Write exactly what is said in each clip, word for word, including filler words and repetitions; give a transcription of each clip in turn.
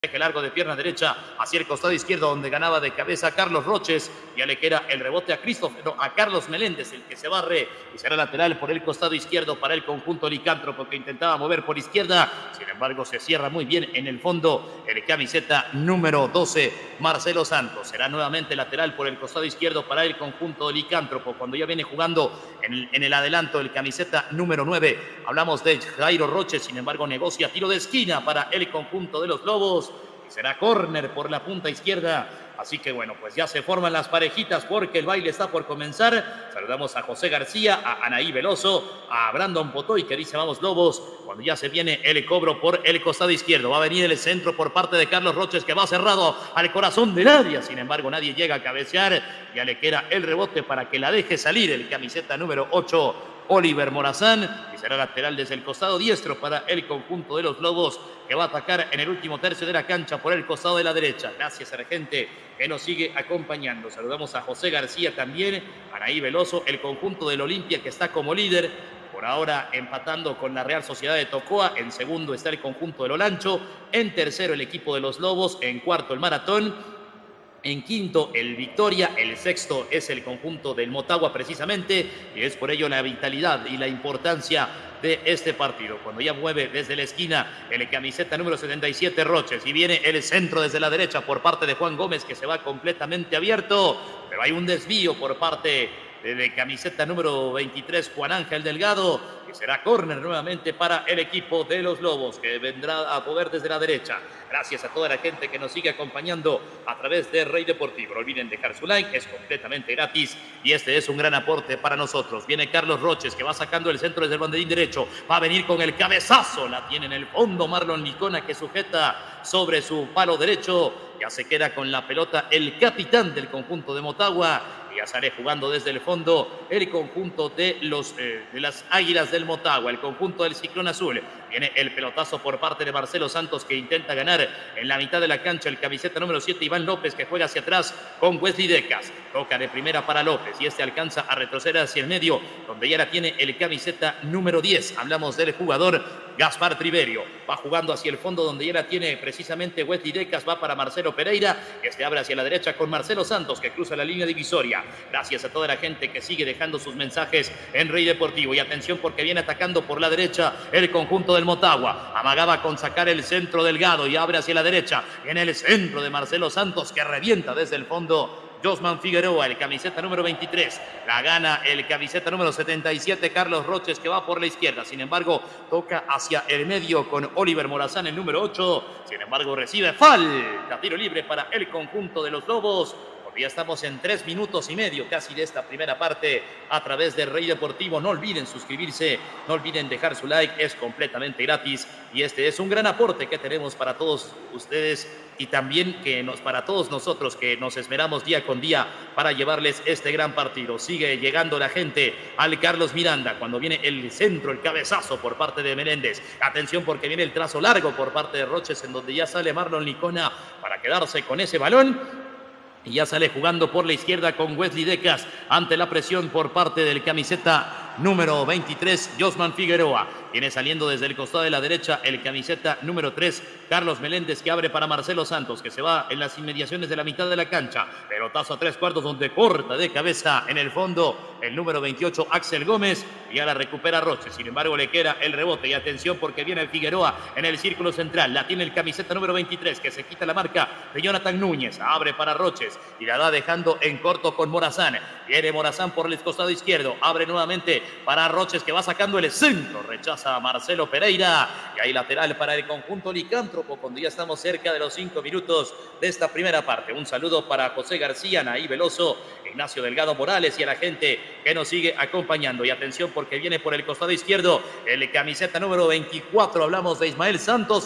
Eje largo de pierna derecha hacia el costado izquierdo donde ganaba de cabeza Carlos Roches. Ya le queda el rebote a Christopher, no, a Carlos Meléndez, el que se barre y será lateral por el costado izquierdo para el conjunto licántropo que intentaba mover por izquierda. Sin embargo, se cierra muy bien en el fondo el camiseta número doce, Marcelo Santos. Será nuevamente lateral por el costado izquierdo para el conjunto licántropo cuando ya viene jugando en el, en el adelanto el camiseta número nueve. Hablamos de Jairo Roches, sin embargo, negocia tiro de esquina para el conjunto de los Lobos. Será córner por la punta izquierda. Así que bueno, pues ya se forman las parejitas porque el baile está por comenzar. Saludamos a José García, a Anaí Veloso, a Brandon Potoy que dice vamos Lobos. Cuando ya se viene el cobro por el costado izquierdo. Va a venir el centro por parte de Carlos Roches que va cerrado al corazón del área. Sin embargo, nadie llega a cabecear. Ya le queda el rebote para que la deje salir el camiseta número ocho, Oliver Morazán, y será lateral desde el costado diestro para el conjunto de los Lobos, que va a atacar en el último tercio de la cancha por el costado de la derecha. Gracias a la gente que nos sigue acompañando. Saludamos a José García también, a Anaí Veloso, el conjunto del Olimpia que está como líder, por ahora empatando con la Real Sociedad de Tocoa. En segundo está el conjunto del Olancho, en tercero el equipo de los Lobos, en cuarto el Maratón, en quinto, el Victoria. El sexto es el conjunto del Motagua precisamente. Y es por ello la vitalidad y la importancia de este partido. Cuando ya mueve desde la esquina el camiseta número setenta y siete, Roches. Y viene el centro desde la derecha por parte de Juan Gómez, que se va completamente abierto. Pero hay un desvío por parte de camiseta número veintitrés, Juan Ángel Delgado, que será córner nuevamente para el equipo de los Lobos, que vendrá a poder desde la derecha. Gracias a toda la gente que nos sigue acompañando a través de Rey Deportivo. No olviden dejar su like, es completamente gratis y este es un gran aporte para nosotros. Viene Carlos Roches, que va sacando el centro desde el banderín derecho, va a venir con el cabezazo, la tiene en el fondo Marlon Licona, que sujeta sobre su palo derecho. Ya se queda con la pelota el capitán del conjunto de Motagua. Y ya sale jugando desde el fondo el conjunto de, los, eh, de las Águilas del Motagua, el conjunto del Ciclón Azul. Viene el pelotazo por parte de Marcelo Santos, que intenta ganar en la mitad de la cancha el camiseta número siete, Iván López, que juega hacia atrás con Wesley Decas. Toca de primera para López y este alcanza a retroceder hacia el medio, donde ya la tiene el camiseta número diez. Hablamos del jugador Gaspar Triverio. Va jugando hacia el fondo, donde ya la tiene precisamente Wesley Decas. Va para Marcelo Pereira, que se abre hacia la derecha con Marcelo Santos, que cruza la línea divisoria. Gracias a toda la gente que sigue dejando sus mensajes en Rey Deportivo. Y atención porque viene atacando por la derecha el conjunto del Motagua. Amagaba con sacar el centro Delgado y abre hacia la derecha. En el centro de Marcelo Santos, que revienta desde el fondo Josman Figueroa, el camiseta número veintitrés. La gana el camiseta número setenta y siete, Carlos Roches, que va por la izquierda. Sin embargo, toca hacia el medio con Oliver Morazán, el número ocho. Sin embargo, recibe falta. Tiro libre para el conjunto de los Lobos. Ya estamos en tres minutos y medio casi de esta primera parte a través de Rey Deportivo. No olviden suscribirse, no olviden dejar su like, es completamente gratis y este es un gran aporte que tenemos para todos ustedes y también que nos, para todos nosotros que nos esmeramos día con día para llevarles este gran partido. Sigue llegando la gente al Carlos Miranda cuando viene el centro, el cabezazo por parte de Meléndez. Atención porque viene el trazo largo por parte de Roches, en donde ya sale Marlon Licona para quedarse con ese balón. Y ya sale jugando por la izquierda con Wesley Decas ante la presión por parte del camiseta número veintitrés, Josman Figueroa. Viene saliendo desde el costado de la derecha el camiseta número tres, Carlos Meléndez, que abre para Marcelo Santos, que se va en las inmediaciones de la mitad de la cancha. Pelotazo a tres cuartos donde corta de cabeza en el fondo el número veintiocho, Axel Gómez, y ya la recupera Roches. Sin embargo, le queda el rebote y atención porque viene el Figueroa en el círculo central. La tiene el camiseta número veintitrés, que se quita la marca de Jonathan Núñez. Abre para Roches y la da dejando en corto con Morazán. Viene Morazán por el costado izquierdo. Abre nuevamente para Roches, que va sacando el centro. Rechaza a Marcelo Pereira. Y hay lateral para el conjunto licántropo cuando ya estamos cerca de los cinco minutos de esta primera parte. Un saludo para José García, Naí Veloso, Ignacio Delgado Morales y a la gente que nos sigue acompañando. Y atención porque viene por el costado izquierdo el camiseta número veinticuatro. Hablamos de Ismael Santos.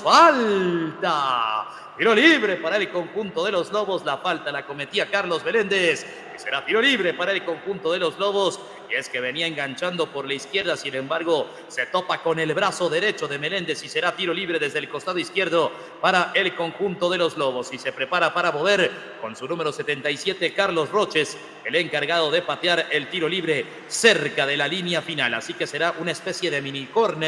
¡Falta! Tiro libre para el conjunto de los Lobos. La falta la cometía Carlos Meléndez. Y será tiro libre para el conjunto de los Lobos. Y es que venía enganchando por la izquierda. Sin embargo, se topa con el brazo derecho de Meléndez. Y será tiro libre desde el costado izquierdo para el conjunto de los Lobos. Y se prepara para mover con su número setenta y siete, Carlos Roches, el encargado de patear el tiro libre cerca de la línea final. Así que será una especie de mini córner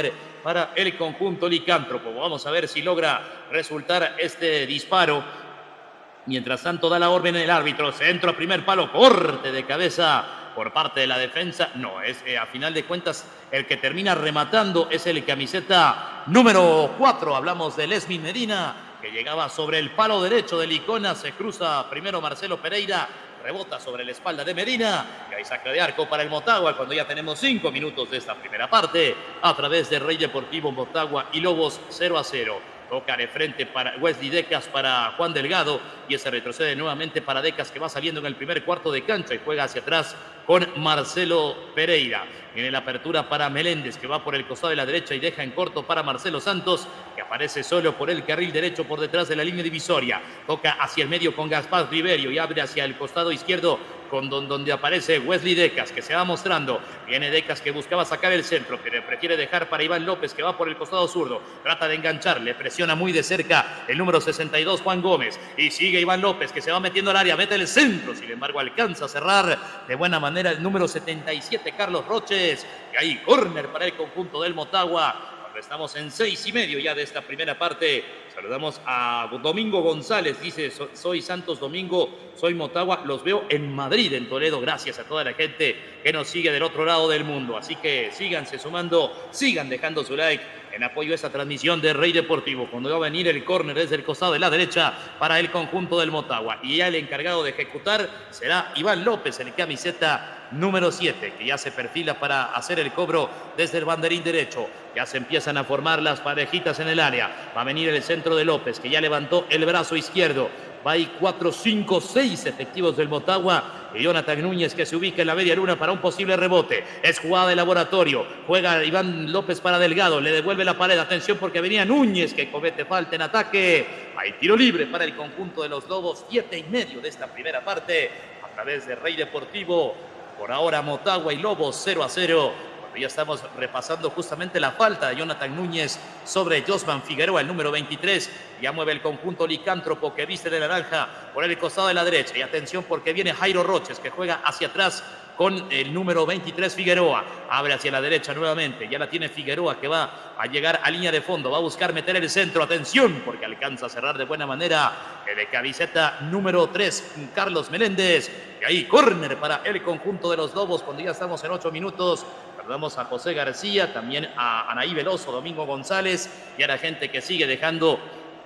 para el conjunto licántropo. Vamos a ver si logra resultar este disparo. Mientras tanto da la orden el árbitro. Centro a primer palo, corte de cabeza por parte de la defensa. No, es eh, a final de cuentas el que termina rematando es el camiseta número cuatro. Hablamos de Lesmin Medina, que llegaba sobre el palo derecho de Licona. Se cruza primero Marcelo Pereira, rebota sobre la espalda de Medina, y hay saque de arco para el Motagua cuando ya tenemos cinco minutos de esta primera parte a través de Rey Deportivo Motagua y Lobos cero a cero. Toca de frente para Wesley Decas, para Juan Delgado, y ese retrocede nuevamente para Decas, que va saliendo en el primer cuarto de cancha y juega hacia atrás con Marcelo Pereira. Viene la apertura para Meléndez, que va por el costado de la derecha y deja en corto para Marcelo Santos, que aparece solo por el carril derecho por detrás de la línea divisoria. Toca hacia el medio con Gaspar Riverio y abre hacia el costado izquierdo con don, donde aparece Wesley Decas, que se va mostrando. Viene Decas, que buscaba sacar el centro, pero prefiere dejar para Iván López, que va por el costado zurdo. Trata de enganchar, le presiona muy de cerca el número sesenta y dos, Juan Gómez. Y sigue Iván López, que se va metiendo al área, mete el centro. Sin embargo, alcanza a cerrar de buena manera el número setenta y siete, Carlos Roches. Y ahí, córner para el conjunto del Motagua. Estamos en seis y medio ya de esta primera parte. Saludamos a Domingo González. Dice, soy Santos Domingo, soy Motagua. Los veo en Madrid, en Toledo. Gracias a toda la gente que nos sigue del otro lado del mundo. Así que síganse sumando, sigan dejando su like en apoyo a esta transmisión de Rey Deportivo. Cuando va a venir el córner desde el costado de la derecha para el conjunto del Motagua. Y ya el encargado de ejecutar será Iván López, el camiseta número siete, que ya se perfila para hacer el cobro desde el banderín derecho. Ya se empiezan a formar las parejitas en el área. Va a venir el centro de López, que ya levantó el brazo izquierdo. Va ahí cuatro, cinco, seis efectivos del Motagua. Y Jonathan Núñez, que se ubica en la media luna para un posible rebote. Es jugada de laboratorio. Juega Iván López para Delgado. Le devuelve la pared. Atención, porque venía Núñez, que comete falta en ataque. Hay tiro libre para el conjunto de los Lobos. Siete y medio de esta primera parte a través de Rey Deportivo. Por ahora Motagua y Lobos cero a cero. Cuando ya estamos repasando justamente la falta de Jonathan Núñez sobre Josman Figueroa, el número veintitrés. Ya mueve el conjunto licántropo, que viste de naranja por el costado de la derecha. Y atención, porque viene Jairo Roches, que juega hacia atrás con el número veintitrés, Figueroa. Abre hacia la derecha nuevamente. Ya la tiene Figueroa, que va a llegar a línea de fondo. Va a buscar meter el centro. Atención, porque alcanza a cerrar de buena manera el de camiseta número tres, Carlos Meléndez. Y ahí, córner para el conjunto de los Lobos cuando ya estamos en ocho minutos. Saludamos a José García, también a Anaí Veloso, Domingo González y a la gente que sigue dejando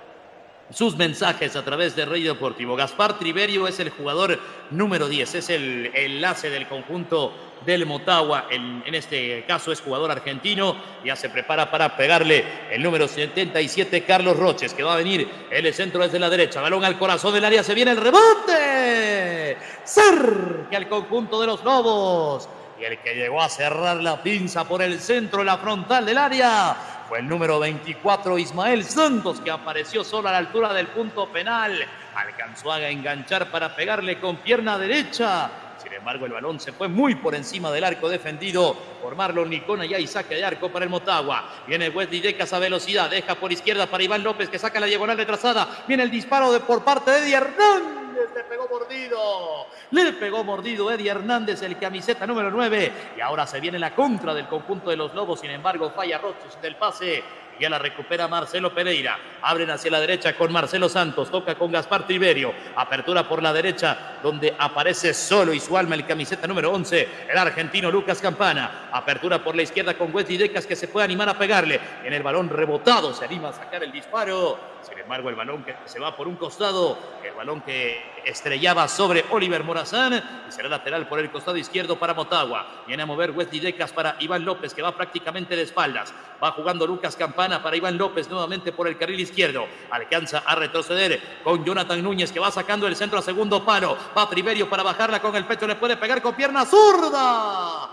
sus mensajes a través de Rey Deportivo. Gaspar Triverio es el jugador número diez, es el enlace del conjunto del Motagua, en, en este caso es jugador argentino. Ya se prepara para pegarle el número setenta y siete, Carlos Roches, que va a venir el centro desde la derecha, balón al corazón del área, se viene el rebote, cerca al conjunto de los Lobos, y el que llegó a cerrar la pinza por el centro, la frontal del área, fue el número veinticuatro, Ismael Santos, que apareció solo a la altura del punto penal. Alcanzó a enganchar para pegarle con pierna derecha. Sin embargo, el balón se fue muy por encima del arco defendido por Marlon Licona. Y hay saque de arco para el Motagua. Viene Wesley Decas a velocidad. Deja por izquierda para Iván López, que saca la diagonal retrasada. Viene el disparo de, por parte de Eddie Hernández. Le pegó mordido. Le pegó mordido Eddie Hernández, el camiseta número nueve. Y ahora se viene la contra del conjunto de los Lobos. Sin embargo, falla Roches del pase. Ya la recupera Marcelo Pereira. Abren hacia la derecha con Marcelo Santos. Toca con Gaspar Triverio. Apertura por la derecha, donde aparece solo y su alma el camiseta número once, el argentino Lucas Campana. Apertura por la izquierda con Wesley Decas, que se puede animar a pegarle. En el balón rebotado se anima a sacar el disparo. Sin embargo, el balón que se va por un costado. El balón que estrellaba sobre Oliver Morazán. Y será lateral por el costado izquierdo para Motagua. Viene a mover Wesley Decas para Iván López, que va prácticamente de espaldas. Va jugando Lucas Campana para Iván López nuevamente por el carril izquierdo. Alcanza a retroceder con Jonathan Núñez, que va sacando el centro a segundo palo. Va Triverio para bajarla con el pecho. Le puede pegar con pierna zurda.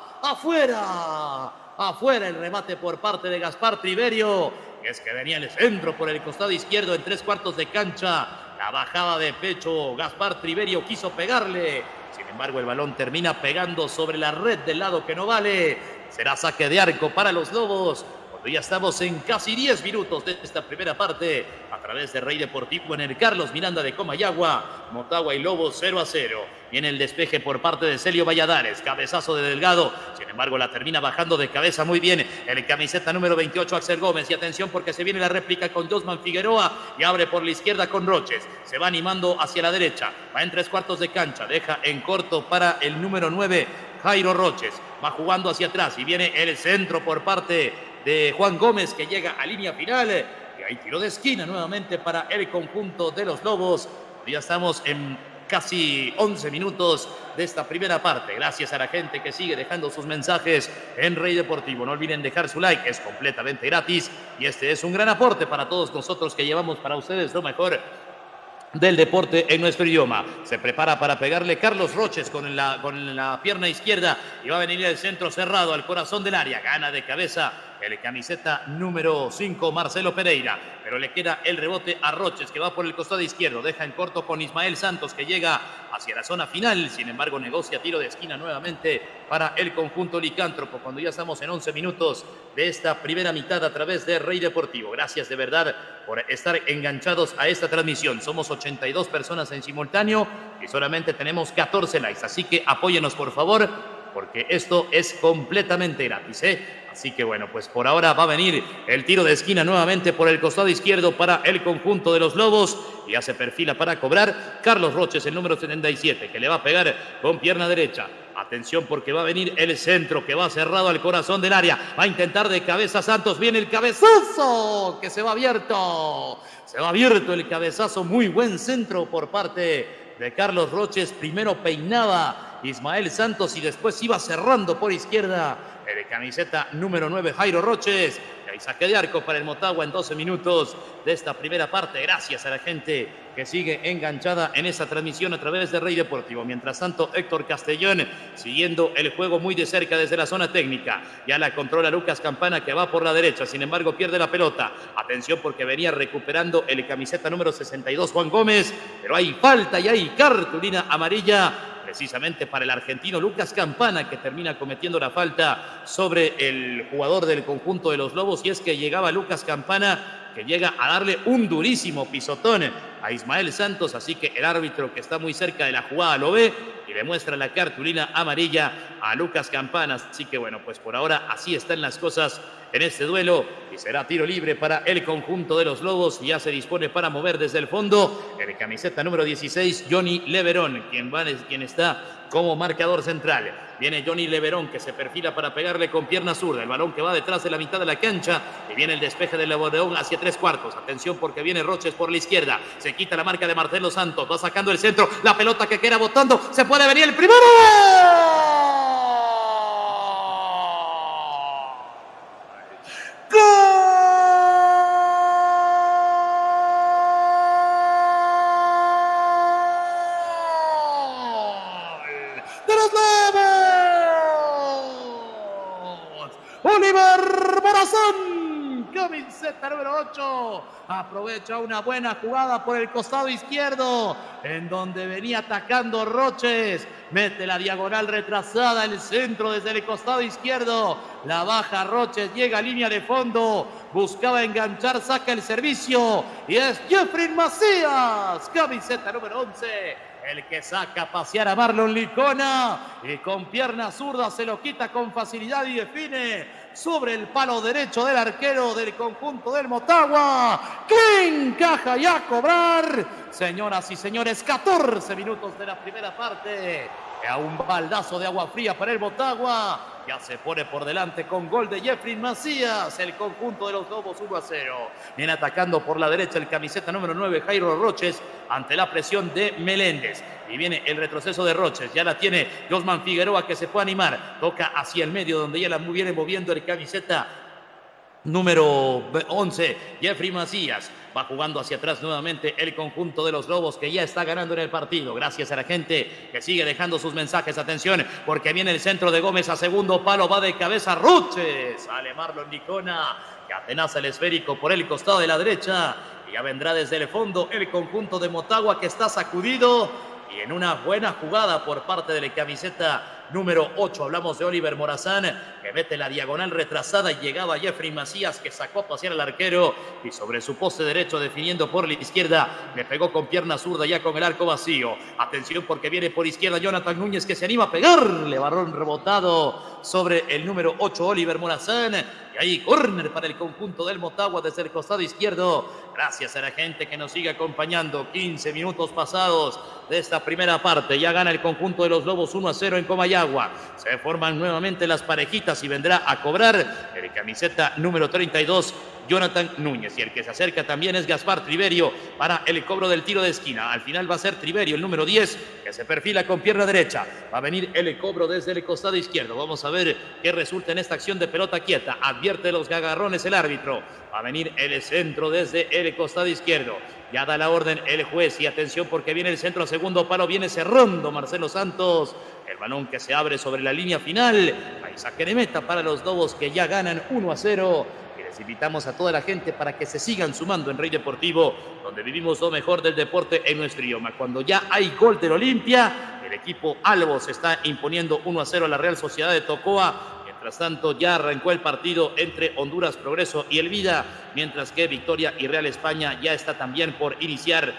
Afuera. Afuera el remate por parte de Gaspar Triverio. Es que venía el centro por el costado izquierdo en tres cuartos de cancha. La bajada de pecho. Gaspar Triverio quiso pegarle. Sin embargo, el balón termina pegando sobre la red del lado que no vale. Será saque de arco para los Lobos. cuando ya estamos en casi diez minutos de esta primera parte, a través de Rey Deportivo en el Carlos Miranda de Comayagua, Motagua y Lobos cero a cero. Viene el despeje por parte de Celio Valladares, cabezazo de Delgado, sin embargo la termina bajando de cabeza muy bien el camiseta número veintiocho Axel Gómez, y atención porque se viene la réplica con Josman Figueroa y abre por la izquierda con Roches, se va animando hacia la derecha, va en tres cuartos de cancha, deja en corto para el número nueve Jairo Roches, va jugando hacia atrás y viene el centro por parte de Juan Gómez que llega a línea final y hay tiro de esquina nuevamente para el conjunto de los Lobos. Ya estamos en casi once minutos de esta primera parte. Gracias a la gente que sigue dejando sus mensajes en Rey Deportivo. No olviden dejar su like, es completamente gratis y este es un gran aporte para todos nosotros que llevamos para ustedes lo mejor del deporte en nuestro idioma. Se prepara para pegarle Carlos Roches con la, con la pierna izquierda y va a venir el centro cerrado al corazón del área. Gana de cabeza el camiseta número cinco Marcelo Pereira, pero le queda el rebote a Roches que va por el costado izquierdo, deja en corto con Ismael Santos que llega hacia la zona final, sin embargo negocia tiro de esquina nuevamente para el conjunto licántropo cuando ya estamos en once minutos de esta primera mitad a través de Rey Deportivo. Gracias de verdad por estar enganchados a esta transmisión. Somos ochenta y dos personas en simultáneo y solamente tenemos catorce likes, así que apóyenos por favor, porque esto es completamente gratis, ¿eh? Así que bueno, pues por ahora va a venir el tiro de esquina nuevamente por el costado izquierdo para el conjunto de los Lobos. Y ya se perfila para cobrar Carlos Roches, el número setenta y siete, que le va a pegar con pierna derecha. Atención porque va a venir el centro que va cerrado al corazón del área. Va a intentar de cabeza Santos. Viene el cabezazo que se va abierto. Se va abierto el cabezazo. Muy buen centro por parte de Carlos Roches. Primero peinaba Ismael Santos y después iba cerrando por izquierda el camiseta número nueve Jairo Roches. Y hay saque de arco para el Motagua en doce minutos de esta primera parte. Gracias a la gente que sigue enganchada en esta transmisión a través de Rey Deportivo. Mientras tanto, Héctor Castellón siguiendo el juego muy de cerca desde la zona técnica. Ya la controla Lucas Campana que va por la derecha. Sin embargo, pierde la pelota. Atención porque venía recuperando el camiseta número sesenta y dos Juan Gómez. Pero hay falta y hay cartulina amarilla precisamente para el argentino Lucas Campana, que termina cometiendo la falta sobre el jugador del conjunto de los Lobos, y es que llegaba Lucas Campana, que llega a darle un durísimo pisotón a Ismael Santos, así que el árbitro que está muy cerca de la jugada lo ve y le muestra la cartulina amarilla a Lucas Campana. Así que bueno, pues por ahora así están las cosas en este duelo y será tiro libre para el conjunto de los Lobos. Ya se dispone para mover desde el fondo el camiseta número dieciséis Johnny Leverón, quien, va, quien está como marcador central. Viene Johnny Leverón que se perfila para pegarle con pierna zurda. El balón que va detrás de la mitad de la cancha y viene el despeje de Leverón hacia tres cuartos. Atención porque viene Roches por la izquierda. Se quita la marca de Marcelo Santos. Va sacando el centro. La pelota que queda botando. Se puede venir el primero. Oliver Morazán, camiseta número ocho, aprovecha una buena jugada por el costado izquierdo, en donde venía atacando Roches, mete la diagonal retrasada, el centro desde el costado izquierdo, la baja Roches, llega a línea de fondo, buscaba enganchar, saca el servicio, y es Jeffrey Macías, camiseta número once, el que saca a pasear a Marlon Licona y con pierna zurda se lo quita con facilidad y define sobre el palo derecho del arquero del conjunto del Motagua, que encaja y a cobrar. Señoras y señores, catorce minutos de la primera parte. A un baldazo de agua fría para el Motagua. Ya se pone por delante con gol de Jeffrey Macías. El conjunto de los Lobos uno a cero. Viene atacando por la derecha el camiseta número nueve Jairo Roches ante la presión de Meléndez. Y viene el retroceso de Roches. Ya la tiene Josman Figueroa que se puede animar. Toca hacia el medio donde ya la viene moviendo el camiseta número once, Jeffrey Macías. Va jugando hacia atrás nuevamente el conjunto de los Lobos que ya está ganando en el partido. Gracias a la gente que sigue dejando sus mensajes. Atención, porque viene el centro de Gómez a segundo palo. Va de cabeza Roches. Sale Marlon Licona que atenaza el esférico por el costado de la derecha. Y ya vendrá desde el fondo el conjunto de Motagua que está sacudido. Y en una buena jugada por parte de la camiseta número ocho. Hablamos de Oliver Morazán, que mete la diagonal retrasada y llegaba Jeffrey Macías, que sacó a pasear al arquero y sobre su poste derecho definiendo por la izquierda, le pegó con pierna zurda ya con el arco vacío. Atención porque viene por izquierda Jonathan Núñez, que se anima a pegarle, balón rebotado sobre el número ocho Oliver Morazán. Y ahí córner para el conjunto del Motagua desde el costado izquierdo. Gracias a la gente que nos sigue acompañando. quince minutos pasados de esta primera parte. Ya gana el conjunto de los Lobos uno a cero en Comayagua. Se forman nuevamente las parejitas y vendrá a cobrar el camiseta número treinta y dos, Jonathan Núñez. Y el que se acerca también es Gaspar Triverio para el cobro del tiro de esquina. Al final va a ser Triverio, el número diez, que se perfila con pierna derecha. Va a venir el cobro desde el costado izquierdo. Vamos a ver qué resulta en esta acción de pelota quieta. Advierte los agarrones el árbitro. Va a venir el centro desde el costado izquierdo. Ya da la orden el juez y atención porque viene el centro a segundo palo. Viene cerrando Marcelo Santos. El balón que se abre sobre la línea final. Hay saque de meta para los Lobos que ya ganan uno a cero. Y les invitamos a toda la gente para que se sigan sumando en Rey Deportivo, donde vivimos lo mejor del deporte en nuestro idioma. Cuando ya hay gol del Olimpia, el equipo Albo se está imponiendo uno a cero a la Real Sociedad de Tocoa. Mientras tanto, ya arrancó el partido entre Honduras Progreso y El Vida, mientras que Victoria y Real España ya está también por iniciar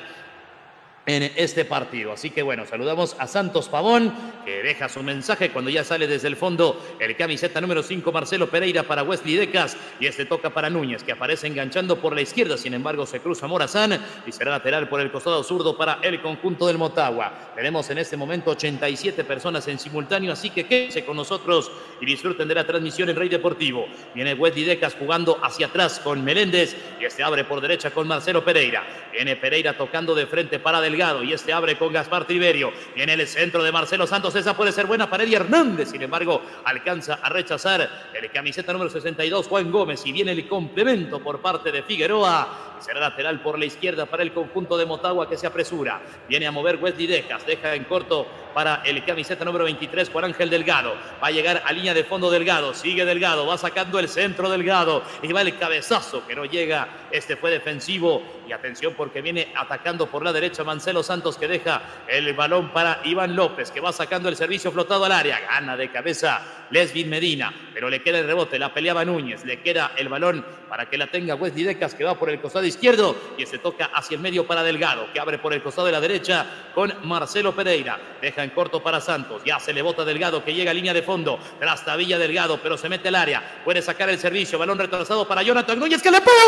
en este partido. Así que bueno, saludamos a Santos Pavón, que deja su mensaje cuando ya sale desde el fondo el camiseta número cinco, Marcelo Pereira para Wesley Decas, y este toca para Núñez, que aparece enganchando por la izquierda. Sin embargo, se cruza Morazán y será lateral por el costado zurdo para el conjunto del Motagua. Tenemos en este momento ochenta y siete personas en simultáneo, así que quédense con nosotros y disfruten de la transmisión en Rey Deportivo. Viene Wesley Decas jugando hacia atrás con Meléndez, y este abre por derecha con Marcelo Pereira. Viene Pereira tocando de frente para Delgado, y este abre con Gaspar Triverio. Viene el centro de Marcelo Santos, esa puede ser buena para Eddie Hernández. Sin embargo, alcanza a rechazar el camiseta número sesenta y dos, Juan Gómez, y viene el complemento por parte de Figueroa. Y será lateral por la izquierda para el conjunto de Motagua, que se apresura. Viene a mover Wesley Decas, deja en corto para el camiseta número veintitrés, Juan Ángel Delgado. Va a llegar a línea de fondo Delgado, sigue Delgado, va sacando el centro Delgado, y va el cabezazo que no llega. Este fue defensivo, y atención porque viene atacando por la derecha Marcelo Santos, que deja el balón para Iván López, que va sacando el servicio flotado al área. Gana de cabeza Lesvin Medina, pero le queda el rebote, la peleaba Núñez, le queda el balón para que la tenga Wesley Decas, que va por el costado izquierdo, y este toca hacia el medio para Delgado, que abre por el costado de la derecha con Marcelo Pereira. Deja en corto para Santos, ya se le bota Delgado, que llega a línea de fondo, trastabilla Delgado, pero se mete al área, puede sacar el servicio, balón retrasado para Jonathan Núñez, que le pega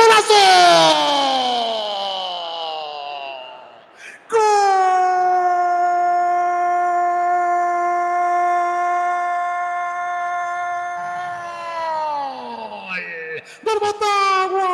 golazo. ¡Del Motagua!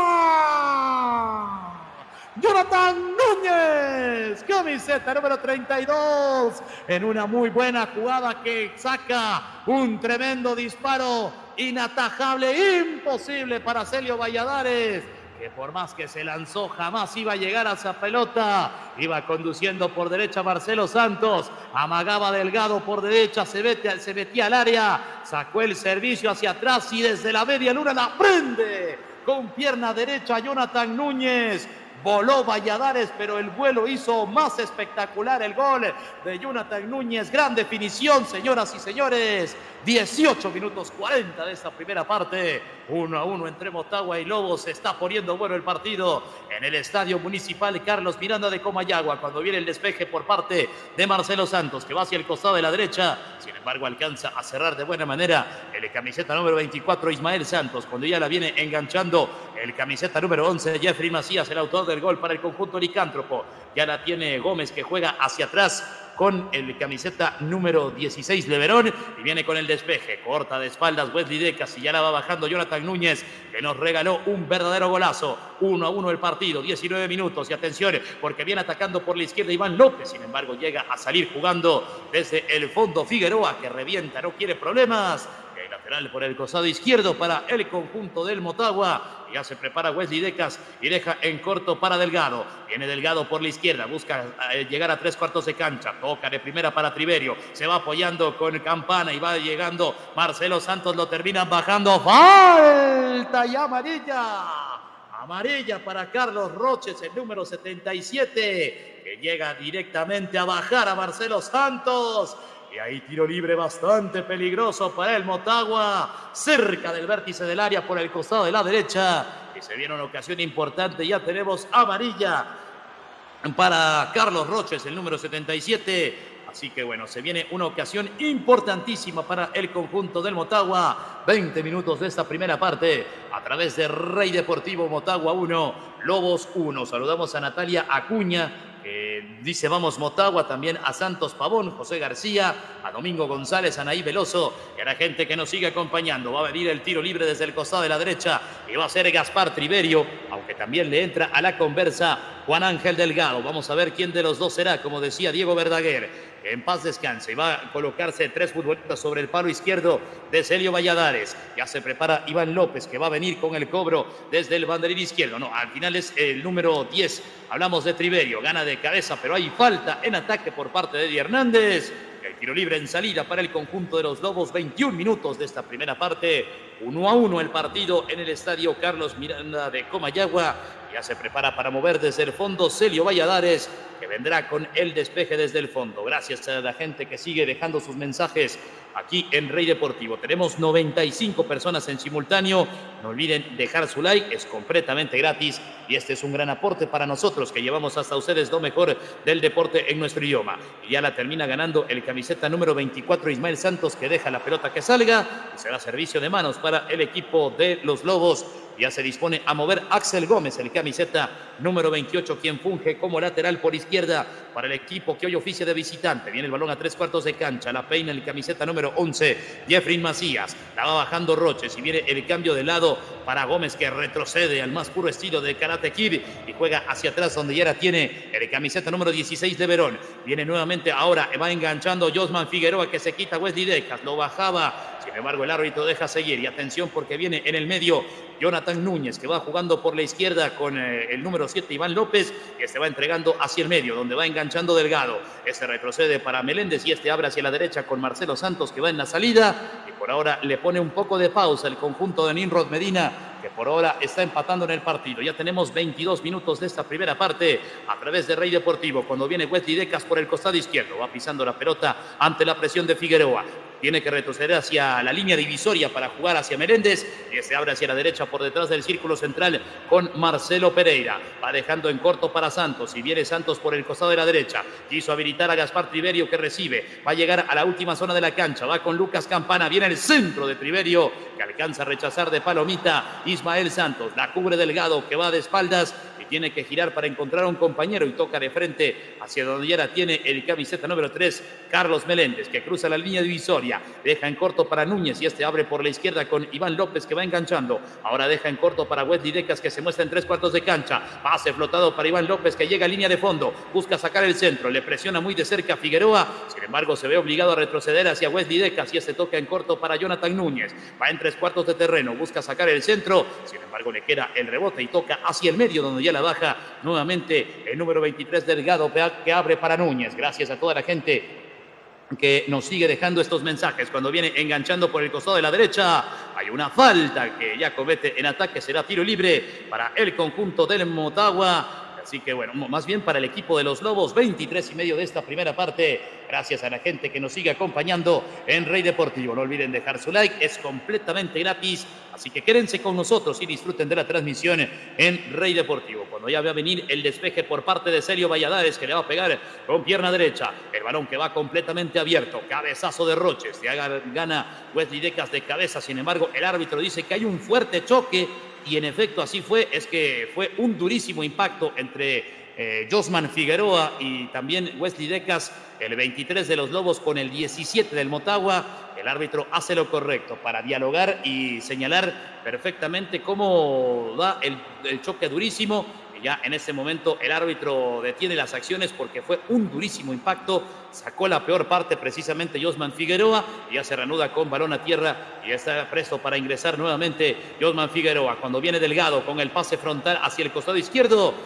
Jonathan Núñez, camiseta número treinta y dos, en una muy buena jugada que saca un tremendo disparo inatajable, imposible para Celio Valladares, que por más que se lanzó jamás iba a llegar a esa pelota. Iba conduciendo por derecha Marcelo Santos, amagaba Delgado por derecha, se, vete, se metía al área, sacó el servicio hacia atrás y desde la media luna la prende con pierna derecha Jonathan Núñez. Voló Valladares, pero el vuelo hizo más espectacular el gol de Jonathan Núñez. Gran definición, señoras y señores. dieciocho minutos cuarenta de esta primera parte. uno a uno entre Motagua y Lobos. Se está poniendo bueno el partido en el Estadio Municipal Carlos Miranda de Comayagua, cuando viene el despeje por parte de Marcelo Santos, que va hacia el costado de la derecha. Sin embargo, alcanza a cerrar de buena manera el camiseta número veinticuatro, Ismael Santos, cuando ya la viene enganchando el camiseta número once, Jeffrey Macías, el autor del gol para el conjunto licántropo. Ya la tiene Gómez, que juega hacia atrás con el camiseta número dieciséis, Leverón, y viene con el despeje, corta de espaldas Wesley Decas, y ya la va bajando Jonathan Núñez, que nos regaló un verdadero golazo. uno a uno el partido, diecinueve minutos, y atención, porque viene atacando por la izquierda Iván López. Sin embargo, llega a salir jugando desde el fondo Figueroa, que revienta, no quiere problemas. El lateral por el costado izquierdo para el conjunto del Motagua. Ya se prepara Wesley Decas y deja en corto para Delgado. Viene Delgado por la izquierda, busca llegar a tres cuartos de cancha. Toca de primera para Triverio. Se va apoyando con Campana y va llegando Marcelo Santos. Lo terminan bajando. ¡Falta y amarilla! Amarilla para Carlos Roches, el número setenta y siete, que llega directamente a bajar a Marcelo Santos. Y ahí tiro libre bastante peligroso para el Motagua, cerca del vértice del área por el costado de la derecha. Y se viene una ocasión importante, ya tenemos amarilla para Carlos Roches, el número setenta y siete. Así que bueno, se viene una ocasión importantísima para el conjunto del Motagua. veinte minutos de esta primera parte a través de Rey Deportivo. Motagua uno, Lobos uno. Saludamos a Natalia Acuña, que dice vamos Motagua, también a Santos Pavón, José García, a Domingo González, a Anaí Veloso y a la gente que nos sigue acompañando. Va a venir el tiro libre desde el costado de la derecha y va a ser Gaspar Triverio, aunque también le entra a la conversa Juan Ángel Delgado. Vamos a ver quién de los dos será, como decía Diego Verdaguer. En paz descanse, y va a colocarse tres futbolistas sobre el palo izquierdo de Celio Valladares. Ya se prepara Iván López, que va a venir con el cobro desde el banderín izquierdo. No, al final es el número diez. Hablamos de Triverio, gana de cabeza, pero hay falta en ataque por parte de Eddie Hernández. El tiro libre en salida para el conjunto de los Lobos. veintiún minutos de esta primera parte. uno a uno el partido en el estadio Carlos Miranda de Comayagua. Ya se prepara para mover desde el fondo Celio Valladares, que vendrá con el despeje desde el fondo. Gracias a la gente que sigue dejando sus mensajes aquí en Rey Deportivo. Tenemos noventa y cinco personas en simultáneo. No olviden dejar su like, es completamente gratis y este es un gran aporte para nosotros, que llevamos hasta ustedes lo mejor del deporte en nuestro idioma. Y ya la termina ganando el camiseta número veinticuatro, Ismael Santos, que deja la pelota que salga y será servicio de manos para el equipo de los Lobos. Ya se dispone a mover Axel Gómez, el camiseta número veintiocho, quien funge como lateral por izquierda para el equipo que hoy oficia de visitante. Viene el balón a tres cuartos de cancha, la peina el camiseta número once, Jeffrey Macías. La va bajando Roches y viene el cambio de lado para Gómez, que retrocede al más puro estilo de Karate Kid y juega hacia atrás, donde ya la tiene el camiseta número dieciséis de Verón. Viene nuevamente ahora, va enganchando Josman Figueroa, que se quita Wesley Decas, lo bajaba. Sin embargo, el árbitro deja seguir. Y atención, porque viene en el medio Jonathan Núñez, que va jugando por la izquierda con eh, el número siete, Iván López, que se va entregando hacia el medio, donde va enganchando Delgado. Este retrocede para Meléndez y este abre hacia la derecha con Marcelo Santos, que va en la salida. Y por ahora le pone un poco de pausa el conjunto de Nimrod Medina, que por ahora está empatando en el partido. Ya tenemos veintidós minutos de esta primera parte a través de Rey Deportivo, cuando viene Wesley Decas por el costado izquierdo. Va pisando la pelota ante la presión de Figueroa. Tiene que retroceder hacia la línea divisoria para jugar hacia Meléndez, y se abre hacia la derecha por detrás del círculo central con Marcelo Pereira. Va dejando en corto para Santos, y viene Santos por el costado de la derecha. Quiso habilitar a Gaspar Triverio, que recibe. Va a llegar a la última zona de la cancha. Va con Lucas Campana. Viene el centro de Triverio, que alcanza a rechazar de palomita Ismael Santos. La cubre Delgado, que va de espaldas y tiene que girar para encontrar a un compañero, y toca de frente hacia donde ya la tiene el camiseta número tres, Carlos Meléndez, que cruza la línea divisoria. Deja en corto para Núñez y este abre por la izquierda con Iván López, que va enganchando. Ahora deja en corto para Wesley Decas, que se muestra en tres cuartos de cancha. Pase flotado para Iván López, que llega a línea de fondo. Busca sacar el centro. Le presiona muy de cerca a Figueroa. Sin embargo, se ve obligado a retroceder hacia Wesley Decas y este toca en corto para Jonathan Núñez. Va en tres cuartos de terreno. Busca sacar el centro. Sin embargo, le queda el rebote y toca hacia el medio, donde ya la baja nuevamente el número veintitrés, Delgado, que abre para Núñez. Gracias a toda la gente que nos sigue dejando estos mensajes. Cuando viene enganchando por el costado de la derecha, hay una falta que ya comete en ataque. Será tiro libre para el conjunto del Motagua. Así que bueno, más bien para el equipo de los Lobos. Veintitrés y medio de esta primera parte. Gracias a la gente que nos sigue acompañando en Rey Deportivo. No olviden dejar su like, es completamente gratis. Así que quédense con nosotros y disfruten de la transmisión en Rey Deportivo. Cuando ya va a venir el despeje por parte de Celio Valladares, que le va a pegar con pierna derecha. El balón que va completamente abierto. Cabezazo de Roches. Ya gana Wesley Decas de cabeza. Sin embargo, el árbitro dice que hay un fuerte choque. Y en efecto así fue. Es que fue un durísimo impacto entre Eh, Josman Figueroa y también Wesley Decas, el veintitrés de los Lobos con el diecisiete del Motagua. El árbitro hace lo correcto para dialogar y señalar perfectamente cómo da el, el choque durísimo. Y ya en ese momento el árbitro detiene las acciones porque fue un durísimo impacto. Sacó la peor parte precisamente Josman Figueroa y ya se reanuda con balón a tierra y está presto para ingresar nuevamente Josman Figueroa. Cuando viene Delgado con el pase frontal hacia el costado izquierdo.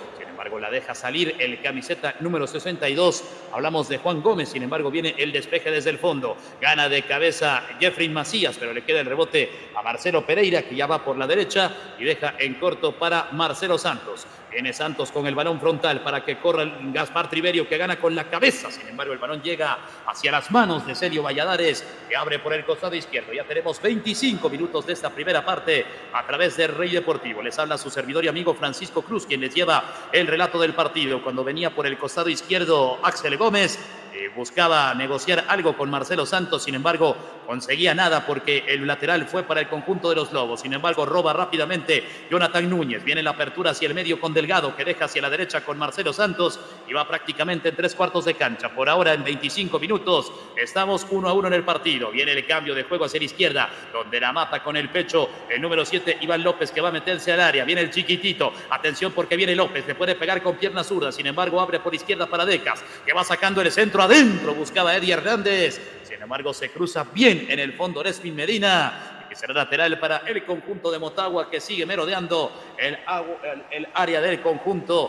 embargo, la deja salir el camiseta número sesenta y dos. Hablamos de Juan Gómez, sin embargo, viene el despeje desde el fondo. Gana de cabeza Jeffrey Macías, pero le queda el rebote a Marcelo Pereira, que ya va por la derecha y deja en corto para Marcelo Santos. Viene Santos con el balón frontal para que corra el Gaspar Triverio, que gana con la cabeza. Sin embargo, el balón llega hacia las manos de Celio Valladares, que abre por el costado izquierdo. Ya tenemos veinticinco minutos de esta primera parte a través de Rey Deportivo. Les habla su servidor y amigo Francisco Cruz, quien les lleva el relato del partido. Cuando venía por el costado izquierdo Axel Gómez, eh, buscaba negociar algo con Marcelo Santos, sin embargo, conseguía nada porque el lateral fue para el conjunto de los Lobos. Sin embargo, roba rápidamente Jonathan Núñez. Viene la apertura hacia el medio con Delgado, que deja hacia la derecha con Marcelo Santos y va prácticamente en tres cuartos de cancha. Por ahora, en veinticinco minutos, estamos uno a uno en el partido. Viene el cambio de juego hacia la izquierda, donde la mata con el pecho el número siete, Iván López, que va a meterse al área. Viene el chiquitito. Atención porque viene López. Le puede pegar con pierna zurda. Sin embargo, abre por izquierda para Decas, que va sacando el centro adentro. Buscaba Eddie Hernández. Sin embargo, se cruza bien en el fondo Resmin Medina, que será lateral para el conjunto de Motagua, que sigue merodeando el, el, el área del conjunto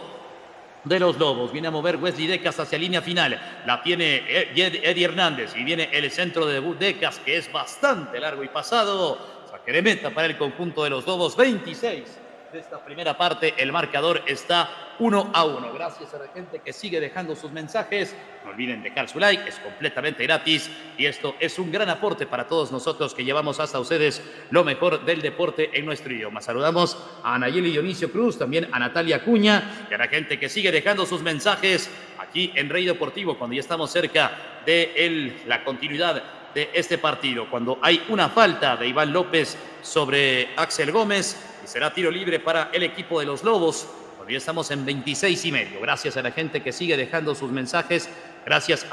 de los Lobos. Viene a mover Wesley Decas hacia línea final. La tiene Eddie Hernández y viene el centro de Decas, que es bastante largo y pasado. Saque de meta para el conjunto de los Lobos. veintiséis de esta primera parte. El marcador está uno a uno. Gracias a la gente que sigue dejando sus mensajes. No olviden dejar su like, es completamente gratis y esto es un gran aporte para todos nosotros que llevamos hasta ustedes lo mejor del deporte en nuestro idioma. Saludamos a Anayeli Dionisio Cruz, también a Natalia Acuña y a la gente que sigue dejando sus mensajes aquí en Rey Deportivo cuando ya estamos cerca de el, la continuidad de este partido. Cuando hay una falta de Iván López sobre Axel Gómez y será tiro libre para el equipo de los Lobos. Hoy estamos en veintiséis y medio. Gracias a la gente que sigue dejando sus mensajes. Gracias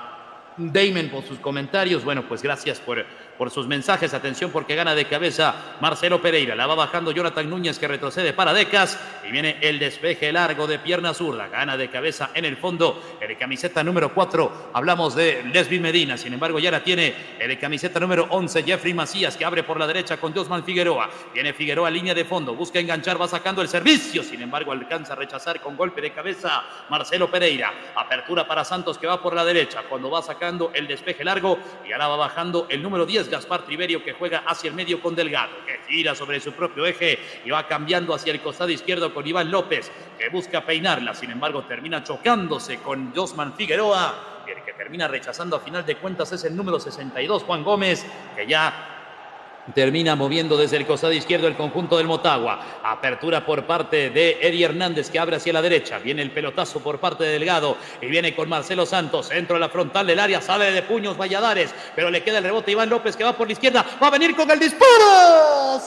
a Damon por sus comentarios. Bueno, pues gracias por, por sus mensajes. Atención porque gana de cabeza Marcelo Pereira. La va bajando Jonathan Núñez, que retrocede para Decas. Y viene el despeje largo de pierna zurda. Gana de cabeza en el fondo el camiseta número cuatro. Hablamos de Lesbin Medina. Sin embargo, ya la tiene el camiseta número once, Jeffrey Macías, que abre por la derecha con Josman Figueroa. Viene Figueroa, línea de fondo. Busca enganchar, va sacando el servicio. Sin embargo, alcanza a rechazar con golpe de cabeza Marcelo Pereira. Apertura para Santos, que va por la derecha. Cuando va sacando el despeje largo y ahora va bajando el número diez, Gaspar Triverio, que juega hacia el medio con Delgado, que gira sobre su propio eje y va cambiando hacia el costado izquierdo con Iván López, que busca peinarla. Sin embargo, termina chocándose con Josman Figueroa y el que termina rechazando a final de cuentas es el número sesenta y dos, Juan Gómez, que ya termina moviendo desde el costado izquierdo el conjunto del Motagua. Apertura por parte de Eddie Hernández, que abre hacia la derecha. Viene el pelotazo por parte de Delgado y viene con Marcelo Santos. Centro de la frontal del área, sale de puños Valladares, pero le queda el rebote a Iván López, que va por la izquierda. Va a venir con el disparo.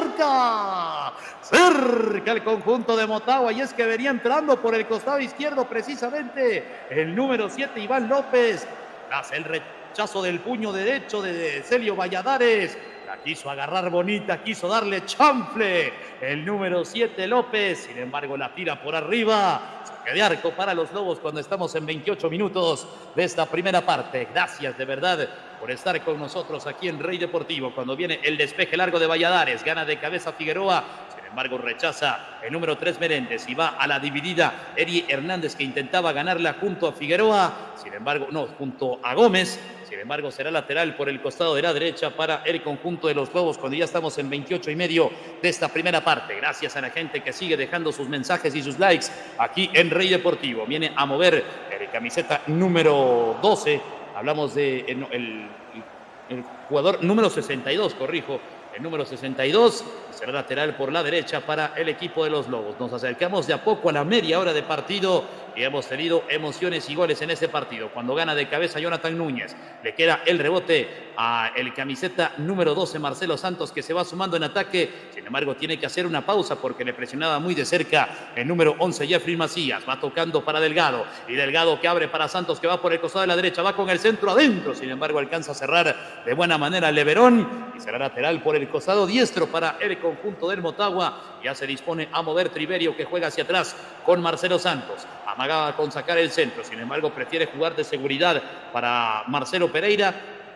¡Cerca! Cerca el conjunto de Motagua, y es que venía entrando por el costado izquierdo precisamente el número siete, Iván López. Tras el rechazo del puño derecho de Celio Valladares, la quiso agarrar bonita, quiso darle chanfle el número siete, López. Sin embargo, la tira por arriba. Saque de arco para los Lobos cuando estamos en veintiocho minutos de esta primera parte. Gracias de verdad por estar con nosotros aquí en Rey Deportivo. Cuando viene el despeje largo de Valladares, gana de cabeza Figueroa. Sin embargo, rechaza el número tres, Meréndez, y va a la dividida Eddie Hernández, que intentaba ganarla junto a Figueroa. Sin embargo, no, junto a Gómez. Sin embargo, será lateral por el costado de la derecha para el conjunto de los Lobos cuando ya estamos en veintiocho y medio de esta primera parte. Gracias a la gente que sigue dejando sus mensajes y sus likes aquí en Rey Deportivo. Viene a mover el camiseta número doce. Hablamos de el, el, el jugador número sesenta y dos, corrijo. El número sesenta y dos será lateral por la derecha para el equipo de los Lobos. Nos acercamos de a poco a la media hora de partido y hemos tenido emociones y goles en ese partido. Cuando gana de cabeza Jonathan Núñez, le queda el rebote a el camiseta número doce, Marcelo Santos, que se va sumando en ataque. Sin embargo, tiene que hacer una pausa porque le presionaba muy de cerca el número once, Jeffrey Macías. Va tocando para Delgado y Delgado, que abre para Santos, que va por el costado de la derecha, va con el centro adentro. Sin embargo, alcanza a cerrar de buena manera el Leverón y será lateral por el costado diestro para el conjunto del Motagua. Ya se dispone a mover Triverio, que juega hacia atrás con Marcelo Santos. Amagaba con sacar el centro, sin embargo prefiere jugar de seguridad para Marcelo Pereira.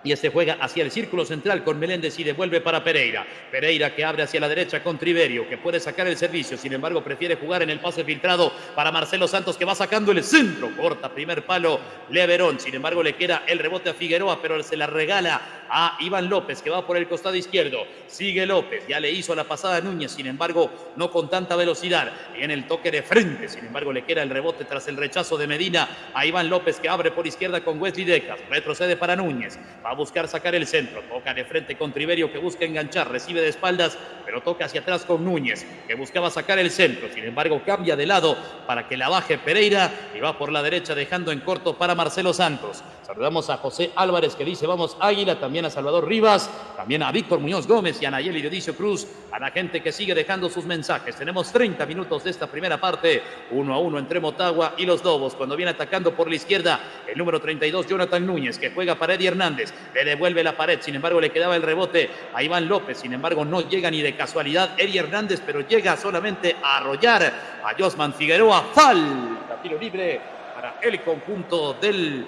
Y este juega hacia el círculo central con Meléndez y devuelve para Pereira. Pereira que abre hacia la derecha con Triverio, que puede sacar el servicio. Sin embargo, prefiere jugar en el pase filtrado para Marcelo Santos, que va sacando el centro. Corta primer palo Leverón. Sin embargo, le queda el rebote a Figueroa, pero se la regala a Iván López, que va por el costado izquierdo. Sigue López. Ya le hizo la pasada a Núñez. Sin embargo, no con tanta velocidad. Viene el toque de frente. Sin embargo, le queda el rebote tras el rechazo de Medina a Iván López, que abre por izquierda con Wesley Decas. Retrocede para Núñez. Va a buscar sacar el centro, toca de frente con Triverio, que busca enganchar, recibe de espaldas, pero toca hacia atrás con Núñez, que buscaba sacar el centro. Sin embargo, cambia de lado para que la baje Pereira y va por la derecha dejando en corto para Marcelo Santos. Saludamos a José Álvarez, que dice vamos Águila, también a Salvador Rivas, también a Víctor Muñoz Gómez y a Nayeli Dionisio Cruz, a la gente que sigue dejando sus mensajes. Tenemos treinta minutos de esta primera parte, uno a uno entre Motagua y los Lobos, cuando viene atacando por la izquierda el número treinta y dos, Jonathan Núñez, que juega para Eddie Hernández, le devuelve la pared. Sin embargo, le quedaba el rebote a Iván López. Sin embargo, no llega ni de casualidad Eddie Hernández, pero llega solamente a arrollar a Josman Figueroa. Falta, tiro libre para el conjunto del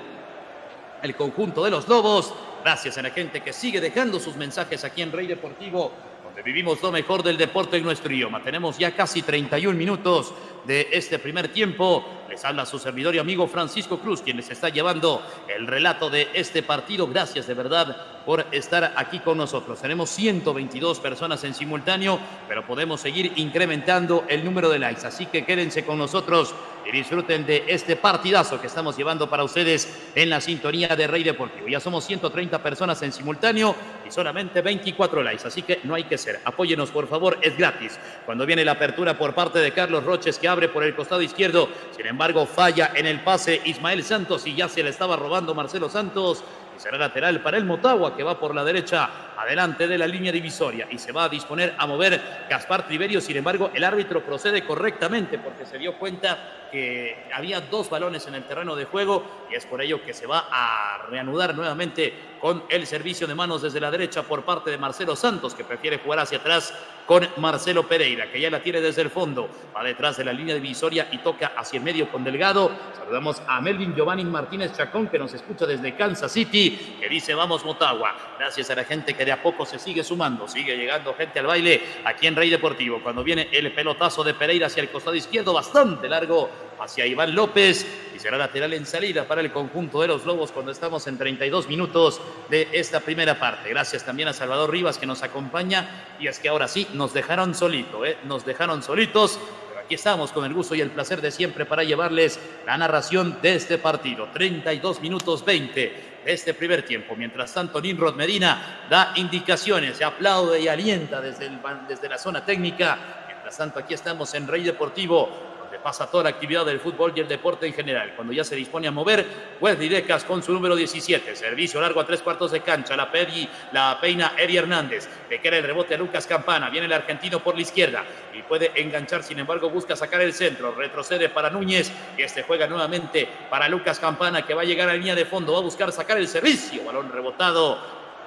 el conjunto de los Lobos. Gracias a la gente que sigue dejando sus mensajes aquí en Rey Deportivo, donde vivimos lo mejor del deporte en nuestro idioma. Tenemos ya casi treinta y un minutos de este primer tiempo. Les habla su servidor y amigo Francisco Cruz, quien les está llevando el relato de este partido. Gracias de verdad por estar aquí con nosotros. Tenemos ciento veintidós personas en simultáneo, pero podemos seguir incrementando el número de likes. Así que quédense con nosotros y disfruten de este partidazo que estamos llevando para ustedes en la sintonía de Rey Deportivo. Ya somos ciento treinta personas en simultáneo y solamente veinticuatro likes, así que no hay que ser. Apóyenos, por favor, es gratis. Cuando viene la apertura por parte de Carlos Roches, que abre por el costado izquierdo, sin embargo falla en el pase Ismael Santos y ya se le estaba robando Marcelo Santos. Y será lateral para el Motagua, que va por la derecha adelante de la línea divisoria y se va a disponer a mover Gaspar Triverio. Sin embargo, el árbitro procede correctamente porque se dio cuenta que había dos balones en el terreno de juego y es por ello que se va a reanudar nuevamente con el servicio de manos desde la derecha por parte de Marcelo Santos, que prefiere jugar hacia atrás con Marcelo Pereira, que ya la tiene desde el fondo, va detrás de la línea divisoria y toca hacia el medio con Delgado. Saludamos a Melvin Giovanni Martínez Chacón, que nos escucha desde Kansas City, que dice vamos Motagua. Gracias a la gente que de a poco se sigue sumando, sigue llegando gente al baile aquí en Rey Deportivo. Cuando viene el pelotazo de Pereira hacia el costado izquierdo, bastante largo hacia Iván López, y será lateral en salida para el conjunto de los Lobos cuando estamos en treinta y dos minutos de esta primera parte. Gracias también a Salvador Rivas, que nos acompaña, y es que ahora sí nos dejaron solito, ¿eh? nos dejaron solitos, pero aquí estamos con el gusto y el placer de siempre para llevarles la narración de este partido. treinta y dos minutos veinte de este primer tiempo. Mientras tanto, Nimrod Medina da indicaciones, se aplaude y alienta desde, el, desde la zona técnica. Mientras tanto, aquí estamos en Rey Deportivo, donde pasa toda la actividad del fútbol y el deporte en general. Cuando ya se dispone a mover, Wesley Decas con su número diecisiete. Servicio largo a tres cuartos de cancha. La, peri, la peina Eddie Hernández. Le queda el rebote a Lucas Campana. Viene el argentino por la izquierda y puede enganchar. Sin embargo, busca sacar el centro. Retrocede para Núñez y este juega nuevamente para Lucas Campana, que va a llegar a la línea de fondo. Va a buscar sacar el servicio. Balón rebotado,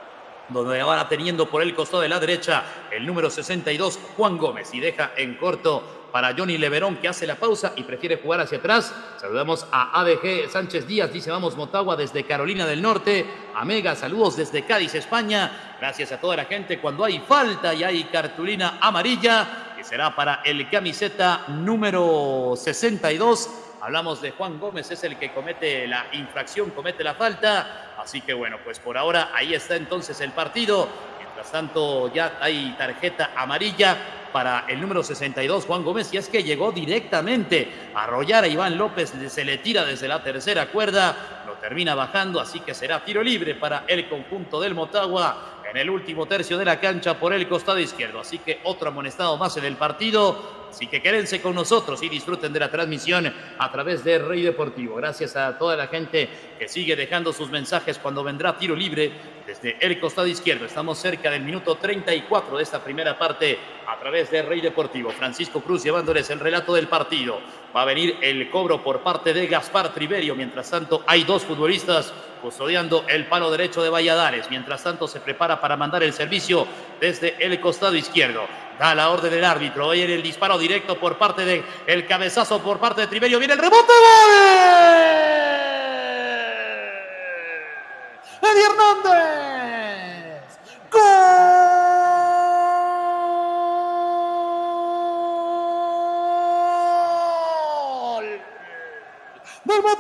donde va teniendo por el costado de la derecha el número sesenta y dos, Juan Gómez, y deja en corto para Johnny Leverón, que hace la pausa y prefiere jugar hacia atrás. Saludamos a A D G Sánchez Díaz, dice vamos Motagua desde Carolina del Norte. A Mega, saludos desde Cádiz, España. Gracias a toda la gente. Cuando hay falta y hay cartulina amarilla, que será para el camiseta número sesenta y dos. Hablamos de Juan Gómez, es el que comete la infracción, comete la falta. Así que bueno, pues por ahora ahí está entonces el partido. Mientras tanto ya hay tarjeta amarilla para el número sesenta y dos, Juan Gómez, y es que llegó directamente a arrollar a Iván López, se le tira desde la tercera cuerda, lo termina bajando, así que será tiro libre para el conjunto del Motagua en el último tercio de la cancha por el costado izquierdo. Así que otro amonestado más en el partido. Así que quédense con nosotros y disfruten de la transmisión a través de Rey Deportivo. Gracias a toda la gente que sigue dejando sus mensajes cuando vendrá tiro libre desde el costado izquierdo. Estamos cerca del minuto treinta y cuatro de esta primera parte a través de Rey Deportivo. Francisco Cruz llevándoles el relato del partido. Va a venir el cobro por parte de Gaspar Triverio. Mientras tanto, hay dos futbolistas custodiando el palo derecho de Valladares. Mientras tanto, se prepara para mandar el servicio desde el costado izquierdo. Da la orden del árbitro. Viene el disparo directo por parte de el cabezazo por parte de Triverio. Viene el rebote. ¡Gol! ¡Eddie Hernández!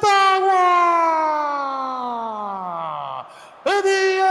Motagua. Eddie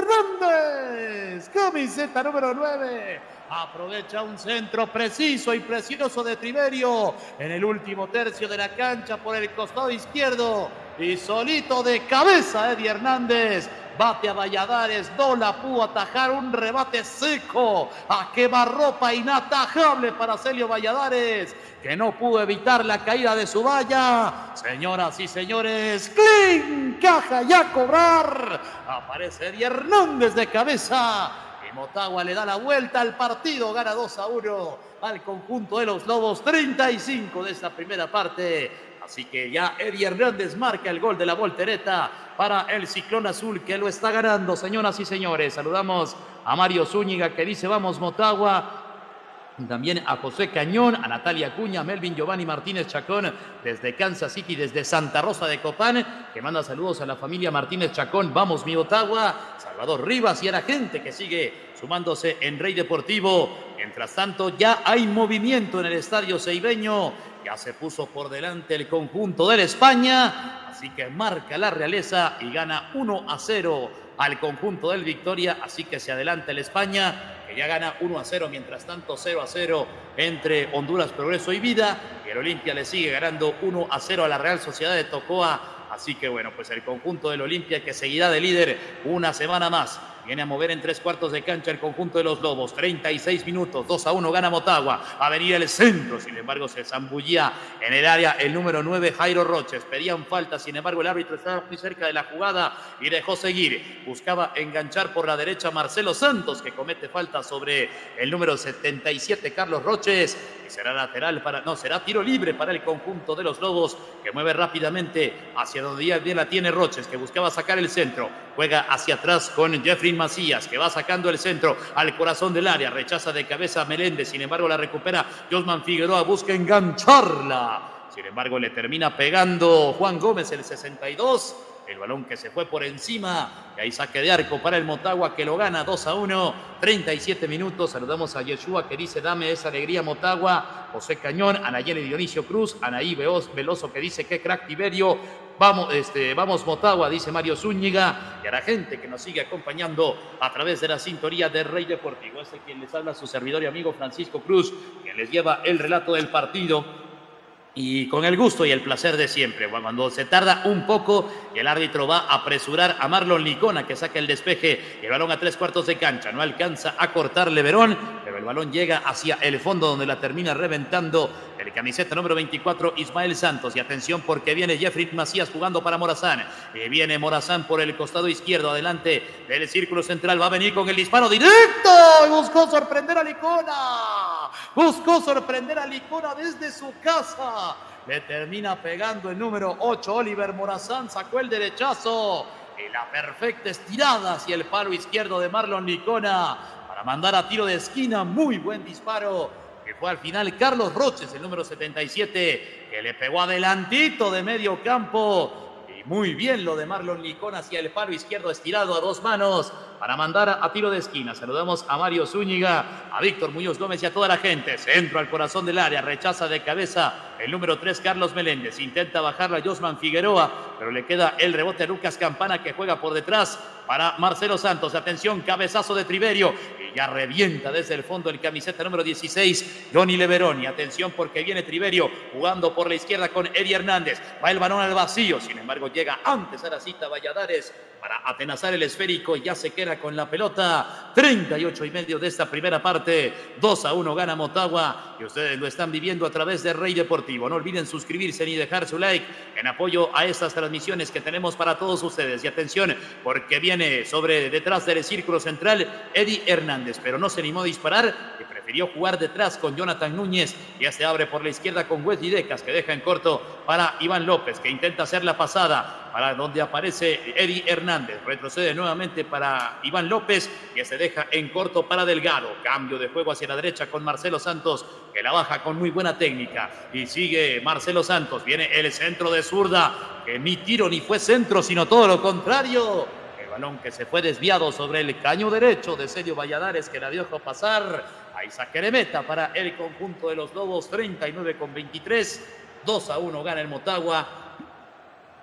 Hernández, camiseta número nueve. Aprovecha un centro preciso y precioso de Triverio en el último tercio de la cancha por el costado izquierdo. Y solito de cabeza Eddie Hernández. Bate a Valladares, no la pudo atajar, un rebate seco a quemarropa inatajable para Celio Valladares, que no pudo evitar la caída de su valla. Señoras y señores, ¡clean! Caja ya a cobrar. Aparece Eddie Hernández de cabeza. Y Motagua le da la vuelta al partido, gana dos a uno al conjunto de los Lobos, treinta y cinco de esta primera parte. Así que ya Eddie Hernández marca el gol de la voltereta para el Ciclón Azul, que lo está ganando, señoras y señores. Saludamos a Mario Zúñiga, que dice vamos Motagua. También a José Cañón, a Natalia Acuña, a Melvin Giovanni Martínez Chacón desde Kansas City, desde Santa Rosa de Copán, que manda saludos a la familia Martínez Chacón. Vamos mi Motagua. Salvador Rivas y a la gente que sigue sumándose en Rey Deportivo. Mientras tanto, ya hay movimiento en el estadio ceibeño. Ya se puso por delante el conjunto de la España. Así que marca la realeza y gana uno a cero al conjunto del Victoria. Así que se adelanta el España, que ya gana uno a cero. Mientras tanto, cero a cero entre Honduras, Progreso y Vida. Y el Olimpia le sigue ganando uno a cero a la Real Sociedad de Tocoa. Así que bueno, pues el conjunto del Olimpia, que seguirá de líder una semana más, viene a mover en tres cuartos de cancha el conjunto de los Lobos. treinta y seis minutos, dos a uno gana Motagua. A venir el centro, sin embargo se zambullía en el área el número nueve, Jairo Roches. Pedían falta, sin embargo el árbitro estaba muy cerca de la jugada y dejó seguir. Buscaba enganchar por la derecha Marcelo Santos, que comete falta sobre el número setenta y siete, Carlos Roches. Y será lateral para, no, será tiro libre para el conjunto de los Lobos, que mueve rápidamente hacia donde ya bien la tiene Roches, que buscaba sacar el centro. Juega hacia atrás con Jeffrey Macías, que va sacando el centro al corazón del área. Rechaza de cabeza a Meléndez, sin embargo la recupera Josman Figueroa, busca engancharla. Sin embargo le termina pegando Juan Gómez, el sesenta y dos. El balón que se fue por encima. Y ahí saque de arco para el Motagua, que lo gana dos a uno. treinta y siete minutos. Saludamos a Yeshua, que dice dame esa alegría Motagua. José Cañón, Anayeli Dionisio Cruz, Anaí Veloso, que dice que crack Tiberio. Vamos, este, vamos Motagua, dice Mario Zúñiga. Y a la gente que nos sigue acompañando a través de la sintonía de Rey Deportivo. Es el quien les habla, su servidor y amigo Francisco Cruz, quien les lleva el relato del partido. Y con el gusto y el placer de siempre. Cuando se tarda un poco y el árbitro va a apresurar a Marlon Licona, que saca el despeje y el balón a tres cuartos de cancha. No alcanza a cortarle Verón, pero el balón llega hacia el fondo, donde la termina reventando el camiseta número veinticuatro, Ismael Santos. Y atención, porque viene Jeffrey Macías jugando para Morazán. Y viene Morazán por el costado izquierdo, adelante del círculo central. Va a venir con el disparo directo. Y buscó sorprender a Licona. Buscó sorprender a Licona desde su casa. Le termina pegando el número ocho, Oliver Morazán. Sacó el derechazo. Y la perfecta estirada hacia el palo izquierdo de Marlon Licona para mandar a tiro de esquina. Muy buen disparo, que fue al final Carlos Roches, el número setenta y siete, que le pegó adelantito de medio campo. Y muy bien lo de Marlon Licona hacia el palo izquierdo, estirado a dos manos para mandar a tiro de esquina. Saludamos a Mario Zúñiga, a Víctor Muñoz Gómez y a toda la gente. Centro al corazón del área, rechaza de cabeza el número tres, Carlos Meléndez. Intenta bajarla Josman Figueroa, pero le queda el rebote a Lucas Campana, que juega por detrás para Marcelo Santos. Atención, cabezazo de Triverio. Y ya revienta desde el fondo el camiseta número dieciséis, Johnny Leverón. Y atención, porque viene Triverio jugando por la izquierda con Eddie Hernández. Va el balón al vacío, sin embargo llega antes a la cita Valladares para atenazar el esférico y ya se queda con la pelota. treinta y ocho y medio de esta primera parte. dos a uno gana Motagua y ustedes lo están viviendo a través de Rey Deportivo. No olviden suscribirse ni dejar su like en apoyo a estas transmisiones que tenemos para todos ustedes. Y atención, porque viene sobre detrás del círculo central Eddie Hernández, pero no se animó a disparar, que prefirió jugar detrás con Jonathan Núñez. Ya se abre por la izquierda con Wesley Decas, que deja en corto para Iván López, que intenta hacer la pasada para donde aparece Eddie Hernández. Retrocede nuevamente para Iván López, que se deja en corto para Delgado. Cambio de juego hacia la derecha con Marcelo Santos, que la baja con muy buena técnica. Y sigue Marcelo Santos. Viene el centro de zurda, que ni tiro ni fue centro, sino todo lo contrario. El balón que se fue desviado sobre el caño derecho de Celio Valladares, que la dejó pasar. Ahí saque de meta para el conjunto de los Lobos. treinta y nueve con veintitrés. dos a uno gana el Motagua.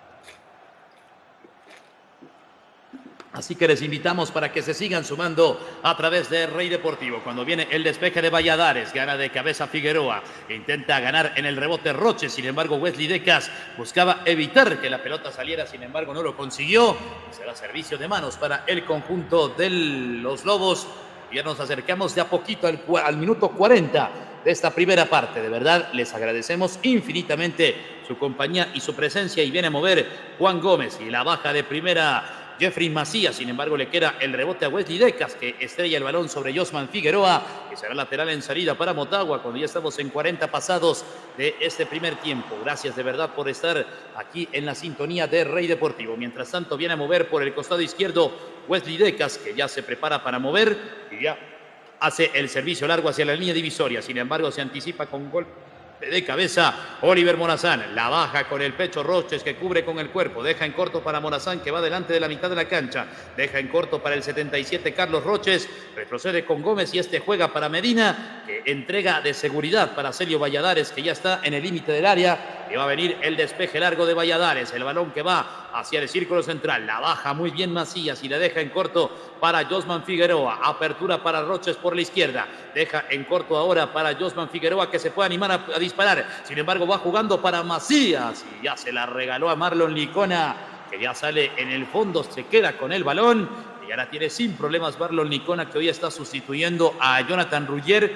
Así que les invitamos para que se sigan sumando a través de Rey Deportivo. Cuando viene el despeje de Valladares, gana de cabeza Figueroa, intenta ganar en el rebote Roches, sin embargo Wesley Decas buscaba evitar que la pelota saliera, sin embargo no lo consiguió. Será servicio de manos para el conjunto de los Lobos. Ya nos acercamos de a poquito al, al minuto cuarenta de esta primera parte. De verdad, les agradecemos infinitamente su compañía y su presencia. Y viene a mover Juan Gómez y la baja de primera Jeffrey Macías, sin embargo le queda el rebote a Wesley Decas, que estrella el balón sobre Josman Figueroa, que será lateral en salida para Motagua cuando ya estamos en cuarenta pasados de este primer tiempo. Gracias de verdad por estar aquí en la sintonía de Rey Deportivo. Mientras tanto viene a mover por el costado izquierdo Wesley Decas, que ya se prepara para mover y ya hace el servicio largo hacia la línea divisoria. Sin embargo se anticipa con gol de cabeza Oliver Morazán, la baja con el pecho Roches, que cubre con el cuerpo, deja en corto para Morazán, que va delante de la mitad de la cancha, deja en corto para el setenta y siete Carlos Roches, retrocede con Gómez y este juega para Medina, que entrega de seguridad para Celio Valladares, que ya está en el límite del área, y va a venir el despeje largo de Valladares, el balón que va hacia el círculo central, la baja muy bien Macías y la deja en corto para Josman Figueroa, apertura para Roches por la izquierda, deja en corto ahora para Josman Figueroa, que se puede animar a, a disparar, sin embargo va jugando para Macías y ya se la regaló a Marlon Licona, que ya sale en el fondo, se queda con el balón y ahora tiene sin problemas Marlon Licona, que hoy está sustituyendo a Jonathan Ruggier,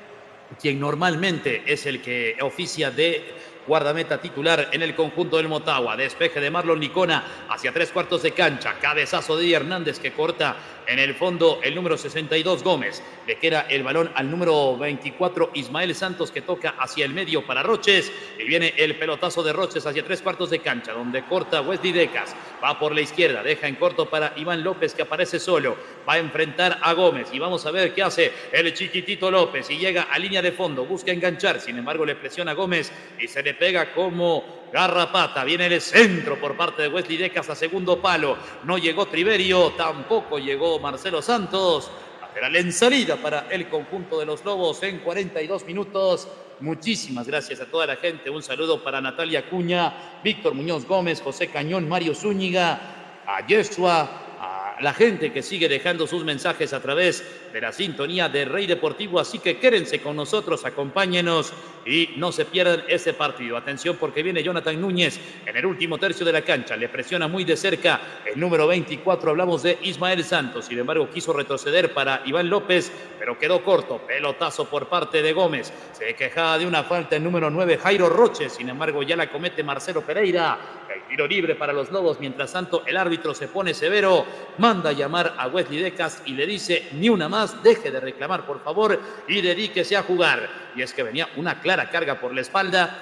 quien normalmente es el que oficia de guardameta titular en el conjunto del Motagua. Despeje de Marlon Licona hacia tres cuartos de cancha, cabezazo de Hernández, que corta en el fondo el número sesenta y dos Gómez, le queda el balón al número veinticuatro Ismael Santos, que toca hacia el medio para Roches, y viene el pelotazo de Roches hacia tres cuartos de cancha, donde corta Wesley Decas, va por la izquierda, deja en corto para Iván López, que aparece solo, va a enfrentar a Gómez, y vamos a ver qué hace el chiquitito López, y llega a línea de fondo, busca enganchar, sin embargo le presiona a Gómez, y se le pega como garrapata. Viene el centro por parte de Wesley Decas a segundo palo, no llegó Triverio, tampoco llegó Marcelo Santos. Lateral en salida para el conjunto de los Lobos en cuarenta y dos minutos. Muchísimas gracias a toda la gente, un saludo para Natalia Acuña, Víctor Muñoz Gómez, José Cañón, Mario Zúñiga, a Yeshua, la gente que sigue dejando sus mensajes a través de la sintonía de Rey Deportivo, así que quédense con nosotros, acompáñenos y no se pierdan ese partido. Atención, porque viene Jonathan Núñez en el último tercio de la cancha, le presiona muy de cerca el número veinticuatro, hablamos de Ismael Santos, sin embargo quiso retroceder para Iván López, pero quedó corto, pelotazo por parte de Gómez, se quejaba de una falta el número nueve Jairo Roches, sin embargo ya la comete Marcelo Pereira, el tiro libre para los Lobos. Mientras tanto el árbitro se pone severo, manda a llamar a Wesley Decas y le dice: ni una más, deje de reclamar por favor y dedíquese a jugar. Y es que venía una clara carga por la espalda.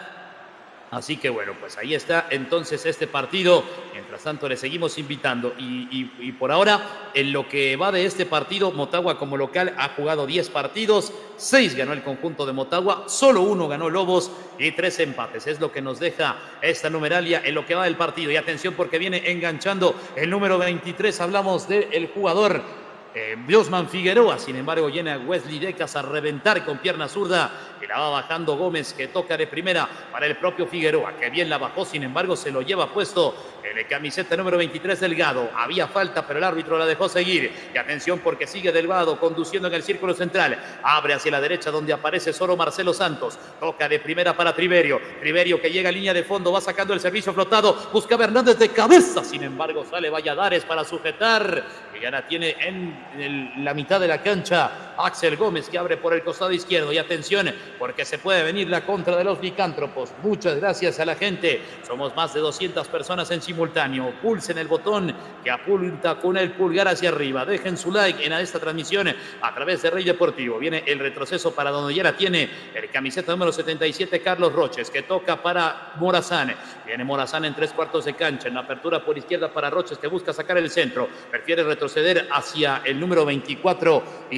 Así que bueno, pues ahí está entonces este partido. Mientras tanto le seguimos invitando y, y, y por ahora, en lo que va de este partido, Motagua como local ha jugado diez partidos, seis ganó el conjunto de Motagua, solo uno ganó Lobos y tres empates. Es lo que nos deja esta numeralia en lo que va del partido. Y atención, porque viene enganchando el número veintitrés, hablamos del jugador Eh, Josman Figueroa, sin embargo llena a Wesley Decas a reventar con pierna zurda y la va bajando Gómez, que toca de primera para el propio Figueroa, que bien la bajó, sin embargo se lo lleva puesto el camiseta número veintitrés Delgado. Había falta, pero el árbitro la dejó seguir. Y atención, porque sigue Delgado conduciendo en el círculo central, abre hacia la derecha donde aparece solo Marcelo Santos, toca de primera para Triverio, Triverio que llega a línea de fondo, va sacando el servicio flotado, buscaba Hernández de cabeza, sin embargo sale Valladares para sujetar y ya la tiene en en la mitad de la cancha Axel Gómez, que abre por el costado izquierdo. Y atención, porque se puede venir la contra de los licántropos. Muchas gracias a la gente, somos más de doscientas personas en simultáneo. Pulsen el botón que apunta con el pulgar hacia arriba, dejen su like en esta transmisión a través de Rey Deportivo. Viene el retroceso para donde ya la tiene el camiseta número setenta y siete Carlos Roches, que toca para Morazán. Viene Morazán en tres cuartos de cancha, en la apertura por izquierda para Roches, que busca sacar el centro, prefiere retroceder hacia el número veinticuatro Ismael Santos,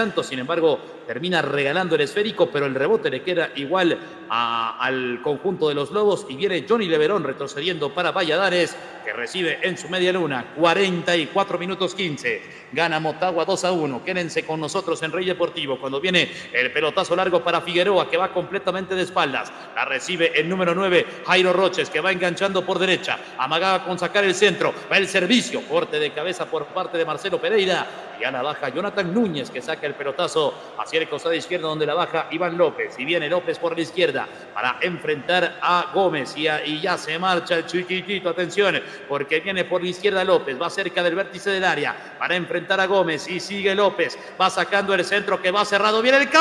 Santos, sin embargo, termina regalando el esférico, pero el rebote le queda igual a, al conjunto de los Lobos y viene Johnny Leverón retrocediendo para Valladares, que recibe en su media luna. Cuarenta y cuatro minutos quince, gana Motagua dos a uno. Quédense con nosotros en Rey Deportivo cuando viene el pelotazo largo para Figueroa, que va completamente de espaldas, la recibe el número nueve, Jairo Roches, que va enganchando por derecha, amagaba con sacar el centro, va el servicio, corte de cabeza por parte de Marcelo Pereira, y a la baja Jonathan Núñez, que saca el pelotazo hacia el costado izquierdo, donde la baja Iván López, y viene López por la izquierda para enfrentar a Gómez, y, a, y ya se marcha el chiquitito, atención, porque viene por la izquierda López, va cerca del vértice del área para enfrentar a Gómez, y sigue López, va sacando el centro que va cerrado, viene el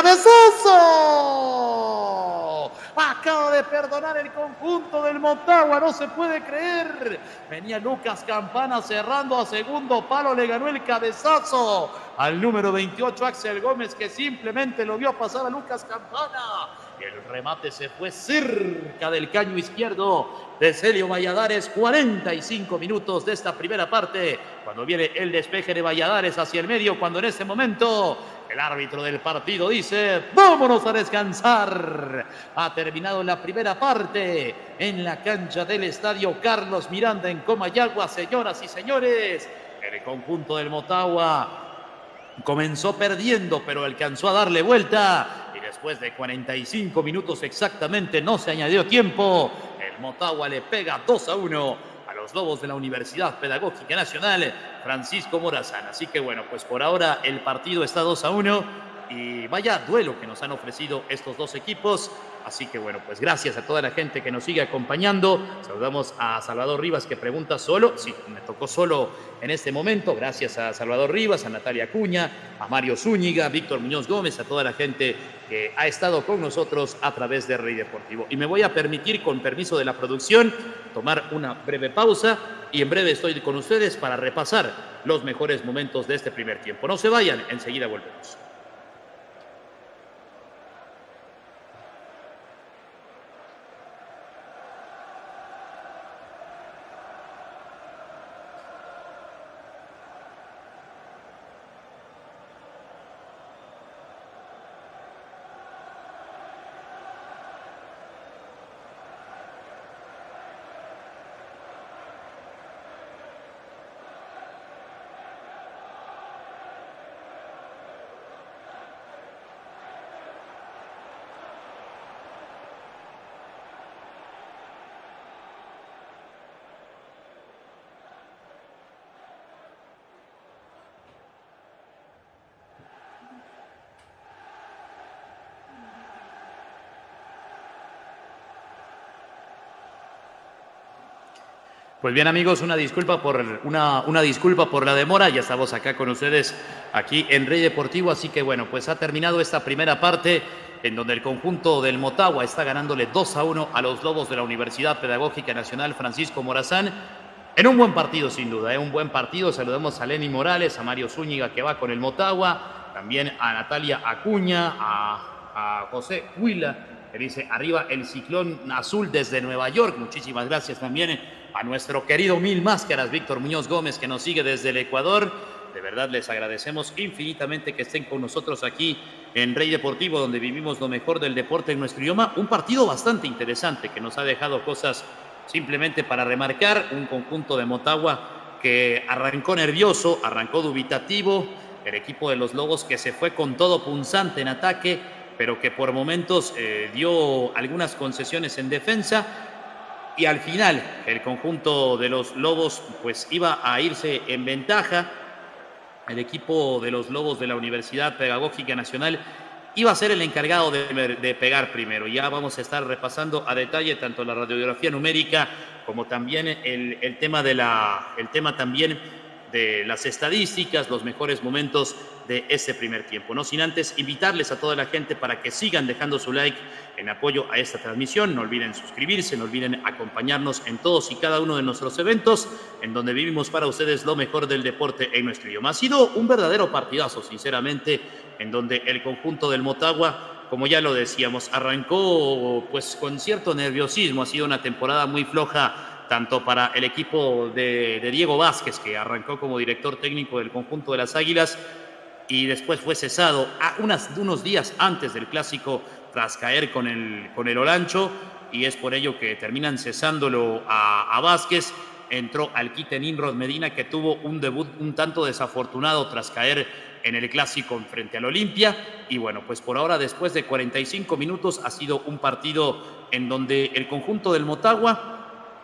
cabezazo. Acaba de perdonar el conjunto del Motagua, no se puede creer. Venía Lucas Campana cerrando a segundo palo, le ganó el cabezazo al número veintiocho, Axel Gómez, que simplemente lo vio pasar a Lucas Campana. El remate se fue cerca del caño izquierdo de Celio Valladares. Cuarenta y cinco minutos de esta primera parte, cuando viene el despeje de Valladares hacia el medio, cuando en este momento el árbitro del partido dice: vámonos a descansar. Ha terminado la primera parte en la cancha del estadio Carlos Miranda en Comayagua. Señoras y señores, el conjunto del Motagua comenzó perdiendo, pero alcanzó a darle vuelta, y después de cuarenta y cinco minutos exactamente, no se añadió tiempo, el Motagua le pega dos a uno a los Lobos de la Universidad Pedagógica Nacional Francisco Morazán. Así que bueno, pues por ahora el partido está dos a uno, y vaya duelo que nos han ofrecido estos dos equipos. Así que bueno, pues gracias a toda la gente que nos sigue acompañando. Saludamos a Salvador Rivas, que pregunta solo. Sí, me tocó solo en este momento. Gracias a Salvador Rivas, a Natalia Acuña, a Mario Zúñiga, Víctor Muñoz Gómez, a toda la gente que ha estado con nosotros a través de Rey Deportivo. Y me voy a permitir, con permiso de la producción, tomar una breve pausa, y en breve estoy con ustedes para repasar los mejores momentos de este primer tiempo. No se vayan, enseguida volvemos. Pues bien, amigos, una disculpa por una, una disculpa por la demora. Ya estamos acá con ustedes aquí en Rey Deportivo. Así que bueno, pues ha terminado esta primera parte en donde el conjunto del Motagua está ganándole dos a uno a los Lobos de la Universidad Pedagógica Nacional Francisco Morazán. En un buen partido, sin duda, ¿eh? Un buen partido. Saludamos a Lenny Morales, a Mario Zúñiga, que va con el Motagua, también a Natalia Acuña, a, a José Huila, que dice: arriba el ciclón azul desde Nueva York. Muchísimas gracias también a nuestro querido Mil Máscaras, Víctor Muñoz Gómez, que nos sigue desde el Ecuador. De verdad les agradecemos infinitamente que estén con nosotros aquí en Rey Deportivo, donde vivimos lo mejor del deporte en nuestro idioma. Un partido bastante interesante que nos ha dejado cosas simplemente para remarcar. Un conjunto de Motagua que arrancó nervioso, arrancó dubitativo. El equipo de los Lobos que se fue con todo punzante en ataque, pero que por momentos eh, dio algunas concesiones en defensa. Y al final el conjunto de los Lobos pues iba a irse en ventaja. El equipo de los Lobos de la Universidad Pedagógica Nacional iba a ser el encargado de, de pegar primero. Ya vamos a estar repasando a detalle tanto la radiografía numérica como también el, el, tema, de la, el tema también de las estadísticas, los mejores momentos de ese primer tiempo. No sin antes invitarles a toda la gente para que sigan dejando su like en apoyo a esta transmisión. No olviden suscribirse, no olviden acompañarnos en todos y cada uno de nuestros eventos, en donde vivimos para ustedes lo mejor del deporte en nuestro idioma. Ha sido un verdadero partidazo, sinceramente, en donde el conjunto del Motagua, como ya lo decíamos, arrancó pues con cierto nerviosismo. Ha sido una temporada muy floja, tanto para el equipo de, de Diego Vázquez, que arrancó como director técnico del conjunto de las Águilas, y después fue cesado a unas, unos días antes del clásico tras caer con el, con el Olancho, y es por ello que terminan cesándolo a, a Vázquez. Entró al quite Nimrod Medina, que tuvo un debut un tanto desafortunado tras caer en el clásico frente al Olimpia. Y bueno, pues por ahora, después de cuarenta y cinco minutos, ha sido un partido en donde el conjunto del Motagua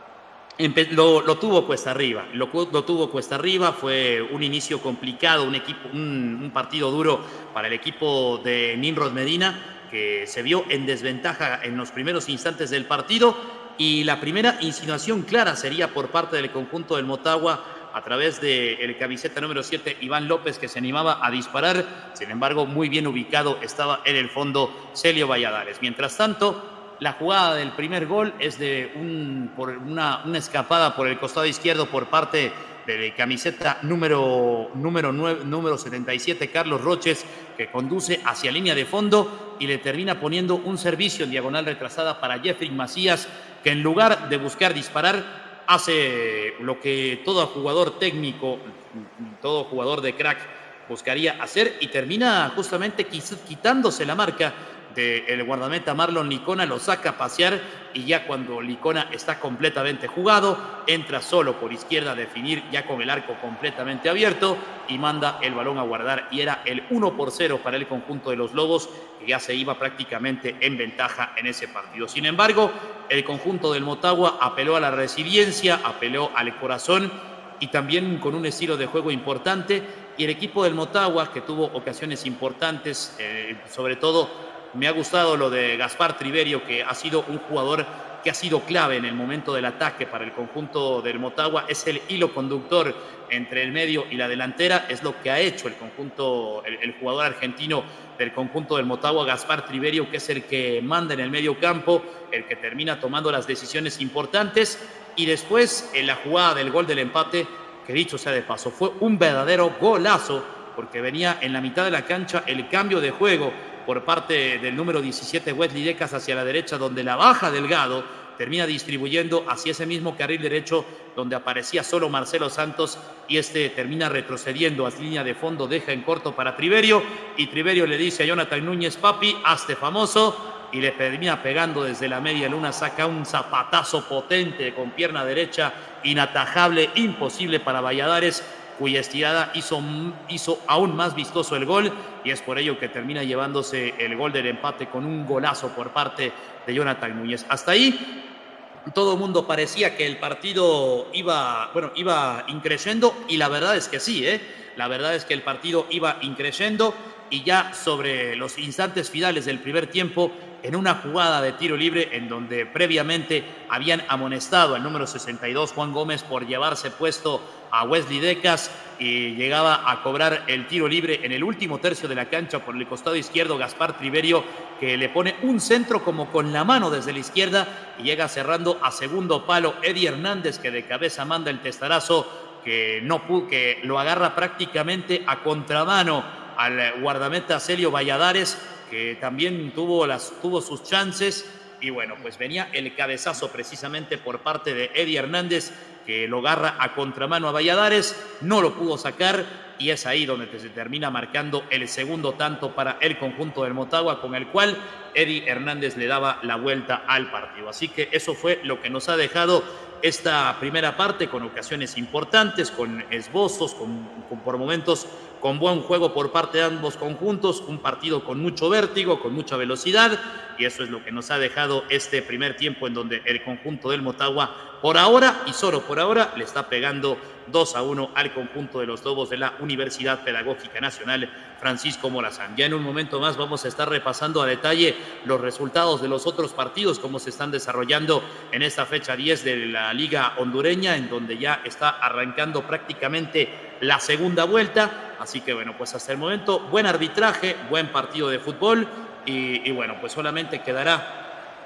Lo, lo tuvo cuesta arriba, lo, lo tuvo cuesta arriba, fue un inicio complicado, un, equipo, un, un partido duro para el equipo de Nimrod Medina, que se vio en desventaja en los primeros instantes del partido, y la primera insinuación clara sería por parte del conjunto del Motagua a través del camiseta número siete, Iván López, que se animaba a disparar. Sin embargo, muy bien ubicado estaba en el fondo Celio Valladares. Mientras tanto, la jugada del primer gol es de un, por una, una escapada por el costado izquierdo por parte de camiseta número, número, nueve, número setenta y siete, Carlos Roches, que conduce hacia línea de fondo y le termina poniendo un servicio en diagonal retrasada para Jeffrey Macías, que en lugar de buscar disparar, hace lo que todo jugador técnico, todo jugador de crack buscaría hacer, y termina justamente quitándose la marca del guardameta Marlon Licona, lo saca a pasear, y ya cuando Licona está completamente jugado, entra solo por izquierda a definir, ya con el arco completamente abierto, y manda el balón a guardar, y era el uno por cero para el conjunto de los Lobos, que ya se iba prácticamente en ventaja en ese partido. Sin embargo, el conjunto del Motagua apeló a la resiliencia, apeló al corazón, y también con un estilo de juego importante, y el equipo del Motagua, que tuvo ocasiones importantes, eh, sobre todo me ha gustado lo de Gaspar Triverio, que ha sido un jugador que ha sido clave en el momento del ataque para el conjunto del Motagua. Es el hilo conductor entre el medio y la delantera. Es lo que ha hecho el conjunto, el, el jugador argentino del conjunto del Motagua, Gaspar Triverio, que es el que manda en el medio campo, el que termina tomando las decisiones importantes. Y después, en la jugada del gol del empate, que dicho sea de paso, fue un verdadero golazo, porque venía en la mitad de la cancha el cambio de juego por parte del número diecisiete, Wesley Decas, hacia la derecha, donde la baja Delgado termina distribuyendo hacia ese mismo carril derecho donde aparecía solo Marcelo Santos, y este termina retrocediendo a línea de fondo, deja en corto para Triverio, y Triverio le dice a Jonathan Núñez: papi, hazte famoso, y le termina pegando desde la media luna, saca un zapatazo potente con pierna derecha, inatajable, imposible para Valladares, cuya estirada hizo, hizo aún más vistoso el gol, y es por ello que termina llevándose el gol del empate con un golazo por parte de Jonathan Núñez. Hasta ahí todo el mundo parecía que el partido iba, bueno, iba increciendo, y la verdad es que sí, ¿eh? La verdad es que el partido iba increciendo, y ya sobre los instantes finales del primer tiempo, en una jugada de tiro libre en donde previamente habían amonestado al número sesenta y dos, Juan Gómez, por llevarse puesto a Wesley Decas, y llegaba a cobrar el tiro libre en el último tercio de la cancha por el costado izquierdo Gaspar Triverio, que le pone un centro como con la mano desde la izquierda, y llega cerrando a segundo palo Eddie Hernández, que de cabeza manda el testarazo, que, no, que lo agarra prácticamente a contramano al guardameta Celio Valladares, que también tuvo, las, tuvo sus chances, y bueno, pues venía el cabezazo precisamente por parte de Eddie Hernández, que lo agarra a contramano a Valladares, no lo pudo sacar, y es ahí donde se termina marcando el segundo tanto para el conjunto del Motagua, con el cual Eddie Hernández le daba la vuelta al partido. Así que eso fue lo que nos ha dejado esta primera parte, con ocasiones importantes, con esbozos, con, con por momentos con buen juego por parte de ambos conjuntos, un partido con mucho vértigo, con mucha velocidad, y eso es lo que nos ha dejado este primer tiempo, en donde el conjunto del Motagua, por ahora y solo por ahora, le está pegando dos a uno al conjunto de los Lobos de la Universidad Pedagógica Nacional Francisco Morazán. Ya en un momento más vamos a estar repasando a detalle los resultados de los otros partidos, cómo se están desarrollando en esta fecha diez de la Liga Hondureña, en donde ya está arrancando prácticamente la segunda vuelta. Así que bueno, pues hasta el momento buen arbitraje, buen partido de fútbol, y, y bueno, pues solamente quedará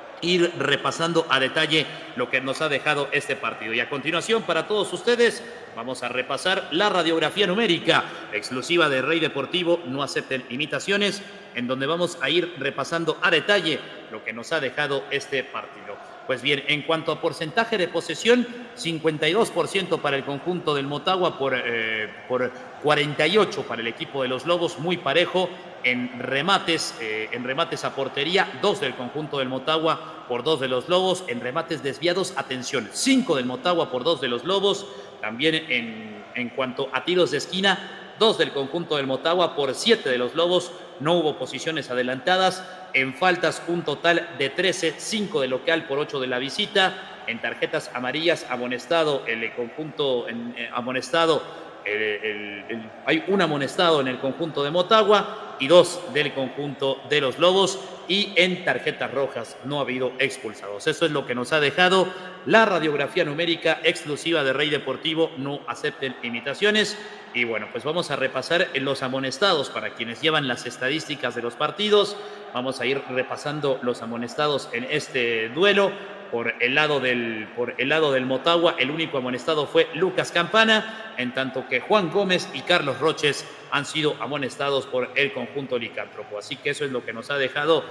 ir repasando a detalle lo que nos ha dejado este partido. Y a continuación, para todos ustedes, vamos a repasar la radiografía numérica exclusiva de Rey Deportivo, no acepten imitaciones, en donde vamos a ir repasando a detalle lo que nos ha dejado este partido. Pues bien, en cuanto a porcentaje de posesión, cincuenta y dos por ciento para el conjunto del Motagua por, eh, por cuarenta y ocho para el equipo de los Lobos, muy parejo. En remates, eh, en remates a portería, dos del conjunto del Motagua por dos de los Lobos. En remates desviados, atención, cinco del Motagua por dos de los Lobos. También en, en cuanto a tiros de esquina, dos del conjunto del Motagua por siete de los Lobos. No hubo posiciones adelantadas. En faltas, un total de trece, cinco de local por ocho de la visita. En tarjetas amarillas, amonestado el conjunto, en, eh, amonestado, el, el, el, hay un amonestado en el conjunto de Motagua y dos del conjunto de los Lobos. Y en tarjetas rojas no ha habido expulsados. Eso es lo que nos ha dejado la radiografía numérica exclusiva de Rey Deportivo. No acepten imitaciones. Y bueno, pues vamos a repasar los amonestados para quienes llevan las estadísticas de los partidos. Vamos a ir repasando los amonestados en este duelo. Por el lado del, por el lado del Motagua, el único amonestado fue Lucas Campana, en tanto que Juan Gómez y Carlos Roches han sido amonestados por el conjunto licántropo. Así que eso es lo que nos ha dejado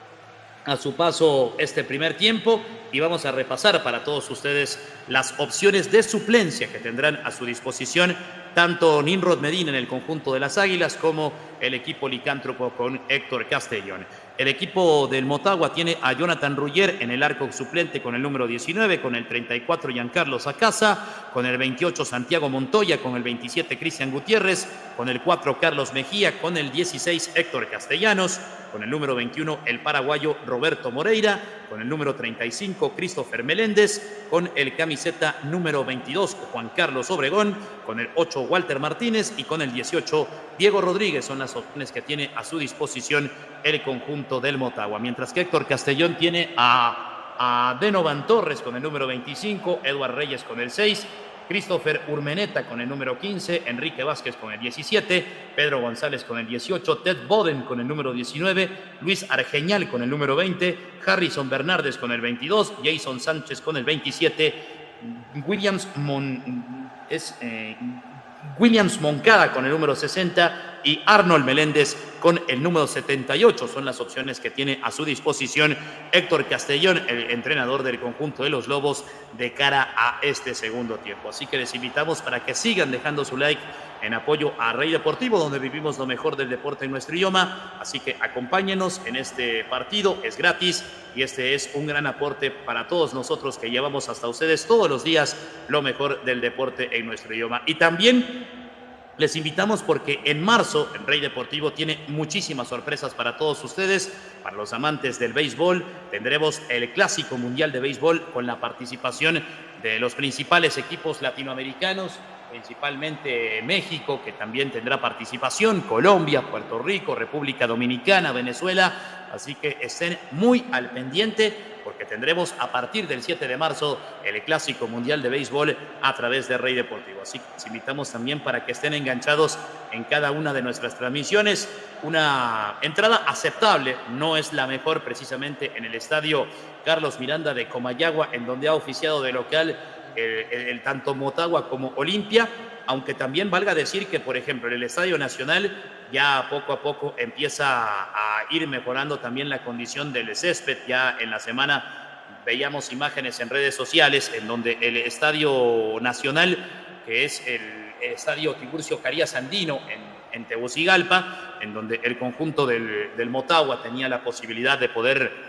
a su paso este primer tiempo, y vamos a repasar para todos ustedes las opciones de suplencia que tendrán a su disposición tanto Nimrod Medina en el conjunto de las Águilas como el equipo licántropo con Héctor Castellón. El equipo del Motagua tiene a Jonathan Ruggier en el arco suplente con el número diecinueve, con el treinta y cuatro Giancarlo Sacasa, con el veintiocho Santiago Montoya, con el veintisiete Cristian Gutiérrez, con el cuatro Carlos Mejía, con el dieciséis Héctor Castellanos, con el número veintiuno el paraguayo Roberto Moreira, con el número treinta y cinco Christopher Meléndez, con el camiseta número veintidós Juan Carlos Obregón, con el ocho Walter Martínez y con el dieciocho Diego Rodríguez. Son las opciones que tiene a su disposición el conjunto del Motagua, mientras que Héctor Castellón tiene a, a Denovan Torres con el número veinticinco, Eduard Reyes con el seis, Christopher Urmeneta con el número quince, Enrique Vázquez con el diecisiete, Pedro González con el dieciocho, Ted Boden con el número diecinueve, Luis Argeñal con el número veinte, Harrison Bernardes con el veintidós, Jason Sánchez con el veintisiete, Williams, Mon, es, eh, Williams Moncada con el número sesenta y Arnold Meléndez con el número setenta y ocho. Son las opciones que tiene a su disposición Héctor Castellón, el entrenador del conjunto de los Lobos, de cara a este segundo tiempo. Así que les invitamos para que sigan dejando su like en apoyo a Rey Deportivo, donde vivimos lo mejor del deporte en nuestro idioma. Así que acompáñenos en este partido, es gratis y este es un gran aporte para todos nosotros que llevamos hasta ustedes todos los días lo mejor del deporte en nuestro idioma. Y también les invitamos porque en marzo el Rey Deportivo tiene muchísimas sorpresas para todos ustedes. Para los amantes del béisbol tendremos el Clásico Mundial de Béisbol con la participación de los principales equipos latinoamericanos, principalmente México, que también tendrá participación, Colombia, Puerto Rico, República Dominicana, Venezuela. Así que estén muy al pendiente porque tendremos a partir del siete de marzo el Clásico Mundial de Béisbol a través de Rey Deportivo. Así que les invitamos también para que estén enganchados en cada una de nuestras transmisiones. Una entrada aceptable, no es la mejor precisamente en el estadio Carlos Miranda de Comayagua, en donde ha oficiado de local el, el, el tanto Motagua como Olimpia, aunque también valga decir que, por ejemplo, en el Estadio Nacional ya poco a poco empieza a ir mejorando también la condición del césped. Ya en la semana veíamos imágenes en redes sociales en donde el Estadio Nacional, que es el, el Estadio Tiburcio Carías Andino en, en Tegucigalpa, en donde el conjunto del, del Motagua tenía la posibilidad de poder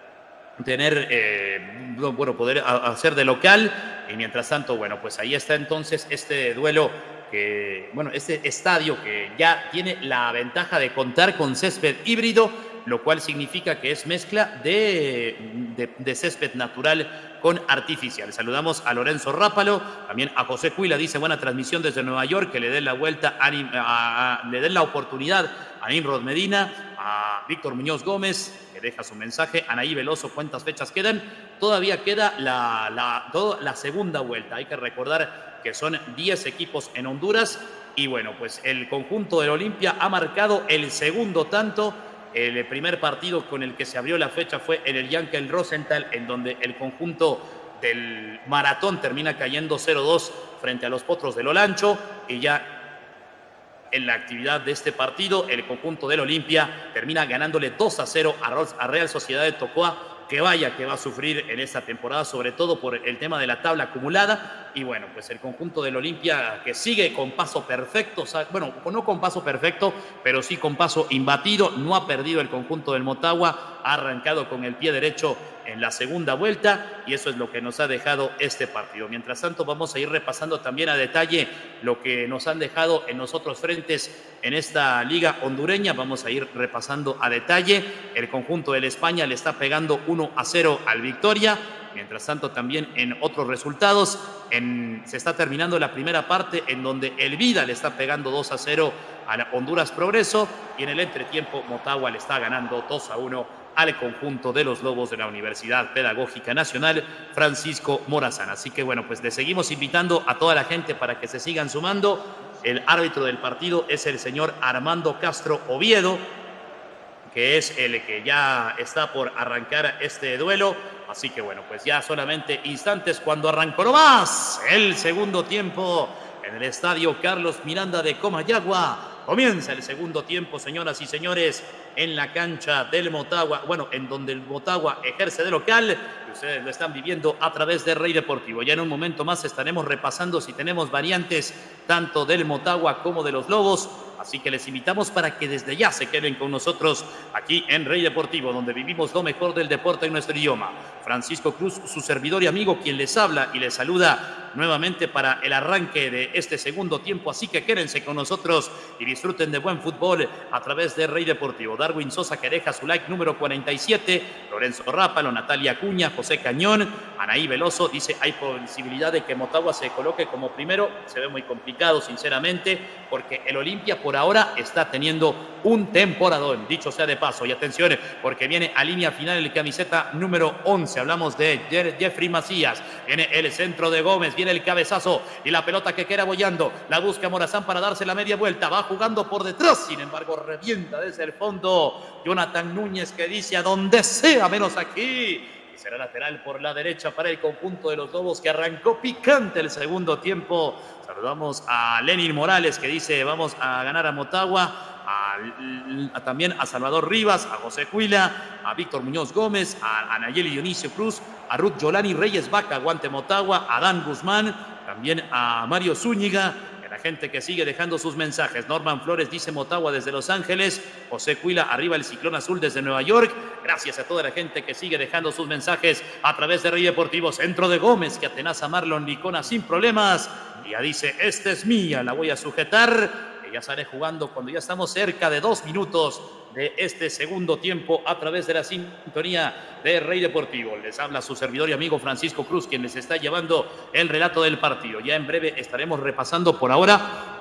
tener, eh, bueno, poder hacer de local, y mientras tanto, bueno, pues ahí está entonces este duelo que, bueno, este estadio que ya tiene la ventaja de contar con césped híbrido, lo cual significa que es mezcla de, de, de césped natural con artificial. Saludamos a Lorenzo Rápalo, también a José Cuila, dice buena transmisión desde Nueva York, que le den la vuelta, a, a, a, le den la oportunidad a Nimrod Medina, a Víctor Muñoz Gómez, que deja su mensaje, Anaí Veloso, ¿cuántas fechas quedan? Todavía queda la, la, toda la segunda vuelta, hay que recordar que son diez equipos en Honduras, y bueno, pues el conjunto del Olimpia ha marcado el segundo tanto. El primer partido con el que se abrió la fecha fue en el Yankel Rosenthal, en donde el conjunto del Maratón termina cayendo cero dos frente a los Potros del Olancho, y ya en la actividad de este partido el conjunto del Olimpia termina ganándole dos a cero a Real Sociedad de Tocoa que vaya que va a sufrir en esta temporada, sobre todo por el tema de la tabla acumulada. Y bueno, pues el conjunto del Olimpia que sigue con paso perfecto, o sea, bueno, no con paso perfecto, pero sí con paso imbatido, no ha perdido el conjunto del Motagua, ha arrancado con el pie derecho en la segunda vuelta y eso es lo que nos ha dejado este partido. Mientras tanto, vamos a ir repasando también a detalle lo que nos han dejado en los otros frentes en esta liga hondureña. Vamos a ir repasando a detalle. El conjunto del España le está pegando uno a cero al Victoria. Mientras tanto, también en otros resultados, en, se está terminando la primera parte en donde el Vida le está pegando dos a cero a la Honduras Progreso y en el entretiempo Motagua le está ganando dos a uno al conjunto de los Lobos de la Universidad Pedagógica Nacional Francisco Morazán. Así que bueno, pues le seguimos invitando a toda la gente para que se sigan sumando. El árbitro del partido es el señor Armando Castro Oviedo, que es el que ya está por arrancar este duelo. Así que bueno, pues ya solamente instantes cuando arrancó nomás el segundo tiempo en el estadio Carlos Miranda de Comayagua. Comienza el segundo tiempo, señoras y señores, en la cancha del Motagua, bueno, en donde el Motagua ejerce de local, y ustedes lo están viviendo a través de Rey Deportivo. Ya en un momento más estaremos repasando si tenemos variantes tanto del Motagua como de los Lobos, así que les invitamos para que desde ya se queden con nosotros aquí en Rey Deportivo, donde vivimos lo mejor del deporte en nuestro idioma. Francisco Cruz, su servidor y amigo, quien les habla y les saluda nuevamente para el arranque de este segundo tiempo, así que quédense con nosotros y disfruten de buen fútbol a través de Rey Deportivo. Darwin Sosa, que deja su like número cuarenta y siete, Lorenzo Rápalo, Natalia Acuña, José Cañón, Anaí Veloso, dice hay posibilidad de que Motagua se coloque como primero. Se ve muy complicado, sinceramente, porque el Olimpia por ahora está teniendo un temporadón, dicho sea de paso. Y atención, porque viene a línea final el camiseta número once, hablamos de Jeffrey Macías, viene el centro de Gómez, viene el cabezazo y la pelota que queda boyando, la busca Morazán para darse la media vuelta, va jugando por detrás, sin embargo revienta desde el fondo Jonathan Núñez, que dice a donde sea menos aquí. Y será lateral por la derecha para el conjunto de los Lobos, que arrancó picante el segundo tiempo. Saludamos a Lenin Morales, que dice vamos a ganar a Motagua. A, a, también a Salvador Rivas, a José Cuila, a Víctor Muñoz Gómez, a, a Nayeli Dionisio Cruz, a Ruth Yolani Reyes Vaca, aguante Motagua, a Dan Guzmán, también a Mario Zúñiga, a la gente que sigue dejando sus mensajes. Norman Flores dice Motagua desde Los Ángeles, José Cuila arriba el Ciclón Azul desde Nueva York. Gracias a toda la gente que sigue dejando sus mensajes a través de Rey Deportivo. Centro de Gómez, que atenaza a Marlon Licona sin problemas, y ya dice esta es mía, la voy a sujetar. Ya sale jugando cuando ya estamos cerca de dos minutos de este segundo tiempo a través de la sintonía de Rey Deportivo. Les habla su servidor y amigo Francisco Cruz, quien les está llevando el relato del partido. Ya en breve estaremos repasando. Por ahora,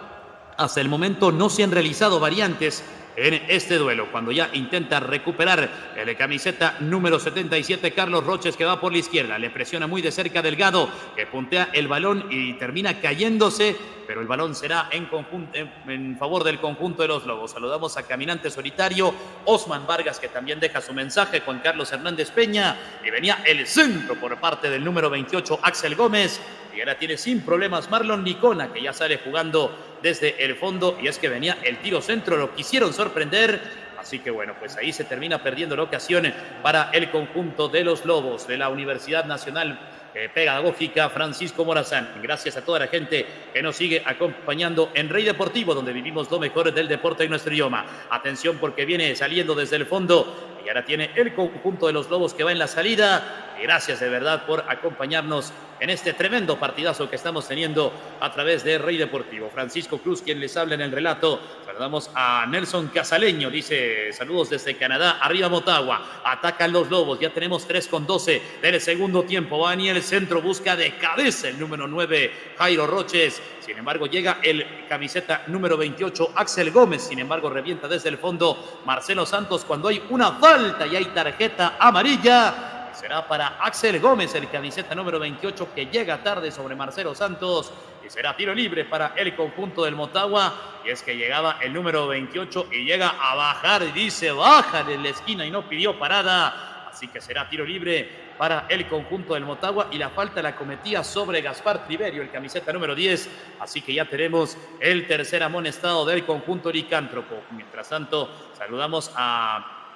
hasta el momento no se han realizado variantes en este duelo, cuando ya intenta recuperar el camiseta número setenta y siete, Carlos Roches, que va por la izquierda, le presiona muy de cerca Delgado, que puntea el balón y termina cayéndose, pero el balón será en, conjunto, en, en favor del conjunto de los Lobos. Saludamos a Caminante Solitario, Osman Vargas, que también deja su mensaje, Juan Carlos Hernández Peña, y venía el centro por parte del número veintiocho, Axel Gómez, y ahora tiene sin problemas Marlon Licona, que ya sale jugando desde el fondo, y es que venía el tiro centro, lo quisieron sorprender, así que bueno, pues ahí se termina perdiendo la ocasión para el conjunto de los Lobos de la Universidad Nacional eh, Pedagógica Francisco Morazán. Gracias a toda la gente que nos sigue acompañando en Rey Deportivo, donde vivimos lo mejor del deporte en nuestro idioma. Atención, porque viene saliendo desde el fondo y ahora tiene el conjunto de los Lobos que va en la salida. Y gracias de verdad por acompañarnos en este tremendo partidazo que estamos teniendo a través de Rey Deportivo. Francisco Cruz, quien les habla en el relato. Saludamos a Nelson Casaleño, dice saludos desde Canadá, arriba Motagua, atacan los Lobos, ya tenemos tres con doce del segundo tiempo. Va en el centro, busca de cabeza el número nueve, Jairo Roches. Sin embargo, llega el camiseta número veintiocho, Axel Gómez. Sin embargo, revienta desde el fondo Marcelo Santos cuando hay una falta y hay tarjeta amarilla. Será para Axel Gómez, el camiseta número veintiocho, que llega tarde sobre Marcelo Santos. Y será tiro libre para el conjunto del Motagua. Y es que llegaba el número veintiocho y llega a bajar. Y dice, baja de la esquina y no pidió parada. Así que será tiro libre para el conjunto del Motagua. Y la falta la cometía sobre Gaspar Triverio, el camiseta número diez. Así que ya tenemos el tercer amonestado del conjunto licántropo. Mientras tanto, saludamos a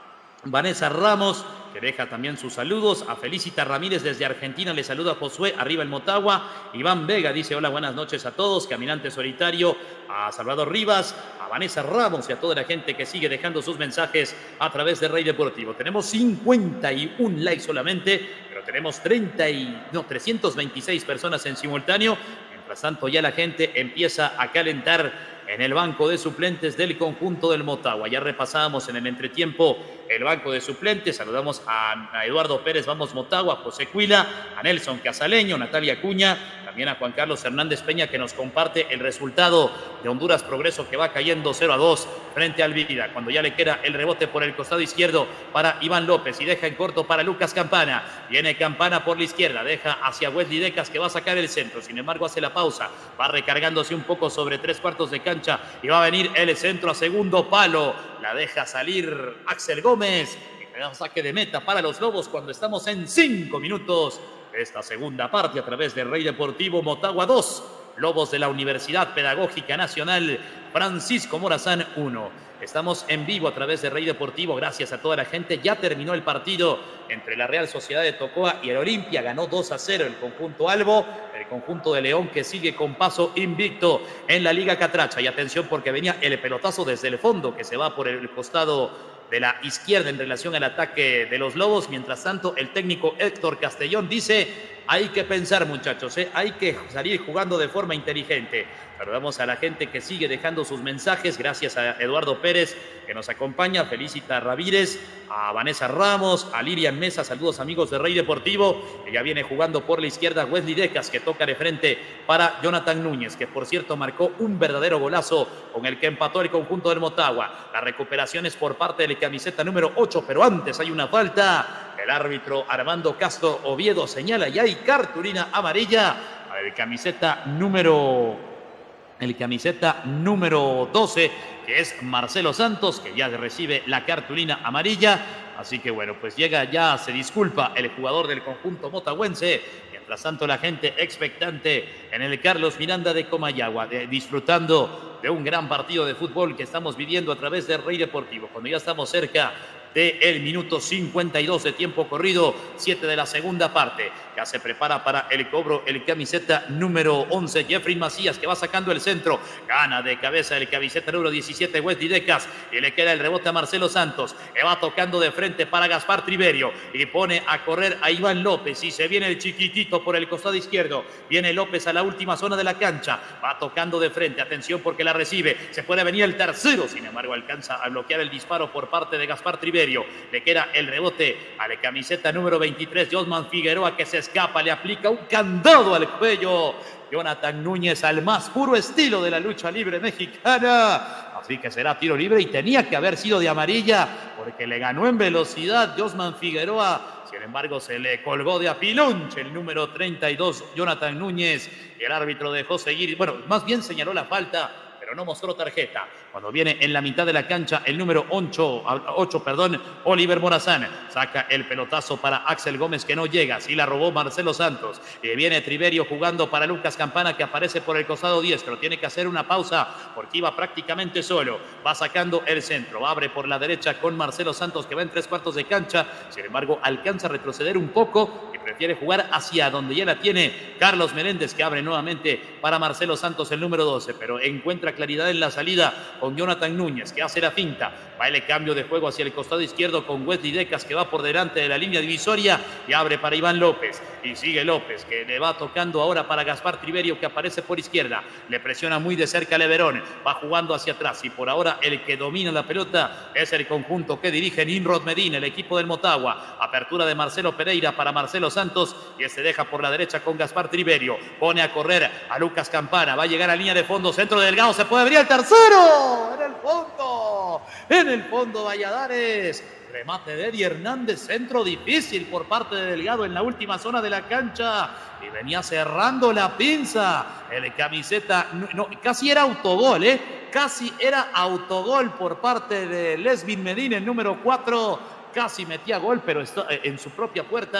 Vanessa Ramos, que deja también sus saludos. A Felicita Ramírez desde Argentina le saluda a Josué, arriba el Motagua. Iván Vega dice hola, buenas noches a todos. Caminante Solitario, a Salvador Rivas, a Vanessa Ramos y a toda la gente que sigue dejando sus mensajes a través de Rey Deportivo. Tenemos cincuenta y un likes solamente, pero tenemos treinta y, no, trescientas veintiséis personas en simultáneo. Mientras tanto, ya la gente empieza a calentar en el banco de suplentes del conjunto del Motagua. Ya repasábamos en el entretiempo el banco de suplentes. Saludamos a, a Eduardo Pérez, vamos Motagua, a José Cuila, a Nelson Casaleño, Natalia Cuña, también a Juan Carlos Hernández Peña, que nos comparte el resultado de Honduras Progreso, que va cayendo cero a dos frente al Vida, cuando ya le queda el rebote por el costado izquierdo para Iván López y deja en corto para Lucas Campana. Viene Campana por la izquierda, deja hacia Wesley Decas, que va a sacar el centro. Sin embargo, hace la pausa, va recargándose un poco sobre tres cuartos de cancha y va a venir el centro a segundo palo. La deja salir Axel Gómez y le da un saque de meta para los Lobos cuando estamos en cinco minutos de esta segunda parte a través de Rey Deportivo. Motagua dos, Lobos de la Universidad Pedagógica Nacional Francisco Morazán uno. Estamos en vivo a través de Rey Deportivo, gracias a toda la gente. Ya terminó el partido entre la Real Sociedad de Tocoa y el Olimpia, ganó dos a cero el conjunto albo, el conjunto de León, que sigue con paso invicto en la Liga Catracha. Y atención, porque venía el pelotazo desde el fondo que se va por el costado de la izquierda en relación al ataque de los Lobos. Mientras tanto, el técnico Héctor Castellón dice: hay que pensar, muchachos, ¿eh? Hay que salir jugando de forma inteligente. Saludamos a la gente que sigue dejando sus mensajes. Gracias a Eduardo Pérez, que nos acompaña. Felicita Ramírez, a Vanessa Ramos, a Lirian Mesa. Saludos, amigos de Rey Deportivo. Que ya viene jugando por la izquierda Wesley Decas, que toca de frente para Jonathan Núñez, que por cierto marcó un verdadero golazo con el que empató el conjunto del Motagua. La recuperación es por parte de la camiseta número ocho, pero antes hay una falta. El árbitro Armando Castro Oviedo señala y hay cartulina amarilla para el camiseta número el camiseta número doce, que es Marcelo Santos, que ya recibe la cartulina amarilla. Así que bueno, pues llega ya, se disculpa el jugador del conjunto motagüense. Mientras tanto, la gente expectante en el Carlos Miranda de Comayagua, de, disfrutando de un gran partido de fútbol que estamos viviendo a través de Rey Deportivo. Cuando ya estamos cerca del minuto cincuenta y dos de tiempo corrido, siete de la segunda parte. Ya se prepara para el cobro el camiseta número once, Jeffrey Macías, que va sacando el centro. Gana de cabeza el camiseta número diecisiete, Wesley Decas, y le queda el rebote a Marcelo Santos, que va tocando de frente para Gaspar Triverio y pone a correr a Iván López, y se viene el chiquitito por el costado izquierdo. Viene López a la última zona de la cancha, va tocando de frente. Atención, porque la recibe, se puede venir el tercero. Sin embargo, alcanza a bloquear el disparo por parte de Gaspar Triverio. Le queda el rebote a la camiseta número veintitrés, Josman Figueroa, que se escapa, le aplica un candado al cuello Jonathan Núñez, al más puro estilo de la lucha libre mexicana. Así que será tiro libre, y tenía que haber sido de amarilla porque le ganó en velocidad Josman Figueroa. Sin embargo, se le colgó de apilonche el número treinta y dos, Jonathan Núñez, y el árbitro dejó seguir. Bueno, más bien señaló la falta, pero no mostró tarjeta. Cuando viene en la mitad de la cancha el número ocho, ocho perdón, Oliver Morazán, saca el pelotazo para Axel Gómez, que no llega. Sí la robó Marcelo Santos. Y viene Triverio jugando para Lucas Campana, que aparece por el costado diestro. Tiene que hacer una pausa porque iba prácticamente solo. Va sacando el centro, abre por la derecha con Marcelo Santos, que va en tres cuartos de cancha. Sin embargo, alcanza a retroceder un poco y prefiere jugar hacia donde ya la tiene Carlos Meléndez, que abre nuevamente para Marcelo Santos, el número doce, pero encuentra claridad en la salida con Jonathan Núñez, que hace la finta. Va el cambio de juego hacia el costado izquierdo con Wesley Decas, que va por delante de la línea divisoria y abre para Iván López. Y sigue López, que le va tocando ahora para Gaspar Triverio, que aparece por izquierda. Le presiona muy de cerca a Leverón. Va jugando hacia atrás, y por ahora el que domina la pelota es el conjunto que dirige Nimrod Medina, el equipo del Motagua. Apertura de Marcelo Pereira para Marcelo Santos, y se deja por la derecha con Gaspar Triverio. Pone a correr a Lucas Campana. Va a llegar a línea de fondo, centro delgado, se puede abrir el tercero. En el fondo, en el fondo Valladares. Remate de Eddie Hernández, centro difícil por parte de Delgado en la última zona de la cancha, y venía cerrando la pinza el camiseta, no, casi era autogol, ¿eh? Casi era autogol por parte de Lesvin Medina, el número cuatro, casi metía gol, pero en su propia puerta.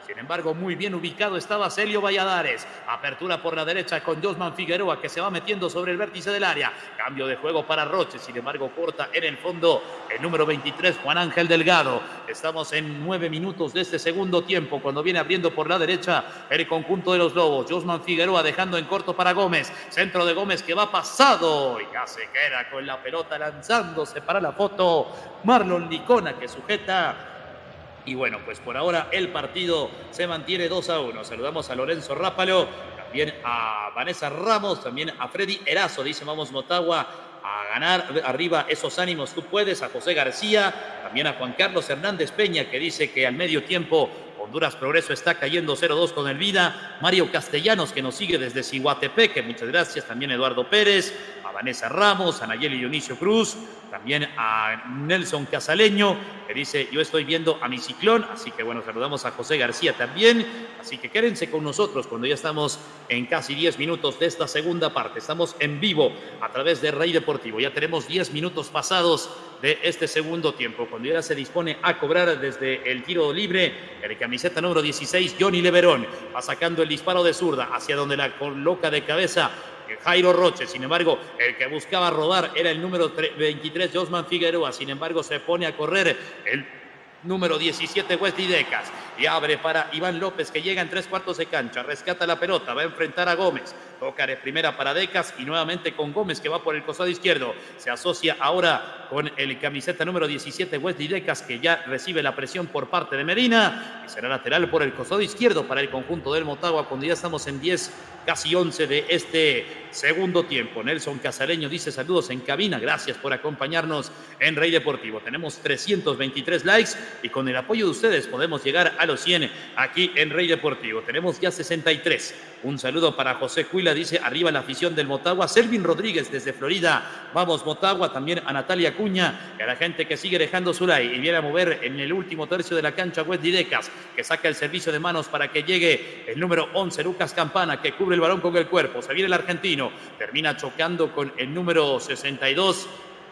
Sin embargo, muy bien ubicado estaba Celio Valladares. Apertura por la derecha con Josman Figueroa, que se va metiendo sobre el vértice del área. Cambio de juego para Roches. Sin embargo, corta en el fondo el número veintitrés, Juan Ángel Delgado. Estamos en nueve minutos de este segundo tiempo, cuando viene abriendo por la derecha el conjunto de los Lobos. Josman Figueroa dejando en corto para Gómez. Centro de Gómez que va pasado y ya se queda con la pelota lanzándose para la foto. Marlon Licona, que sujeta. Y bueno, pues por ahora el partido se mantiene dos a uno. Saludamos a Lorenzo Rápalo, también a Vanessa Ramos, también a Freddy Erazo. Dice, vamos Motagua a ganar, arriba esos ánimos, tú puedes. A José García, también a Juan Carlos Hernández Peña, que dice que al medio tiempo Honduras Progreso está cayendo cero dos con el Vida. Mario Castellanos, que nos sigue desde Ciguatepeque, muchas gracias. También Eduardo Pérez, a Vanessa Ramos, a Nayeli Dionisio Cruz, también a Nelson Casaleño, que dice, yo estoy viendo a mi Ciclón. Así que bueno, saludamos a José García también. Así que quédense con nosotros cuando ya estamos en casi diez minutos de esta segunda parte. Estamos en vivo a través de Rey Deportivo. Ya tenemos diez minutos pasados de este segundo tiempo, cuando ya se dispone a cobrar desde el tiro libre el camiseta número dieciséis, Johnny Leverón. Va sacando el disparo de zurda hacia donde la coloca de cabeza Jairo Roches. Sin embargo, el que buscaba robar era el número veintitrés, Josman Figueroa. Sin embargo, se pone a correr el número diecisiete, Wesley Decas, y abre para Iván López, que llega en tres cuartos de cancha, rescata la pelota, va a enfrentar a Gómez, toca de primera para Decas y nuevamente con Gómez, que va por el costado izquierdo. Se asocia ahora con el camiseta número diecisiete, Wesley Decas, que ya recibe la presión por parte de Medina, y será lateral por el costado izquierdo para el conjunto del Motagua, cuando ya estamos en diez, casi once de este segundo tiempo. Nelson Casaleño dice, saludos en cabina, gracias por acompañarnos en Rey Deportivo. Tenemos trescientos veintitrés likes y con el apoyo de ustedes podemos llegar a los cien aquí en Rey Deportivo. Tenemos ya sesenta y tres. Un saludo para José Cuila, dice, arriba la afición del Motagua. Selvin Rodríguez desde Florida, vamos Motagua. También a Natalia Cuña, y a la gente que sigue dejando su like y viene a mover en el último tercio de la cancha Wesley Decas, que saca el servicio de manos para que llegue el número once, Lucas Campana, que cubre el balón con el cuerpo. Se viene el argentino, termina chocando con el número sesenta y dos.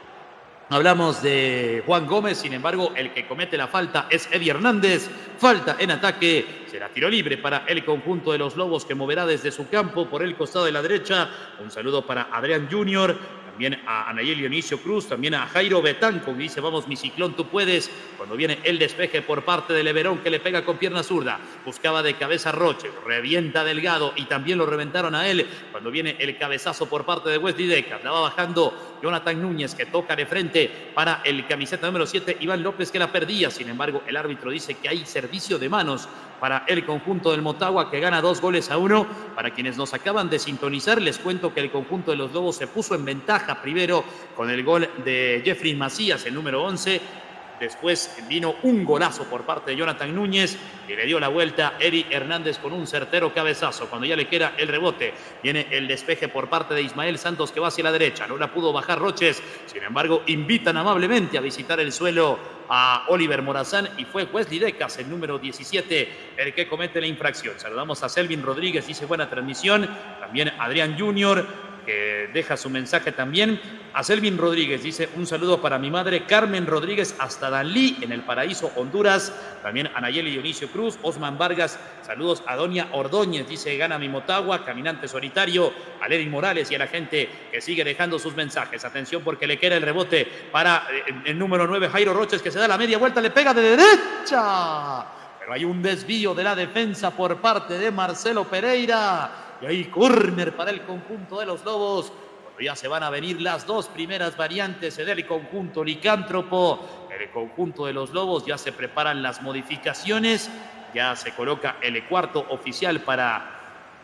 Hablamos de Juan Gómez, sin embargo, el que comete la falta es Eddie Hernández. Falta en ataque, será tiro libre para el conjunto de los Lobos, que moverá desde su campo por el costado de la derecha. Un saludo para Adrián Junior, también a Anayeli Dionisio Cruz, también a Jairo Betanco, que dice, vamos mi Ciclón, tú puedes. Cuando viene el despeje por parte de Leverón, que le pega con pierna zurda, buscaba de cabeza Roche, revienta Delgado y también lo reventaron a él. Cuando viene el cabezazo por parte de Wesley Decas, la va bajando Jonathan Núñez, que toca de frente para el camiseta número siete, Iván López, que la perdía. Sin embargo, el árbitro dice que hay servicio de manos para el conjunto del Motagua, que gana dos goles a uno. Para quienes nos acaban de sintonizar, les cuento que el conjunto de los Lobos se puso en ventaja primero con el gol de Jeffrey Macías, el número once. Después vino un golazo por parte de Jonathan Núñez, que le dio la vuelta Eddie Hernández con un certero cabezazo. Cuando ya le queda el rebote, viene el despeje por parte de Ismael Santos, que va hacia la derecha. No la pudo bajar Roches. Sin embargo, invitan amablemente a visitar el suelo a Oliver Morazán, y fue Wesley Decas, el número diecisiete, el que comete la infracción. Saludamos a Selvin Rodríguez, dice buena transmisión. También Adrián Junior, que deja su mensaje también. A Selvin Rodríguez dice, un saludo para mi madre Carmen Rodríguez hasta Danlí, en el Paraíso, Honduras. También a Nayeli Dionisio Cruz. Osman Vargas, saludos a Doña Ordóñez, dice, gana mi Motagua. Caminante Solitario, a Lady Morales y a la gente que sigue dejando sus mensajes. Atención, porque le queda el rebote para el, el número nueve, Jairo Roches, que se da la media vuelta, le pega de derecha, pero hay un desvío de la defensa por parte de Marcelo Pereira. Y ahí córner para el conjunto de los Lobos, cuando ya se van a venir las dos primeras variantes del conjunto licántropo. En el conjunto de los Lobos ya se preparan las modificaciones, ya se coloca el cuarto oficial para,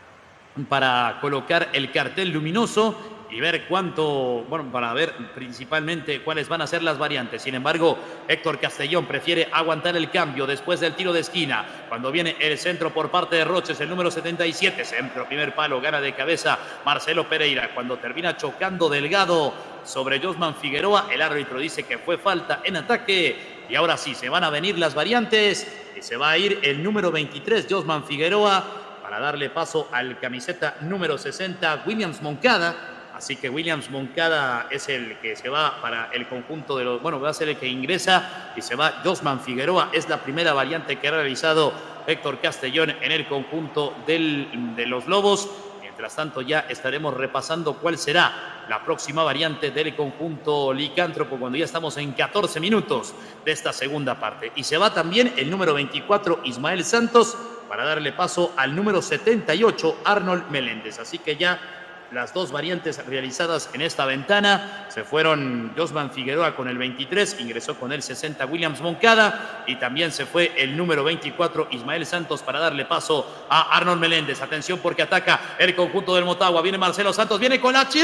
para colocar el cartel luminoso y ver cuánto, bueno, para ver principalmente cuáles van a ser las variantes. Sin embargo, Héctor Castellón prefiere aguantar el cambio después del tiro de esquina. Cuando viene el centro por parte de Roches, el número setenta y siete, centro, primer palo, gana de cabeza Marcelo Pereira. Cuando termina chocando Delgado sobre Josman Figueroa, el árbitro dice que fue falta en ataque. Y ahora sí, se van a venir las variantes y se va a ir el número veintitrés, Josman Figueroa, para darle paso al camiseta número sesenta, Williams Moncada. Así que Williams Moncada es el que se va para el conjunto de los... Bueno, va a ser el que ingresa y se va Josman Figueroa. Es la primera variante que ha realizado Héctor Castellón en el conjunto del, de los Lobos. Mientras tanto, ya estaremos repasando cuál será la próxima variante del conjunto licántropo cuando ya estamos en catorce minutos de esta segunda parte. Y se va también el número veinticuatro, Ismael Santos, para darle paso al número setenta y ocho, Arnold Meléndez. Así que ya las dos variantes realizadas en esta ventana se fueron Josman Figueroa con el veintitrés, ingresó con el sesenta Williams Moncada y también se fue el número veinticuatro Ismael Santos para darle paso a Arnold Meléndez. Atención porque ataca el conjunto del Motagua, viene Marcelo Santos, viene con la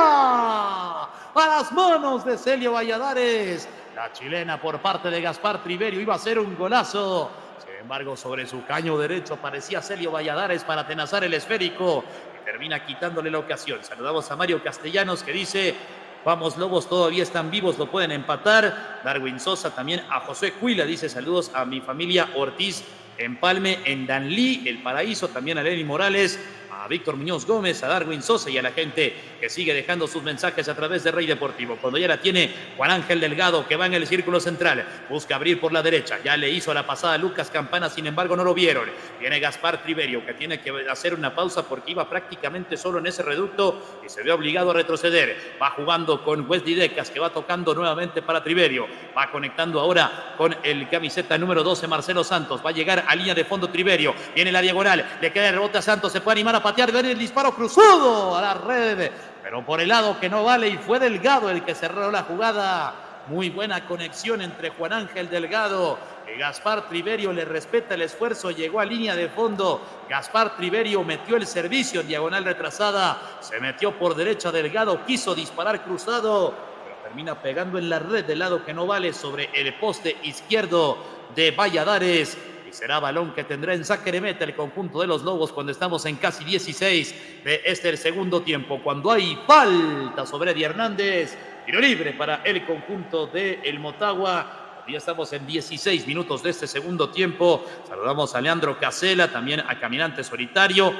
chilena a las manos de Celio Valladares. La chilena por parte de Gaspar Triverio iba a ser un golazo. Sin embargo, sobre su caño derecho aparecía Celio Valladares para atenazar el esférico y termina quitándole la ocasión. Saludamos a Mario Castellanos que dice: vamos Lobos, todavía están vivos, lo pueden empatar. Darwin Sosa también a José Cuila, dice: saludos a mi familia Ortiz Empalme en Danlí, El Paraíso, también a Lenny Morales, a Víctor Muñoz Gómez, a Darwin Sosa y a la gente que sigue dejando sus mensajes a través de Rey Deportivo. Cuando ya la tiene Juan Ángel Delgado, que va en el círculo central, busca abrir por la derecha, ya le hizo la pasada a Lucas Campana, sin embargo no lo vieron. Viene Gaspar Triverio, que tiene que hacer una pausa porque iba prácticamente solo en ese reducto y se ve obligado a retroceder. Va jugando con Wesley Decas, que va tocando nuevamente para Triverio, va conectando ahora con el camiseta número doce, Marcelo Santos, va a llegar a línea de fondo Triverio, viene la diagonal, le queda el rebote a Santos, se puede animar a patear, viene el disparo cruzado a la red, pero por el lado que no vale, y fue Delgado el que cerró la jugada. Muy buena conexión entre Juan Ángel Delgado y Gaspar Triverio, le respeta el esfuerzo, llegó a línea de fondo. Gaspar Triverio metió el servicio en diagonal retrasada, se metió por derecha Delgado, quiso disparar cruzado, pero termina pegando en la red del lado que no vale sobre el poste izquierdo de Valladares. Y será balón que tendrá en saque de meta el conjunto de los Lobos cuando estamos en casi dieciséis de este el segundo tiempo. Cuando hay falta sobre Eddie Hernández, tiro libre para el conjunto de el Motagua. Ya estamos en dieciséis minutos de este segundo tiempo. Saludamos a Leandro Casela, también a Caminante Solitario,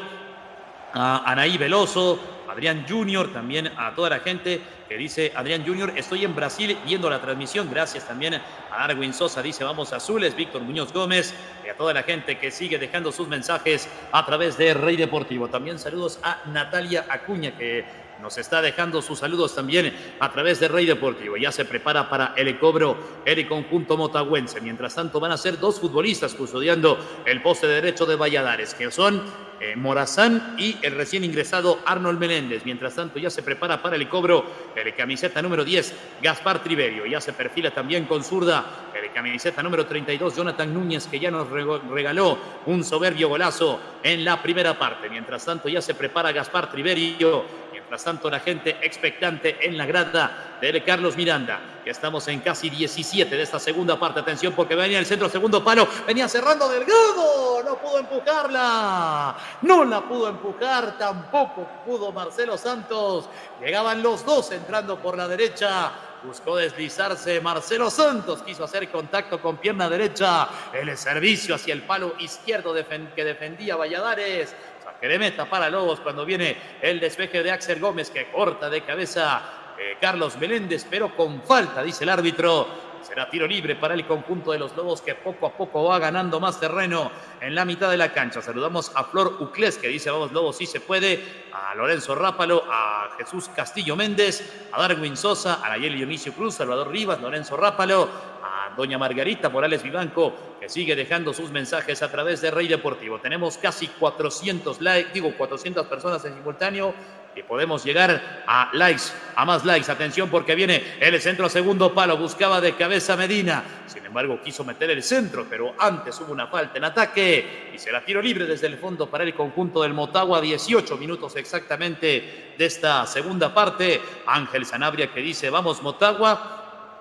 a Anaí Veloso, Adrián Junior, también a toda la gente que dice: Adrián Junior, estoy en Brasil viendo la transmisión. Gracias también a Darwin Sosa, dice: vamos azules. Víctor Muñoz Gómez y a toda la gente que sigue dejando sus mensajes a través de Rey Deportivo. También saludos a Natalia Acuña, que nos está dejando sus saludos también a través de Rey Deportivo. Ya se prepara para el cobro el conjunto motagüense. Mientras tanto van a ser dos futbolistas custodiando el poste derecho de Valladares, que son eh, Morazán y el recién ingresado Arnold Meléndez. Mientras tanto ya se prepara para el cobro el camiseta número diez, Gaspar Triverio. Ya se perfila también con zurda el camiseta número treinta y dos, Jonathan Núñez, que ya nos regaló un soberbio golazo en la primera parte. Mientras tanto ya se prepara Gaspar Triverio. Mientras tanto, la gente expectante en la grada de Carlos Miranda. Ya estamos en casi diecisiete de esta segunda parte. Atención porque venía el centro, segundo palo. Venía cerrando Delgado. No pudo empujarla. No la pudo empujar. Tampoco pudo Marcelo Santos. Llegaban los dos entrando por la derecha. Buscó deslizarse Marcelo Santos. Quiso hacer contacto con pierna derecha. El servicio hacia el palo izquierdo que defendía Valladares. Que de meta para Lobos cuando viene el despeje de Axel Gómez, que corta de cabeza eh, Carlos Meléndez, pero con falta, dice el árbitro. Será tiro libre para el conjunto de los Lobos, que poco a poco va ganando más terreno en la mitad de la cancha. Saludamos a Flor Uclés, que dice: vamos Lobos, sí se puede. A Lorenzo Rápalo, a Jesús Castillo Méndez, a Darwin Sosa, a Nayeli Dionisio Cruz, Salvador Rivas, Lorenzo Rápalo, a doña Margarita Morales Vivanco, que sigue dejando sus mensajes a través de Rey Deportivo. Tenemos casi cuatrocientos likes, digo cuatrocientas personas en simultáneo, y podemos llegar a likes, a más likes. Atención porque viene el centro, segundo palo, buscaba de cabeza Medina, sin embargo quiso meter el centro, pero antes hubo una falta en ataque y será tiro libre desde el fondo para el conjunto del Motagua. Dieciocho minutos exactamente de esta segunda parte. Ángel Sanabria, que dice: vamos Motagua.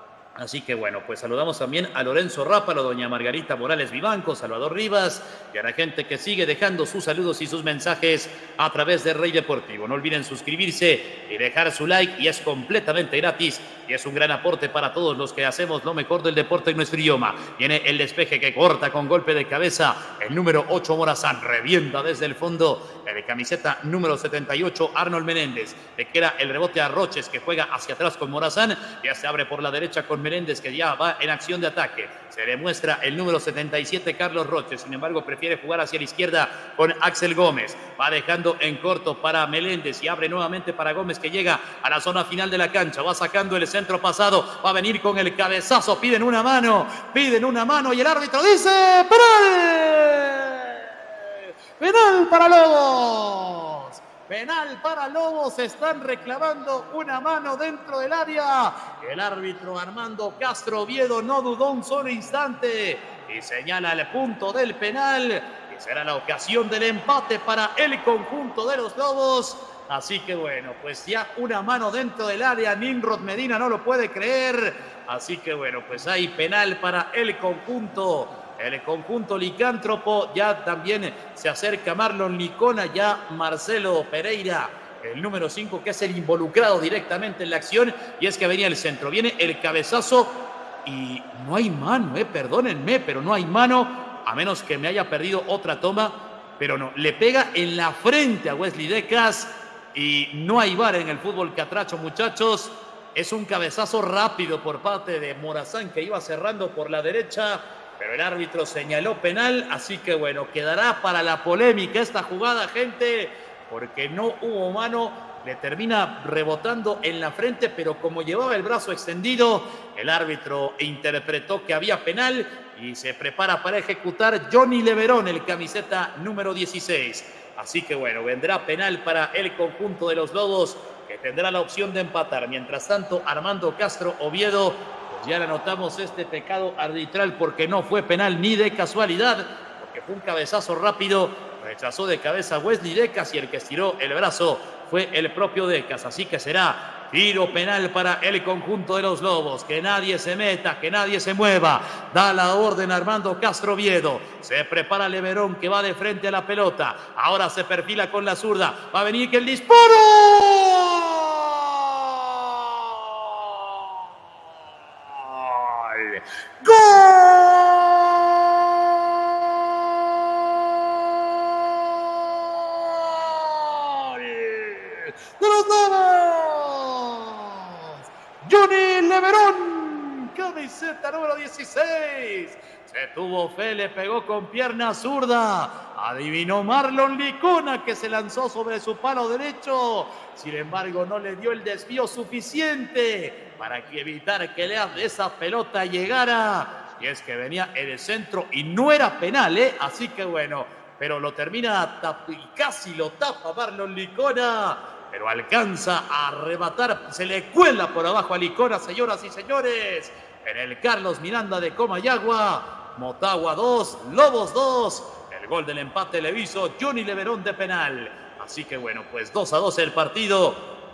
Así que bueno, pues saludamos también a Lorenzo Rápalo, doña Margarita Morales Vivanco, Salvador Rivas y a la gente que sigue dejando sus saludos y sus mensajes a través de Rey Deportivo. No olviden suscribirse y dejar su like, y es completamente gratis y es un gran aporte para todos los que hacemos lo mejor del deporte en nuestro idioma. Viene el despeje que corta con golpe de cabeza el número ocho Morazán, revienta desde el fondo el de camiseta número setenta y ocho Arnold Menéndez. Le queda el rebote a Roches, que juega hacia atrás con Morazán, ya se abre por la derecha con Meléndez, que ya va en acción de ataque. Se le muestra el número setenta y siete, Carlos Roches. Sin embargo, prefiere jugar hacia la izquierda con Axel Gómez. Va dejando en corto para Meléndez y abre nuevamente para Gómez, que llega a la zona final de la cancha. Va sacando el centro pasado. Va a venir con el cabezazo. Piden una mano. Piden una mano y el árbitro dice ¡penal! ¡Penal para Lobos! Penal para Lobos, están reclamando una mano dentro del área. El árbitro Armando Castro Oviedo no dudó un solo instante y señala el punto del penal. Y será la ocasión del empate para el conjunto de los Lobos. Así que bueno, pues ya una mano dentro del área. Nimrod Medina no lo puede creer. Así que bueno, pues hay penal para el conjunto. El conjunto licántropo. Ya también se acerca Marlon Licona, ya Marcelo Pereira, el número cinco, que es el involucrado directamente en la acción. Y es que venía el centro, viene el cabezazo y no hay mano, eh, perdónenme, pero no hay mano, a menos que me haya perdido otra toma, pero no, le pega en la frente a Wesley Decas y no hay V A R en el fútbol catracho, muchachos. Es un cabezazo rápido por parte de Morazán, que iba cerrando por la derecha, pero el árbitro señaló penal, así que bueno, quedará para la polémica esta jugada, gente, porque no hubo mano, le termina rebotando en la frente, pero como llevaba el brazo extendido, el árbitro interpretó que había penal y se prepara para ejecutar Johnny Leverón, el camiseta número dieciséis. Así que bueno, vendrá penal para el conjunto de los Lobos, que tendrá la opción de empatar. Mientras tanto, Armando Castro Oviedo, pues ya le anotamos este pecado arbitral porque no fue penal ni de casualidad, porque fue un cabezazo rápido, rechazó de cabeza Wesley Decas y el que estiró el brazo fue el propio Decas. Así que será tiro penal para el conjunto de los Lobos. Que nadie se meta, que nadie se mueva. Da la orden Armando Castro Oviedo. Se prepara Leverón, que va de frente a la pelota. Ahora se perfila con la zurda. Va a venir que el disparo. ¡Gol! ¡De los Lobos! Johnny Leverón, camiseta número dieciséis. Se tuvo fe, le pegó con pierna zurda. Adivinó Marlon Licona, que se lanzó sobre su palo derecho. Sin embargo, no le dio el desvío suficiente para que evitar que esa pelota llegara. Y es que venía en el centro y no era penal, ¿eh? Así que bueno, pero lo termina y casi lo tapa Marlon Licona. Pero alcanza a arrebatar, se le cuela por abajo a Licona, señoras y señores. En el Carlos Miranda de Comayagua, Motagua dos, Lobos dos. El gol del empate le hizo Johnny Leverón de penal. Así que bueno, pues dos a dos el partido.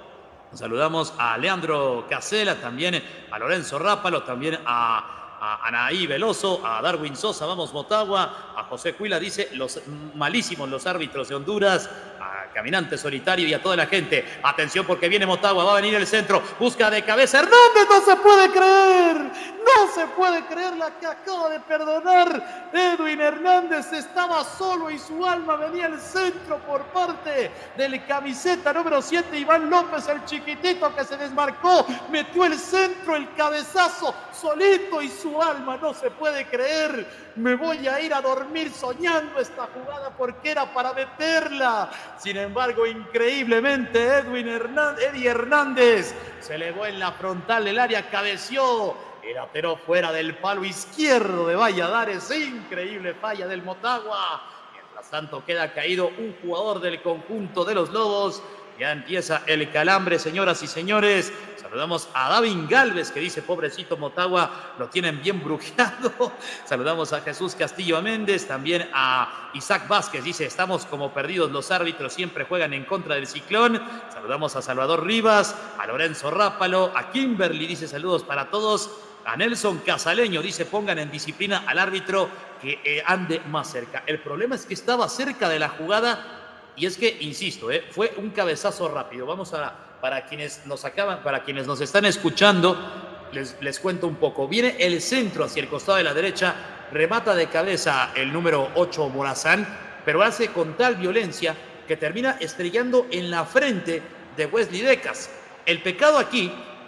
Saludamos a Leandro Casela, también a Lorenzo Rápalo, también a, a Anaí Veloso, a Darwin Sosa, vamos Motagua, a José Cuila, dice, los malísimos los árbitros de Honduras, a Caminante Solitario y a toda la gente. Atención porque viene Motagua, va a venir el centro, busca de cabeza Hernández, no se puede creer, no se puede creer la que acaba de perdonar Edwin Hernández. Estaba solo y su alma venía al centro por parte del camiseta número siete, Iván López, el chiquitito que se desmarcó, metió el centro, el cabezazo solito y su alma no se puede creer. Me voy a ir a dormir soñando esta jugada porque era para meterla. Sin embargo, increíblemente Edwin Hernández, Eddie Hernández se elevó en la frontal del área, cabeció y la tiró fuera del palo izquierdo de Valladares. Increíble falla del Motagua. Mientras tanto queda caído un jugador del conjunto de los Lobos. Ya empieza el calambre, señoras y señores. Saludamos a Davin Galvez, que dice, pobrecito Motagua, lo tienen bien brujeado. Saludamos a Jesús Castillo Méndez, también a Isaac Vázquez, dice, estamos como perdidos, los árbitros siempre juegan en contra del Ciclón. Saludamos a Salvador Rivas, a Lorenzo Rápalo, a Kimberly, dice, saludos para todos. A Nelson Casaleño, dice, pongan en disciplina al árbitro que eh, ande más cerca. El problema es que estaba cerca de la jugada. Y es que, insisto, eh, fue un cabezazo rápido. Vamos a, para quienes nos acaban, para quienes nos están escuchando, les, les cuento un poco. Viene el centro hacia el costado de la derecha, remata de cabeza el número ocho Morazán, pero hace con tal violencia que termina estrellando en la frente de Wesley Decas. El pecado aquí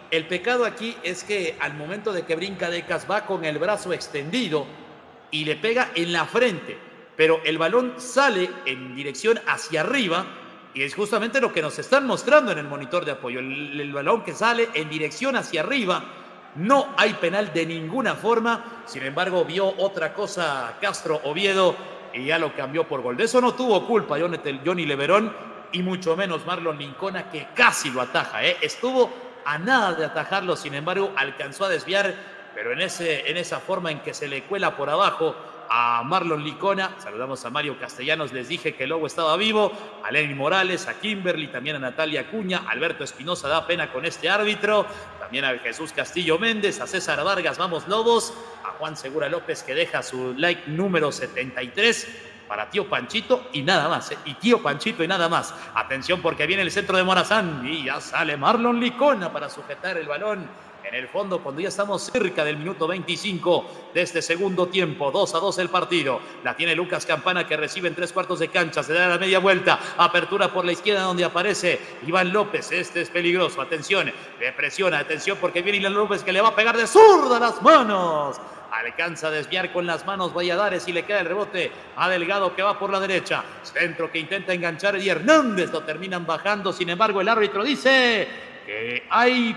El pecado aquí es que al momento de que brinca Decas va con el brazo extendido y le pega en la frente, pero el balón sale en dirección hacia arriba y es justamente lo que nos están mostrando en el monitor de apoyo. El, el balón que sale en dirección hacia arriba, no hay penal de ninguna forma. Sin embargo, vio otra cosa Castro Oviedo y ya lo cambió por gol. De eso no tuvo culpa Johnny Leverón y mucho menos Marlon Lincona, que casi lo ataja, ¿eh? Estuvo a nada de atajarlo, sin embargo, alcanzó a desviar, pero en, ese, en esa forma en que se le cuela por abajo a Marlon Lincona. Saludamos a Mario Castellanos, les dije que el Lobo estaba vivo, a Lenin Morales, a Kimberly, también a Natalia Acuña, Alberto Espinosa da pena con este árbitro, también a Jesús Castillo Méndez, a César Vargas, vamos Lobos, a Juan Segura López que deja su like número setenta y tres, para Tío Panchito y nada más, ¿eh? Y Tío Panchito y nada más. Atención porque viene el centro de Morazán y ya sale Marlon Lincona para sujetar el balón en el fondo cuando ya estamos cerca del minuto veinticinco de este segundo tiempo. dos a dos el partido. La tiene Lucas Campana que recibe en tres cuartos de cancha. Se da la media vuelta. Apertura por la izquierda donde aparece Iván López. Este es peligroso. Atención. Le presiona. Atención porque viene Iván López que le va a pegar de zurda las manos. Alcanza a desviar con las manos Valladares y le queda el rebote a Delgado que va por la derecha. Centro que intenta enganchar y Hernández lo terminan bajando. Sin embargo, el árbitro dice que hay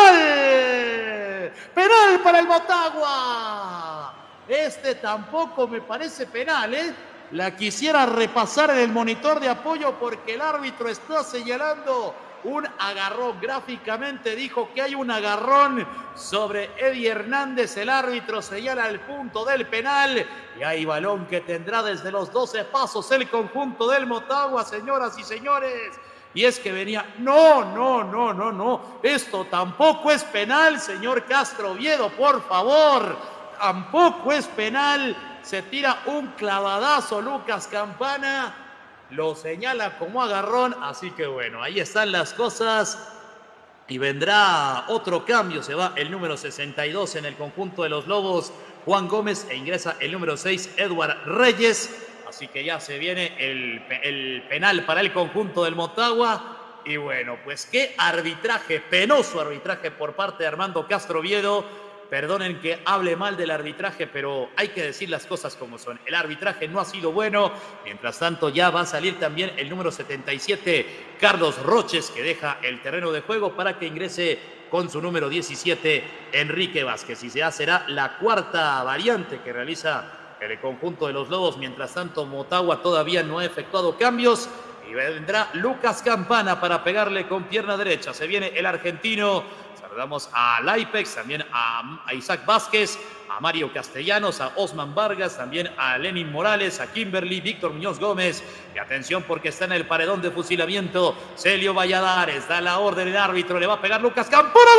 penal. Penal para el Motagua. Este tampoco me parece penal, ¿eh? La quisiera repasar en el monitor de apoyo porque el árbitro está señalando un agarrón. Gráficamente dijo que hay un agarrón sobre Eddie Hernández. El árbitro señala el punto del penal y hay balón que tendrá desde los doce pasos el conjunto del Motagua, señoras y señores. Y es que venía, no, no, no, no, no, esto tampoco es penal, señor Castro Oviedo, por favor, tampoco es penal. Se tira un clavadazo Lucas Campana, lo señala como agarrón, así que bueno, ahí están las cosas y vendrá otro cambio. Se va el número sesenta y dos en el conjunto de los Lobos, Juan Gómez, e ingresa el número seis, Edward Reyes. Así que ya se viene el, el penal para el conjunto del Motagua. Y bueno, pues qué arbitraje, penoso arbitraje por parte de Armando Castro Oviedo. Perdonen que hable mal del arbitraje, pero hay que decir las cosas como son. El arbitraje no ha sido bueno. Mientras tanto, ya va a salir también el número setenta y siete, Carlos Roches, que deja el terreno de juego para que ingrese con su número diecisiete, Enrique Vázquez. Y ya será la cuarta variante que realiza el conjunto de los Lobos. Mientras tanto, Motagua todavía no ha efectuado cambios. Y vendrá Lucas Campana para pegarle con pierna derecha. Se viene el argentino. Saludamos a Laipex, también a, a Isaac Vázquez, a Mario Castellanos, a Osman Vargas, también a Lenin Morales, a Kimberly, Víctor Muñoz Gómez. Y atención porque está en el paredón de fusilamiento Celio Valladares. Da la orden el árbitro, le va a pegar Lucas Campana.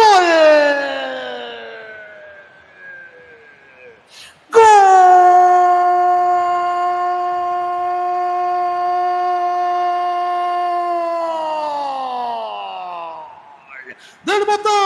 ¡Gol! ¡Del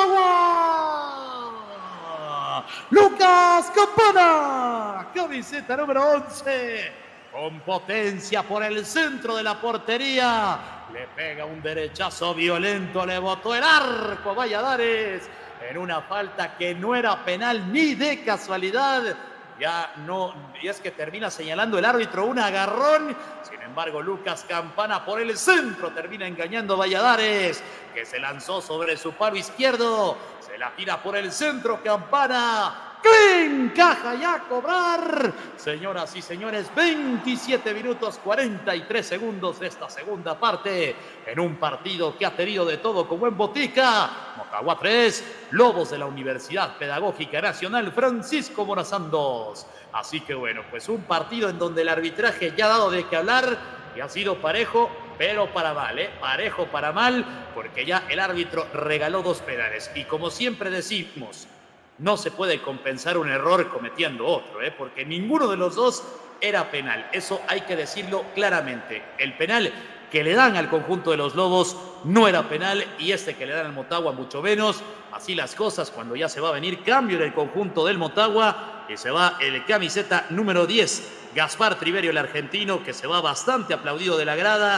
Motagua! ¡Lucas Campana! Camiseta número once. Con potencia por el centro de la portería. Le pega un derechazo violento. Le botó el arco a Valladares en una falta que no era penal ni de casualidad. Ya no, y es que termina señalando el árbitro un agarrón. Sin embargo, Lucas Campana por el centro termina engañando a Valladares, que se lanzó sobre su palo izquierdo. Se la tira por el centro Campana. ¡Que encaja ya a cobrar! Señoras y señores, veintisiete minutos cuarenta y tres segundos de esta segunda parte, en un partido que ha tenido de todo como en botica. Motagua tres, Lobos de la Universidad Pedagógica Nacional Francisco Morazán dos. Así que bueno, pues un partido en donde el arbitraje ya ha dado de qué hablar y ha sido parejo, pero para mal, ¿eh? Parejo para mal, porque ya el árbitro regaló dos penales. Y como siempre decimos, no se puede compensar un error cometiendo otro, ¿eh? Porque ninguno de los dos era penal. Eso hay que decirlo claramente. El penal que le dan al conjunto de los Lobos no era penal y este que le dan al Motagua mucho menos. Así las cosas cuando ya se va a venir cambio en el conjunto del Motagua y se va el camiseta número diez, Gaspar Triverio, el argentino, que se va bastante aplaudido de la grada.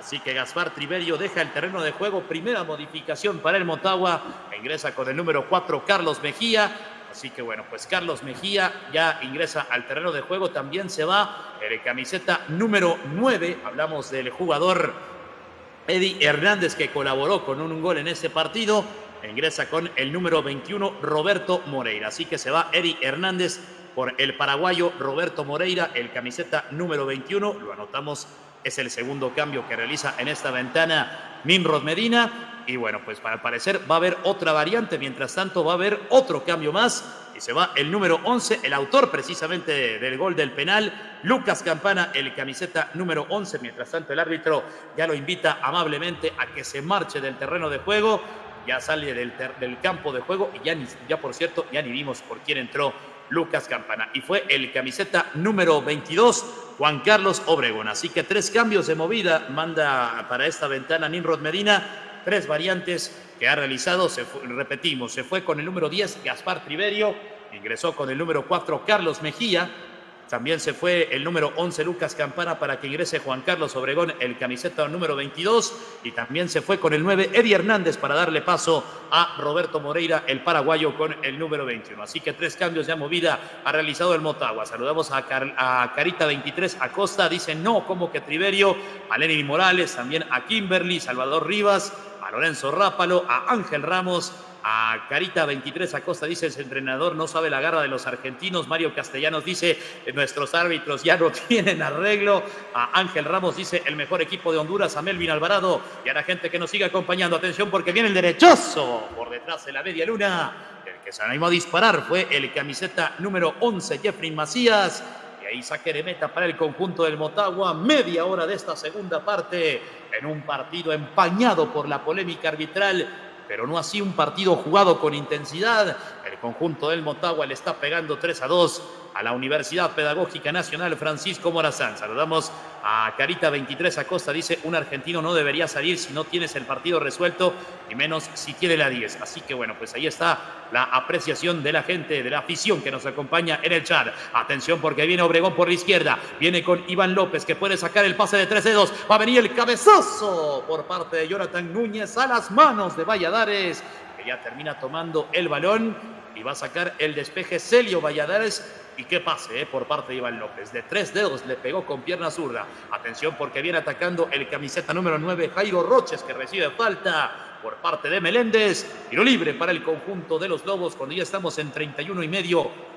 Así que Gaspar Triverio deja el terreno de juego. Primera modificación para el Motagua. Ingresa con el número cuatro Carlos Mejía. Así que bueno, pues Carlos Mejía ya ingresa al terreno de juego. También se va el camiseta número nueve. Hablamos del jugador Eddie Hernández, que colaboró con un gol en ese partido. Ingresa con el número veintiuno Roberto Moreira. Así que se va Eddie Hernández por el paraguayo Roberto Moreira, el camiseta número veintiuno. Lo anotamos, es el segundo cambio que realiza en esta ventana Nimrod Medina. Y bueno, pues para parecer va a haber otra variante. Mientras tanto va a haber otro cambio más. Y se va el número once, el autor precisamente del gol del penal, Lucas Campana, el camiseta número once. Mientras tanto el árbitro ya lo invita amablemente a que se marche del terreno de juego. Ya sale del, del campo de juego y ya, ni, ya por cierto, ya ni vimos por quién entró Lucas Campana. Y fue el camiseta número veintidós, Juan Carlos Obregón. Así que tres cambios de movida manda para esta ventana Nimrod Medina. Tres variantes que ha realizado. Se fue, repetimos, se fue con el número diez, Gaspar Triverio. Ingresó con el número cuatro, Carlos Mejía. También se fue el número once, Lucas Campana, para que ingrese Juan Carlos Obregón, el camiseta número veintidós. Y también se fue con el nueve, Eddie Hernández, para darle paso a Roberto Moreira, el paraguayo, con el número veintiuno. Así que tres cambios de movida ha realizado el Motagua. Saludamos a, Car a Carita veintitrés Acosta. Dice no, como que Triverio. A Lenin Morales, también a Kimberly, Salvador Rivas, a Lorenzo Rápalo, a Ángel Ramos. A Carita veintitrés Acosta dice: ese entrenador no sabe la garra de los argentinos. Mario Castellanos dice: nuestros árbitros ya no tienen arreglo. A Ángel Ramos dice: el mejor equipo de Honduras. A Melvin Alvarado y a la gente que nos sigue acompañando. Atención, porque viene el derechazo por detrás de la media luna. El que se animó a disparar fue el camiseta número once, Jeffrey Macías. Y ahí saque de meta para el conjunto del Motagua. Media hora de esta segunda parte en un partido empañado por la polémica arbitral, pero no así un partido jugado con intensidad. El conjunto del Motagua le está pegando tres a dos a la Universidad Pedagógica Nacional Francisco Morazán. Saludamos a Carita veintitrés Acosta. Dice: un argentino no debería salir si no tienes el partido resuelto, y menos si tiene la diez. Así que bueno, pues ahí está la apreciación de la gente, de la afición que nos acompaña en el chat. Atención, porque viene Obregón por la izquierda. Viene con Iván López, que puede sacar el pase de tres dedos. Va a venir el cabezazo por parte de Jonathan Núñez a las manos de Valladares, que ya termina tomando el balón y va a sacar el despeje Celio Valladares. Y qué pase eh, por parte de Iván López. De tres dedos le pegó con pierna zurda. Atención, porque viene atacando el camiseta número nueve, Jairo Roches, que recibe falta por parte de Meléndez. Tiro libre para el conjunto de los Lobos cuando ya estamos en treinta y uno y medio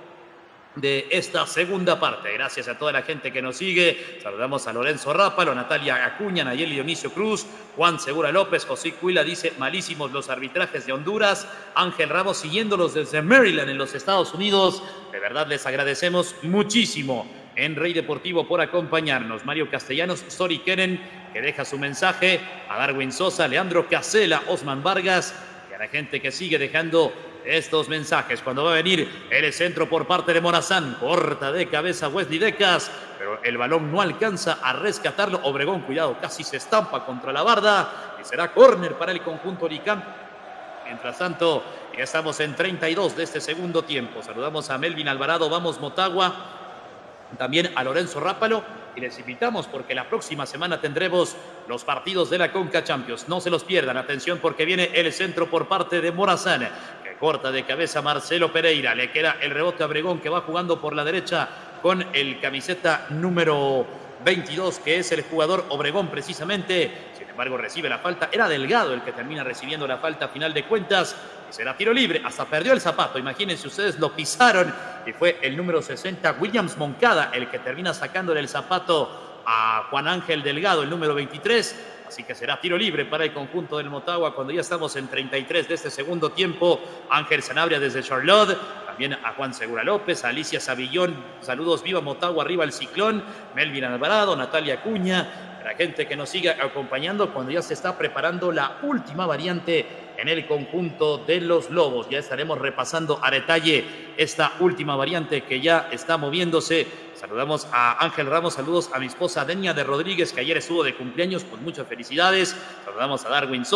de esta segunda parte. Gracias a toda la gente que nos sigue. Saludamos a Lorenzo Rápalo, a Natalia Acuña, Nayeli Dionisio Cruz, Juan Segura López, José Cuila dice: malísimos los arbitrajes de Honduras. Ángel Ramos siguiéndolos desde Maryland en los Estados Unidos. De verdad les agradecemos muchísimo en Rey Deportivo por acompañarnos. Mario Castellanos, Sori Keren, que deja su mensaje, a Darwin Sosa, Leandro Casela, Osman Vargas y a la gente que sigue dejando estos mensajes. Cuando va a venir el centro por parte de Morazán, corta de cabeza Wesley Decas, pero el balón no alcanza a rescatarlo. Obregón, cuidado, casi se estampa contra la barda y será córner para el conjunto Licam. Mientras tanto, ya estamos en treinta y dos de este segundo tiempo. Saludamos a Melvin Alvarado, vamos Motagua, también a Lorenzo Rápalo, y les invitamos porque la próxima semana tendremos los partidos de la Conca Champions. No se los pierdan. Atención, porque viene el centro por parte de Morazán, que corta de cabeza Marcelo Pereira. Le queda el rebote a Obregón, que va jugando por la derecha con el camiseta número veintidós, que es el jugador Obregón precisamente. Sin embargo, recibe la falta. Era Delgado el que termina recibiendo la falta a final de cuentas. Y será tiro libre. Hasta perdió el zapato. Imagínense ustedes, lo pisaron. Y fue el número sesenta, Williams Moncada, el que termina sacándole el zapato a Juan Ángel Delgado, el número veintitrés. Así que será tiro libre para el conjunto del Motagua cuando ya estamos en treinta y tres de este segundo tiempo. Ángel Sanabria desde Charlotte. También a Juan Segura López, a Alicia Savillón. Saludos, viva Motagua, arriba el ciclón. Melvin Alvarado, Natalia Acuña. La gente que nos siga acompañando cuando ya se está preparando la última variante en el conjunto de los Lobos. Ya estaremos repasando a detalle esta última variante que ya está moviéndose. Saludamos a Ángel Ramos, saludos a mi esposa Denia de Rodríguez, que ayer estuvo de cumpleaños, con muchas felicidades. Saludamos a Darwin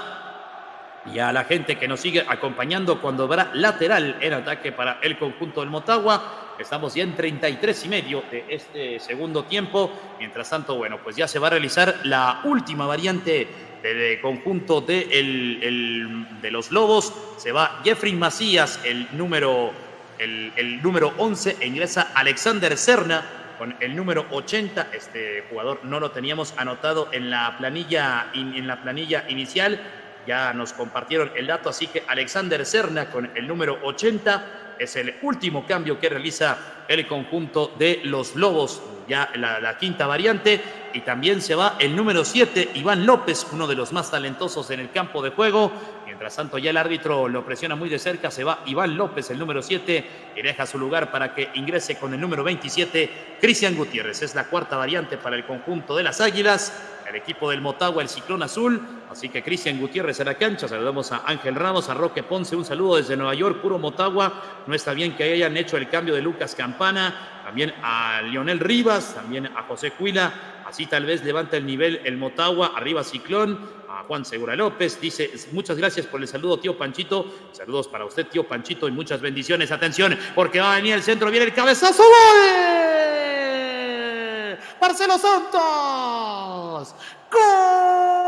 Sosa y a la gente que nos sigue acompañando cuando habrá lateral en ataque para el conjunto del Motagua. Estamos ya en treinta y tres y medio de este segundo tiempo. Mientras tanto, bueno, pues ya se va a realizar la última variante del conjunto de, el, el, de los Lobos. Se va Jeffrey Macías, el número, el, el número once, e ingresa Alexander Serna con el número ochenta. Este jugador no lo teníamos anotado en la planilla, en la planilla inicial. Ya nos compartieron el dato, así que Alexander Serna con el número ochenta es el último cambio que realiza el conjunto de los Lobos, ya la, la quinta variante. Y también se va el número siete, Iván López, uno de los más talentosos en el campo de juego. Mientras tanto, ya el árbitro lo presiona muy de cerca. Se va Iván López, el número siete, y deja su lugar para que ingrese con el número veintisiete, Cristian Gutiérrez. Es la cuarta variante para el conjunto de las Águilas, el equipo del Motagua, el Ciclón Azul. Así que Cristian Gutiérrez a la cancha. Saludamos a Ángel Ramos, a Roque Ponce. Un saludo desde Nueva York, puro Motagua. No está bien que hayan hecho el cambio de Lucas Campana. También a Lionel Rivas, también a José Cuila. Así tal vez levanta el nivel el Motagua. Arriba Ciclón. A Juan Segura López dice: muchas gracias por el saludo, tío Panchito. Saludos para usted, tío Panchito, y muchas bendiciones. Atención, porque va a venir el centro. Viene el cabezazo. ¡Gol! Marcelo Santos. ¡Gol!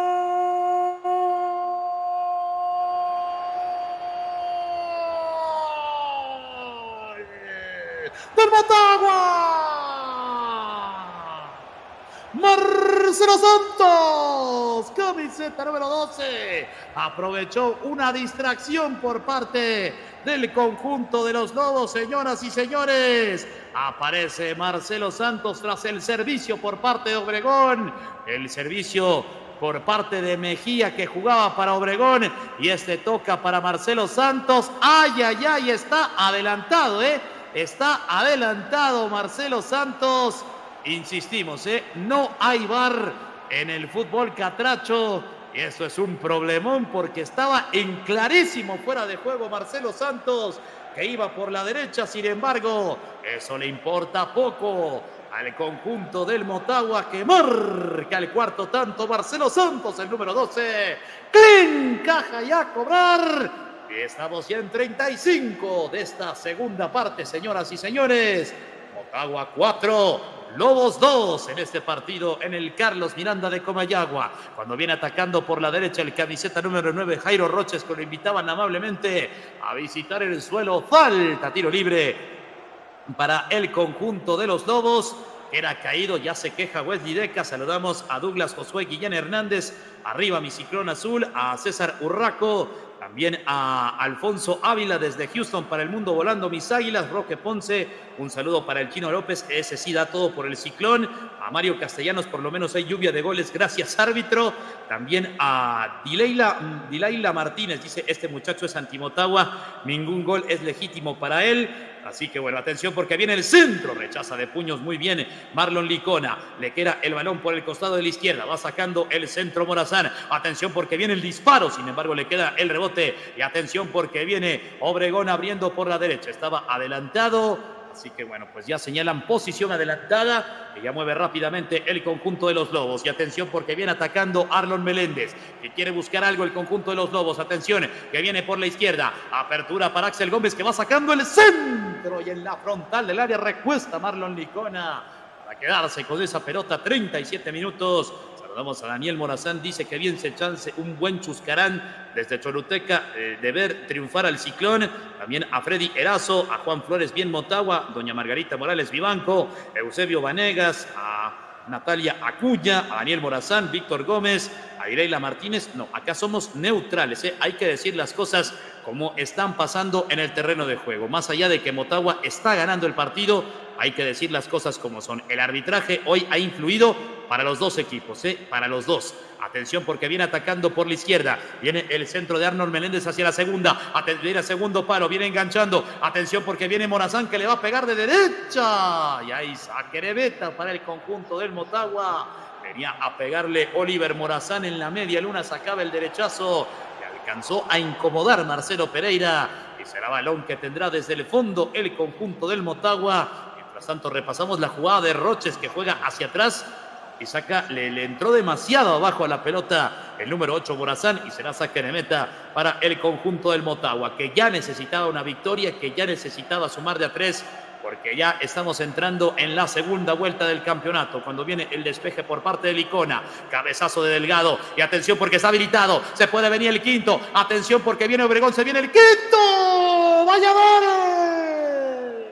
¡Del Motagua! Marcelo Santos, camiseta número doce, aprovechó una distracción por parte del conjunto de los Lobos, señoras y señores. Aparece Marcelo Santos tras el servicio por parte de Obregón, el servicio por parte de Mejía, que jugaba para Obregón, y este toca para Marcelo Santos. Ay, ay, ay, está adelantado, ¿eh? Está adelantado Marcelo Santos. Insistimos, ¿eh? No hay V A R en el fútbol catracho. Y eso es un problemón, porque estaba en clarísimo fuera de juego Marcelo Santos, que iba por la derecha. Sin embargo, eso le importa poco al conjunto del Motagua, que marca el cuarto tanto. Marcelo Santos, el número doce. ¡Clean! Caja y a cobrar. Y estamos ya en treinta y cinco de esta segunda parte, señoras y señores. Motagua cuatro, Lobos dos en este partido en el Carlos Miranda de Comayagua. Cuando viene atacando por la derecha el camiseta número nueve, Jairo Roches, que lo invitaban amablemente a visitar el suelo. Falta, tiro libre para el conjunto de los Lobos. Era caído, ya se queja Wesley Deca. Saludamos a Douglas Josué Guillén Hernández. Arriba mi Ciclón Azul, a César Urraco. También a Alfonso Ávila desde Houston para el mundo volando mis Águilas. Roque Ponce, un saludo para el Chino López, ese sí da todo por el Ciclón. A Mario Castellanos, por lo menos hay lluvia de goles, gracias árbitro. También a Dileila, Dileila Martínez, dice: este muchacho es antimotagua, ningún gol es legítimo para él. Así que bueno, atención, porque viene el centro, rechaza de puños muy bien Marlon Licona, le queda el balón por el costado de la izquierda, va sacando el centro Morazán. Atención, porque viene el disparo, sin embargo le queda el rebote. Y atención, porque viene Obregón abriendo por la derecha, estaba adelantado. Así que bueno, pues ya señalan posición adelantada, y ya mueve rápidamente el conjunto de los Lobos. Y atención, porque viene atacando Arlon Meléndez, que quiere buscar algo el conjunto de los Lobos. Atención, que viene por la izquierda, apertura para Axel Gómez, que va sacando el centro, y en la frontal del área recuesta Marlon Licona para quedarse con esa pelota. Treinta y siete minutos. Saludamos a Daniel Morazán, dice que bien se chance un buen chuscarán desde Choluteca eh, de ver triunfar al Ciclón. También a Freddy Erazo, a Juan Flores bien Motagua, doña Margarita Morales Vivanco, Eusebio Vanegas, a Natalia Acuña, a Daniel Morazán, Víctor Gómez, a Dileila Martínez. No, acá somos neutrales, ¿eh? Hay que decir las cosas como están pasando en el terreno de juego. Más allá de que Motagua está ganando el partido, hay que decir las cosas como son. El arbitraje hoy ha influido para los dos equipos, ¿eh? Para los dos. Atención, porque viene atacando por la izquierda. Viene el centro de Arnold Meléndez hacia la segunda. Viene a segundo palo, viene enganchando. Atención, porque viene Morazán, que le va a pegar de derecha. Y ahí saque de beta para el conjunto del Motagua. Venía a pegarle Oliver Morazán en la media luna, sacaba el derechazo. Y alcanzó a incomodar Marcelo Pereira. Y será balón que tendrá desde el fondo el conjunto del Motagua. Mientras tanto, repasamos la jugada de Roches, que juega hacia atrás y saca, le, le entró demasiado abajo a la pelota el número ocho Morazán, y será saque de meta para el conjunto del Motagua, que ya necesitaba una victoria, que ya necesitaba sumar de a tres porque ya estamos entrando en la segunda vuelta del campeonato, cuando viene el despeje por parte de Licona, cabezazo de Delgado, y atención porque está habilitado, se puede venir el quinto, atención porque viene Obregón, se viene el quinto, Valladares,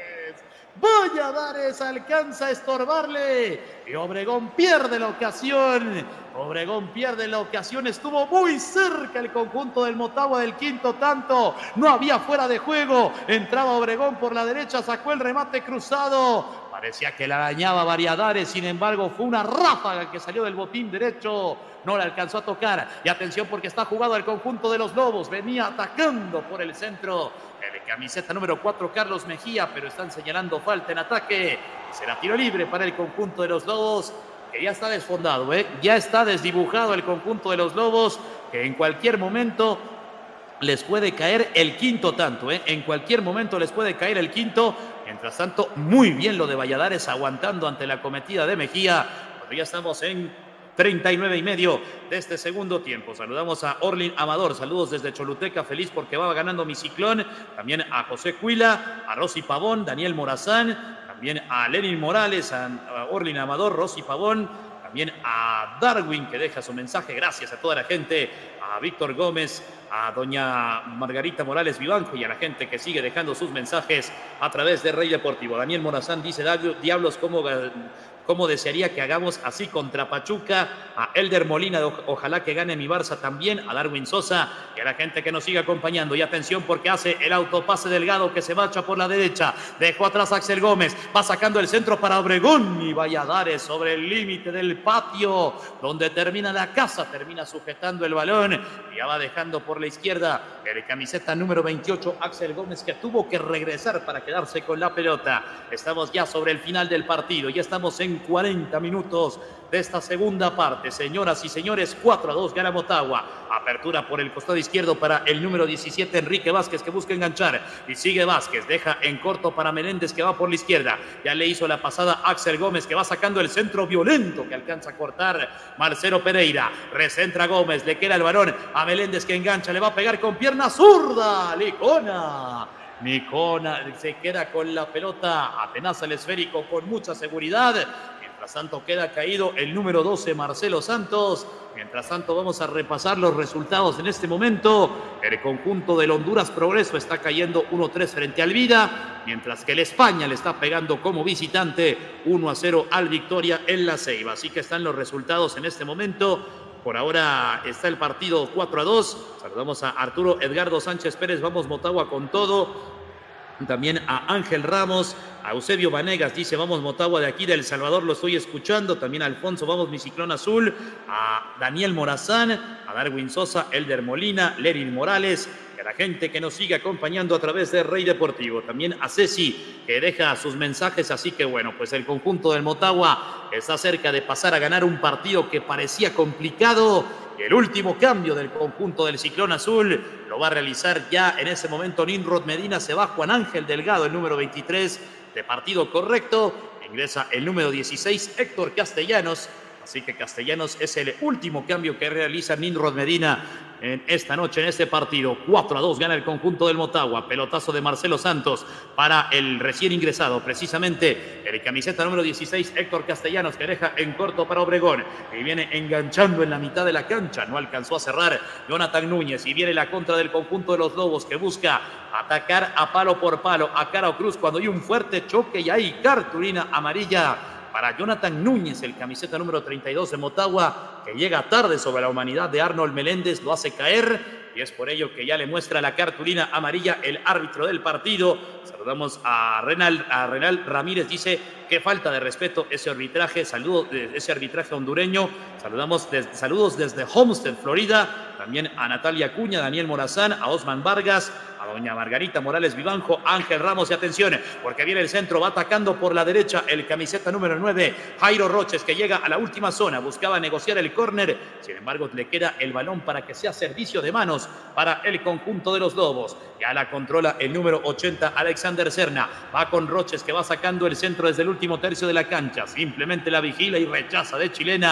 Valladares alcanza a estorbarle, y Obregón pierde la ocasión, Obregón pierde la ocasión, estuvo muy cerca el conjunto del Motagua del quinto tanto, no había fuera de juego, entraba Obregón por la derecha, sacó el remate cruzado, parecía que la arañaba Valladares, sin embargo fue una ráfaga que salió del botín derecho, no le alcanzó a tocar, y atención porque está jugado el conjunto de los Lobos, venía atacando por el centro, el camiseta número cuatro Carlos Mejía, pero están señalando falta en ataque, será tiro libre para el conjunto de los Lobos, que ya está desfondado, ¿eh? Ya está desdibujado el conjunto de los Lobos, que en cualquier momento les puede caer el quinto tanto, ¿eh? En cualquier momento les puede caer el quinto. Mientras tanto, muy bien lo de Valladares aguantando ante la acometida de Mejía. Cuando ya estamos en treinta y nueve y medio de este segundo tiempo. Saludamos a Orlin Amador, saludos desde Choluteca, feliz porque va ganando mi Ciclón. También a José Cuila, a Rosy Pavón, Daniel Morazán. También a Lenin Morales, a Orlin Amador, Rosy Pavón, también a Darwin que deja su mensaje, gracias a toda la gente, a Víctor Gómez, a doña Margarita Morales Vivanco y a la gente que sigue dejando sus mensajes a través de Rey Deportivo. Daniel Morazán dice, diablos, ¿cómo, cómo desearía que hagamos así contra Pachuca? A Elder Molina, ojalá que gane mi Barça también, a Darwin Sosa y a la gente que nos sigue acompañando. Y atención porque hace el autopase Delgado que se marcha por la derecha, dejó atrás a Axel Gómez, va sacando el centro para Obregón y Valladares sobre el límite del patio, donde termina la casa, termina sujetando el balón y ya va dejando por la izquierda el camiseta número veintiocho Axel Gómez, que tuvo que regresar para quedarse con la pelota. Estamos ya sobre el final del partido, ya estamos en cuarenta minutos de esta segunda parte. Señoras y señores, cuatro a dos gana Motagua. Apertura por el costado izquierdo para el número diecisiete Enrique Vázquez, que busca enganchar y sigue Vázquez, deja en corto para Meléndez que va por la izquierda, ya le hizo la pasada Axel Gómez que va sacando el centro violento que alcanza a cortar Marcelo Pereira, recentra Gómez, le queda el balón a Meléndez que engancha, le va a pegar con pierna zurda, Licona. Licona se queda con la pelota, atenaza el esférico con mucha seguridad. Mientras tanto queda caído el número doce Marcelo Santos. Mientras tanto vamos a repasar los resultados en este momento. El conjunto del Honduras Progreso está cayendo uno tres frente al Vida, mientras que el España le está pegando como visitante uno a cero al Victoria en La Ceiba. Así que están los resultados en este momento. Por ahora está el partido cuatro a dos. Saludamos a Arturo Edgardo Sánchez Pérez. Vamos Motagua con todo. También a Ángel Ramos, a Eusebio Vanegas, dice vamos Motagua de aquí de El Salvador, lo estoy escuchando. También a Alfonso, vamos mi Ciclón Azul. A Daniel Morazán, a Darwin Sosa, Elder Molina, Lerin Morales, y a la gente que nos sigue acompañando a través de Rey Deportivo. También a Ceci, que deja sus mensajes. Así que bueno, pues el conjunto del Motagua está cerca de pasar a ganar un partido que parecía complicado. Y el último cambio del conjunto del Ciclón Azul lo va a realizar ya en ese momento Nimrod Medina. Se va Juan Ángel Delgado, el número veintitrés de partido correcto. Ingresa el número dieciséis, Héctor Castellanos. Así que Castellanos es el último cambio que realiza Nimrod Medina en esta noche, en este partido. cuatro a dos gana el conjunto del Motagua. Pelotazo de Marcelo Santos para el recién ingresado, precisamente el camiseta número dieciséis, Héctor Castellanos, que deja en corto para Obregón. Y viene enganchando en la mitad de la cancha. No alcanzó a cerrar Jonathan Núñez. Y viene la contra del conjunto de los Lobos, que busca atacar a palo por palo a Caro Cruz cuando hay un fuerte choque y hay cartulina amarilla para Jonathan Núñez, el camiseta número treinta y dos de Motagua, que llega tarde sobre la humanidad de Arnold Meléndez, lo hace caer y es por ello que ya le muestra la cartulina amarilla el árbitro del partido. Saludamos a Renal, a Renal Ramírez, dice qué falta de respeto ese arbitraje, saludo, ese arbitraje hondureño. Saludamos des, saludos desde Homestead, Florida, también a Natalia Cuña, Daniel Morazán, a Osman Vargas, a doña Margarita Morales Vivanjo, Ángel Ramos, y atención, porque viene el centro, va atacando por la derecha el camiseta número nueve, Jairo Roches, que llega a la última zona, buscaba negociar el córner, sin embargo le queda el balón para que sea servicio de manos para el conjunto de los Lobos. Ya la controla el número ochenta, Alexander Serna, va con Roches, que va sacando el centro desde el último tercio de la cancha, simplemente la vigila y rechaza de chilena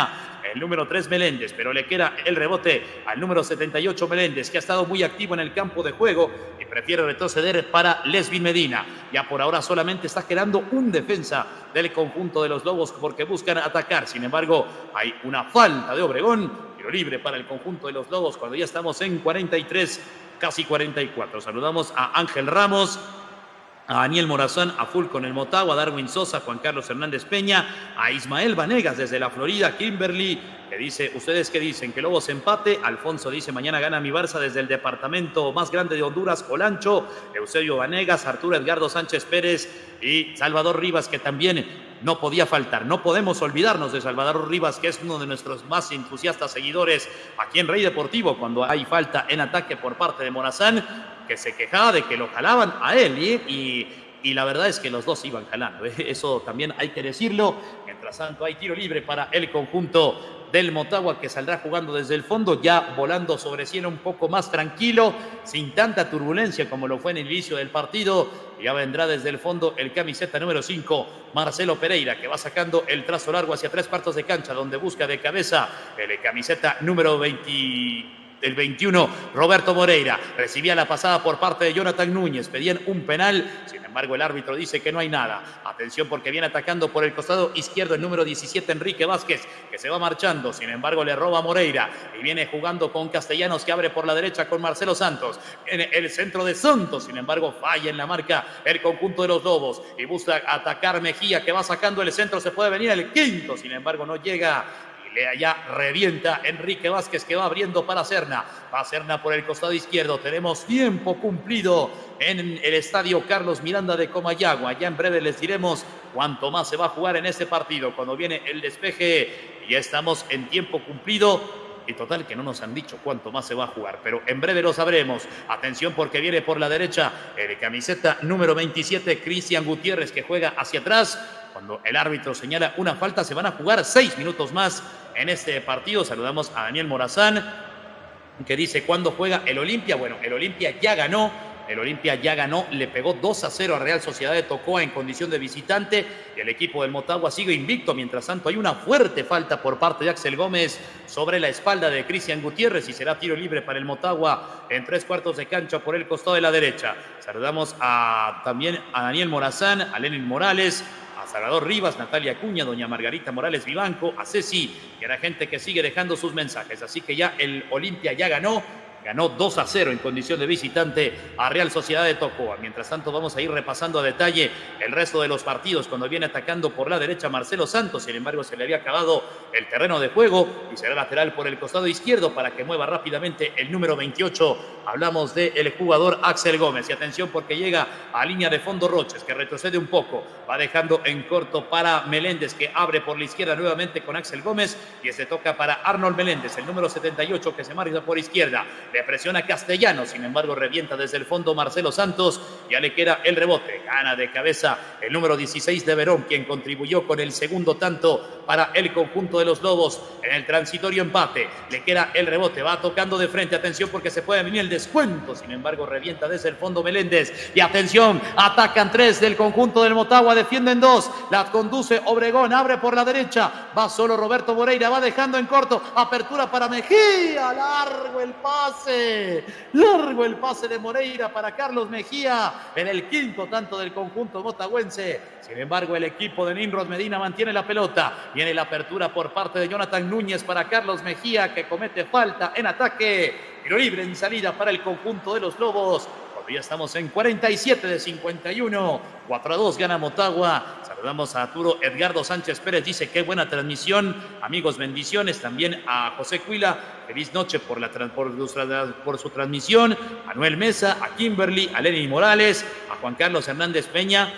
el número tres Meléndez, pero le queda el rebote al número setenta y ocho Meléndez, que ha estado muy activo en el campo de juego y prefiere retroceder para Lesvin Medina. Ya por ahora solamente está quedando un defensa del conjunto de los Lobos porque buscan atacar. Sin embargo, hay una falta de Obregón. Tiro libre para el conjunto de los Lobos cuando ya estamos en cuarenta y tres, casi cuarenta y cuatro. Saludamos a Ángel Ramos, a Daniel Morazán, a full con el Motagua, a Darwin Sosa, Juan Carlos Hernández Peña, a Ismael Vanegas desde la Florida, Kimberly, que dice, ¿ustedes qué dicen? ¿Que Lobos empate? Alfonso dice, mañana gana mi Barça desde el departamento más grande de Honduras, Olancho. Eusebio Vanegas, Arturo Edgardo Sánchez Pérez y Salvador Rivas, que también no podía faltar. No podemos olvidarnos de Salvador Rivas, que es uno de nuestros más entusiastas seguidores aquí en Rey Deportivo, cuando hay falta en ataque por parte de Morazán, que se quejaba de que lo jalaban a él, ¿eh? y, y la verdad es que los dos iban jalando, ¿eh? Eso también hay que decirlo. Mientras tanto hay tiro libre para el conjunto del Motagua, que saldrá jugando desde el fondo, ya volando sobre cielo un poco más tranquilo, sin tanta turbulencia como lo fue en el inicio del partido. Ya vendrá desde el fondo el camiseta número cinco, Marcelo Pereira, que va sacando el trazo largo hacia tres cuartos de cancha, donde busca de cabeza el camiseta número veinte. El veintiuno, Roberto Moreira, recibía la pasada por parte de Jonathan Núñez, pedían un penal, sin embargo el árbitro dice que no hay nada. Atención porque viene atacando por el costado izquierdo el número diecisiete, Enrique Vázquez, que se va marchando, sin embargo le roba a Moreira y viene jugando con Castellanos, que abre por la derecha con Marcelo Santos, en el centro de Santos, sin embargo falla en la marca el conjunto de los Lobos y busca atacar Mejía, que va sacando el centro, se puede venir el quinto, sin embargo no llega. Allá revienta Enrique Vázquez, que va abriendo para Serna. Va Serna por el costado izquierdo. Tenemos tiempo cumplido en el estadio Carlos Miranda de Comayagua. Ya en breve les diremos cuánto más se va a jugar en este partido. Cuando viene el despeje, ya estamos en tiempo cumplido. Y total que no nos han dicho cuánto más se va a jugar, pero en breve lo sabremos. Atención porque viene por la derecha el camiseta número veintisiete, Cristian Gutiérrez, que juega hacia atrás. Cuando el árbitro señala una falta, se van a jugar seis minutos más en este partido. Saludamos a Daniel Morazán, que dice, ¿cuándo juega el Olimpia? Bueno, el Olimpia ya ganó. El Olimpia ya ganó, le pegó dos a cero a Real Sociedad de Tocoa en condición de visitante. Y el equipo del Motagua sigue invicto. Mientras tanto, hay una fuerte falta por parte de Axel Gómez sobre la espalda de Cristian Gutiérrez y será tiro libre para el Motagua en tres cuartos de cancha por el costado de la derecha. Saludamos a, también a Daniel Morazán, a Lenin Morales, a Salvador Rivas, Natalia Acuña, doña Margarita Morales Vivanco, a Ceci y a la gente que sigue dejando sus mensajes. Así que ya el Olimpia ya ganó. Ganó dos a cero en condición de visitante a Real Sociedad de Tocoa. Mientras tanto, vamos a ir repasando a detalle el resto de los partidos. Cuando viene atacando por la derecha Marcelo Santos, sin embargo, se le había acabado el terreno de juego y será lateral por el costado izquierdo para que mueva rápidamente el número veintiocho. Hablamos del jugador Axel Gómez. Y atención porque llega a línea de fondo Roches, que retrocede un poco. Va dejando en corto para Meléndez, que abre por la izquierda nuevamente con Axel Gómez. Y se toca para Arnold Meléndez, el número setenta y ocho, que se marca por izquierda. Le presiona Castellanos, sin embargo revienta desde el fondo Marcelo Santos, ya le queda el rebote, gana de cabeza el número dieciséis de Verón, quien contribuyó con el segundo tanto para el conjunto de los Lobos en el transitorio empate. Le queda el rebote, va tocando de frente, atención porque se puede venir el descuento, sin embargo revienta desde el fondo Meléndez, y atención, atacan tres del conjunto del Motagua, defienden dos, la conduce Obregón, abre por la derecha, va solo Roberto Moreira, va dejando en corto, apertura para Mejía, largo el pase, largo el pase de Moreira para Carlos Mejía en el quinto tanto del conjunto motagüense. Sin embargo, el equipo de Nimrod Medina mantiene la pelota. Viene la apertura por parte de Jonathan Núñez para Carlos Mejía, que comete falta en ataque. Tiro libre en salida para el conjunto de los Lobos. Ya estamos en cuarenta y siete de cincuenta y uno. cuatro a dos gana Motagua. Saludamos a Arturo Edgardo Sánchez Pérez. Dice qué buena transmisión. Amigos, bendiciones. También a José Cuila. Feliz noche por, la, por, por su transmisión. A Noel Mesa, a Kimberly, a Lenin Morales, a Juan Carlos Hernández Peña.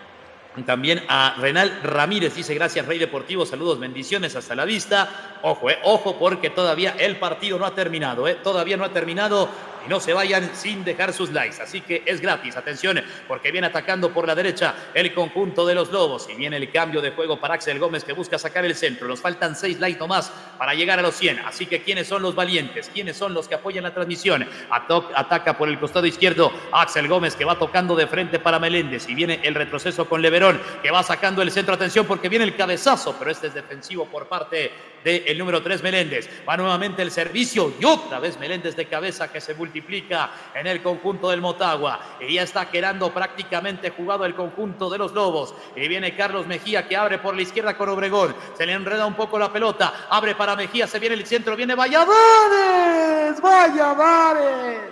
También a Renal Ramírez, dice gracias Rey Deportivo, saludos, bendiciones, hasta la vista. Ojo, eh, ojo porque todavía el partido no ha terminado, eh, todavía no ha terminado y no se vayan sin dejar sus likes, así que es gratis, atención, porque viene atacando por la derecha el conjunto de los Lobos y viene el cambio de juego para Axel Gómez, que busca sacar el centro. Nos faltan seis likes nomás para llegar a los cien, así que ¿quiénes son los valientes? ¿Quiénes son los que apoyan la transmisión? Ato ataca por el costado izquierdo Axel Gómez, que va tocando de frente para Meléndez y viene el retroceso con Leverón, que va sacando el centro. Atención porque viene el cabezazo, pero este es defensivo por parte del número tres Meléndez. Va nuevamente el servicio y otra vez Meléndez de cabeza que se multiplica en el conjunto del Motagua. Y ya está quedando prácticamente jugado el conjunto de los Lobos. Y viene Carlos Mejía que abre por la izquierda con Obregón. Se le enreda un poco la pelota. Abre para Mejía, se viene el centro, viene Valladares. Valladares.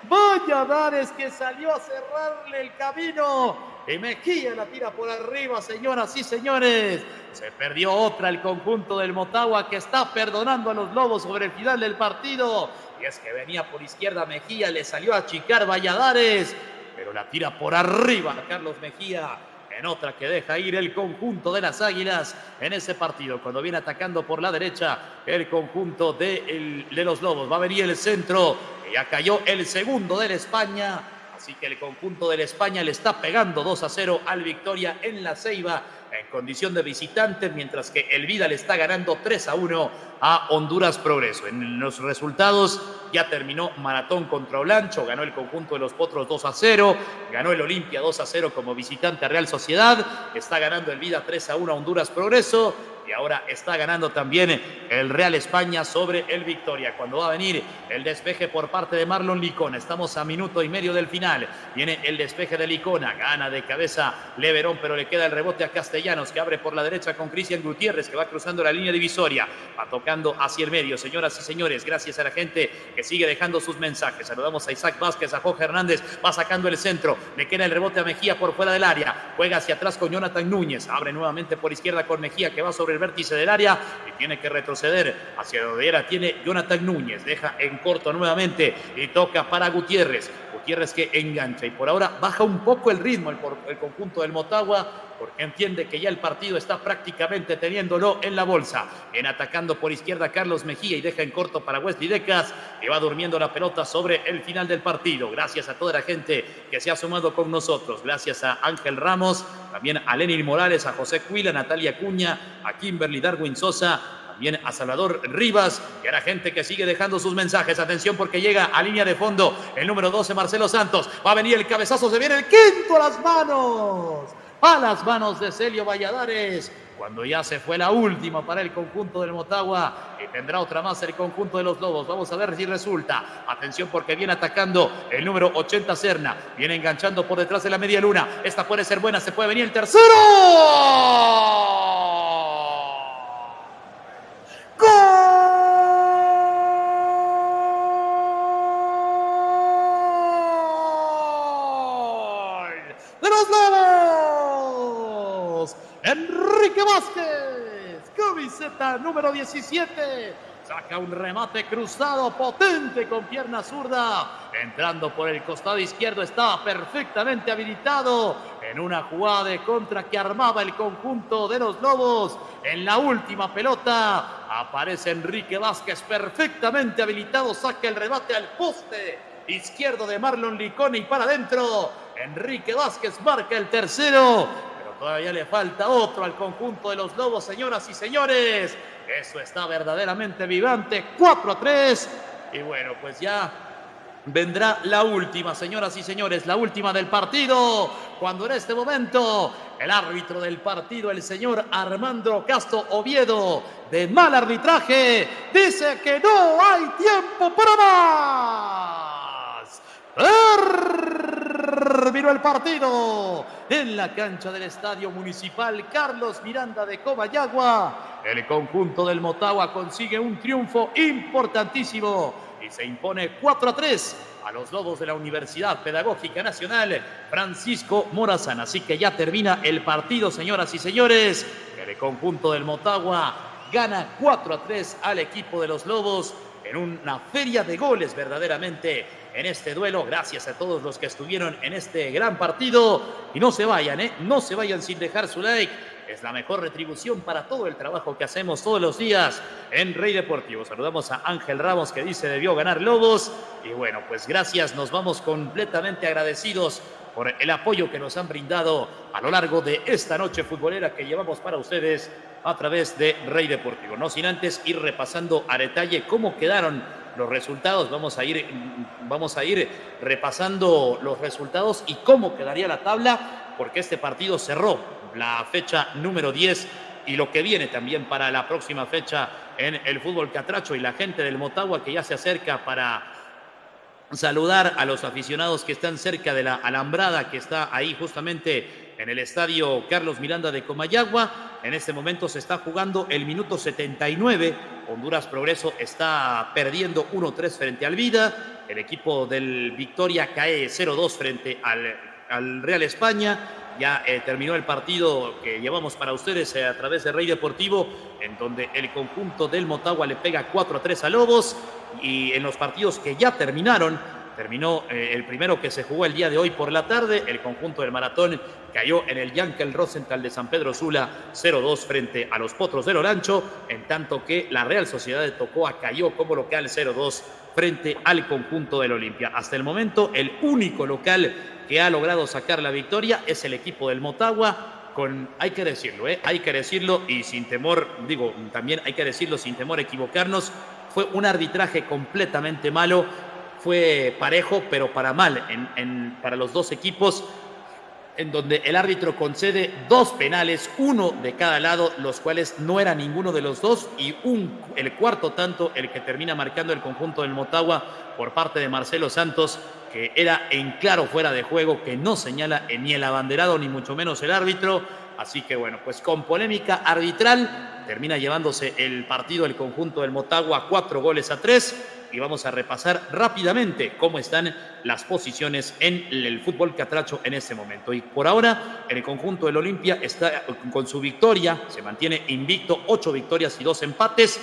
Valladares que salió a cerrarle el camino. Y Mejía la tira por arriba, señoras y señores. Se perdió otra el conjunto del Motagua que está perdonando a los Lobos sobre el final del partido. Y es que venía por izquierda Mejía, le salió a achicar Valladares, pero la tira por arriba a Carlos Mejía. En otra que deja ir el conjunto de las Águilas en ese partido. Cuando viene atacando por la derecha el conjunto de, el, de los Lobos. Va a venir el centro. Y ya cayó el segundo del España. Así que el conjunto del España le está pegando dos a cero al Victoria en la Ceiba en condición de visitante, mientras que el Vida le está ganando tres a uno a Honduras Progreso. En los resultados ya terminó Maratón contra Olancho, ganó el conjunto de los Potros dos a cero, ganó el Olimpia dos a cero como visitante a Real Sociedad, está ganando el Vida tres a uno a Honduras Progreso. Y ahora está ganando también el Real España sobre el Victoria. Cuando va a venir el despeje por parte de Marlon Licona. Estamos a minuto y medio del final. Viene el despeje de Licona. Gana de cabeza Leverón, pero le queda el rebote a Castellanos, que abre por la derecha con Cristian Gutiérrez, que va cruzando la línea divisoria. Va tocando hacia el medio. Señoras y señores, gracias a la gente que sigue dejando sus mensajes. Saludamos a Isaac Vázquez, a Jorge Hernández. Va sacando el centro. Le queda el rebote a Mejía por fuera del área. Juega hacia atrás con Jonathan Núñez. Abre nuevamente por izquierda con Mejía, que va sobre el vértice del área y tiene que retroceder hacia donde era tiene Jonathan Núñez, deja en corto nuevamente y toca para Gutiérrez, Gutiérrez que engancha y por ahora baja un poco el ritmo el, el conjunto del Motagua porque entiende que ya el partido está prácticamente teniéndolo en la bolsa. En atacando por izquierda Carlos Mejía y deja en corto para Wesley Decas y va durmiendo la pelota sobre el final del partido. Gracias a toda la gente que se ha sumado con nosotros. Gracias a Ángel Ramos, también a Lenin Morales, a José Cuila, a Natalia Cuña, a Kimberly Darwin Sosa, también a Salvador Rivas y a la gente que sigue dejando sus mensajes. Atención porque llega a línea de fondo el número doce Marcelo Santos. Va a venir el cabezazo, se viene el quinto a las manos. A las manos de Celio Valladares, cuando ya se fue la última para el conjunto del Motagua y tendrá otra más el conjunto de los Lobos. Vamos a ver si resulta. Atención porque viene atacando el número ochenta Serna, viene enganchando por detrás de la media luna. Esta puede ser buena, se puede venir el tercero. Enrique Vázquez, camiseta número diecisiete, saca un remate cruzado potente con pierna zurda, entrando por el costado izquierdo, estaba perfectamente habilitado en una jugada de contra que armaba el conjunto de los Lobos. En la última pelota aparece Enrique Vázquez perfectamente habilitado, saca el remate al poste izquierdo de Marlon Licona y para adentro. Enrique Vázquez marca el tercero. Todavía le falta otro al conjunto de los Lobos, señoras y señores. Eso está verdaderamente vivante. cuatro a tres. Y bueno, pues ya vendrá la última, señoras y señores. La última del partido. Cuando en este momento el árbitro del partido, el señor Armando Castro Oviedo, de mal arbitraje, dice que no hay tiempo para más. Terminó el partido en la cancha del Estadio Municipal Carlos Miranda de Comayagua. El conjunto del Motagua consigue un triunfo importantísimo y se impone cuatro a tres a los Lobos de la Universidad Pedagógica Nacional Francisco Morazán. Así que ya termina el partido, señoras y señores. El conjunto del Motagua gana cuatro a tres al equipo de los Lobos en una feria de goles verdaderamente en este duelo. Gracias a todos los que estuvieron en este gran partido. Y no se vayan, ¿eh? No se vayan sin dejar su like. Es la mejor retribución para todo el trabajo que hacemos todos los días en Rey Deportivo. Saludamos a Ángel Ramos que dice debió ganar Lobos. Y bueno, pues gracias. Nos vamos completamente agradecidos por el apoyo que nos han brindado a lo largo de esta noche futbolera que llevamos para ustedes a través de Rey Deportivo. No sin antes ir repasando a detalle cómo quedaron los resultados. Vamos a ir, vamos a ir repasando los resultados y cómo quedaría la tabla, porque este partido cerró la fecha número diez y lo que viene también para la próxima fecha en el fútbol catracho, y la gente del Motagua que ya se acerca para saludar a los aficionados que están cerca de la alambrada que está ahí justamente en el estadio Carlos Miranda de Comayagua. En este momento se está jugando el minuto setenta y nueve. Honduras Progreso está perdiendo uno tres frente al Vida. El equipo del Victoria cae cero dos frente al, al Real España. Ya eh, terminó el partido que llevamos para ustedes eh, a través de Rey Deportivo, en donde el conjunto del Motagua le pega cuatro a tres a Lobos. Y en los partidos que ya terminaron, terminó eh, el primero que se jugó el día de hoy por la tarde. El conjunto del Maratón cayó en el Yankel Rosenthal de San Pedro Sula cero dos frente a los Potros del Olancho, en tanto que la Real Sociedad de Tocoa cayó como local cero dos frente al conjunto del Olimpia. Hasta el momento, el único local que ha logrado sacar la victoria es el equipo del Motagua, con, hay que decirlo, ¿eh? hay que decirlo y sin temor, digo, también hay que decirlo sin temor a equivocarnos, fue un arbitraje completamente malo, fue parejo, pero para mal en, en, para los dos equipos, en donde el árbitro concede dos penales, uno de cada lado, los cuales no era ninguno de los dos, y un, el cuarto tanto, el que termina marcando el conjunto del Motagua por parte de Marcelo Santos, que era en claro fuera de juego, que no señala ni el abanderado ni mucho menos el árbitro. Así que bueno, pues con polémica arbitral termina llevándose el partido el conjunto del Motagua cuatro goles a tres. Y vamos a repasar rápidamente cómo están las posiciones en el fútbol catracho en este momento. Y por ahora, el conjunto del Olimpia está con su victoria, se mantiene invicto, ocho victorias y dos empates.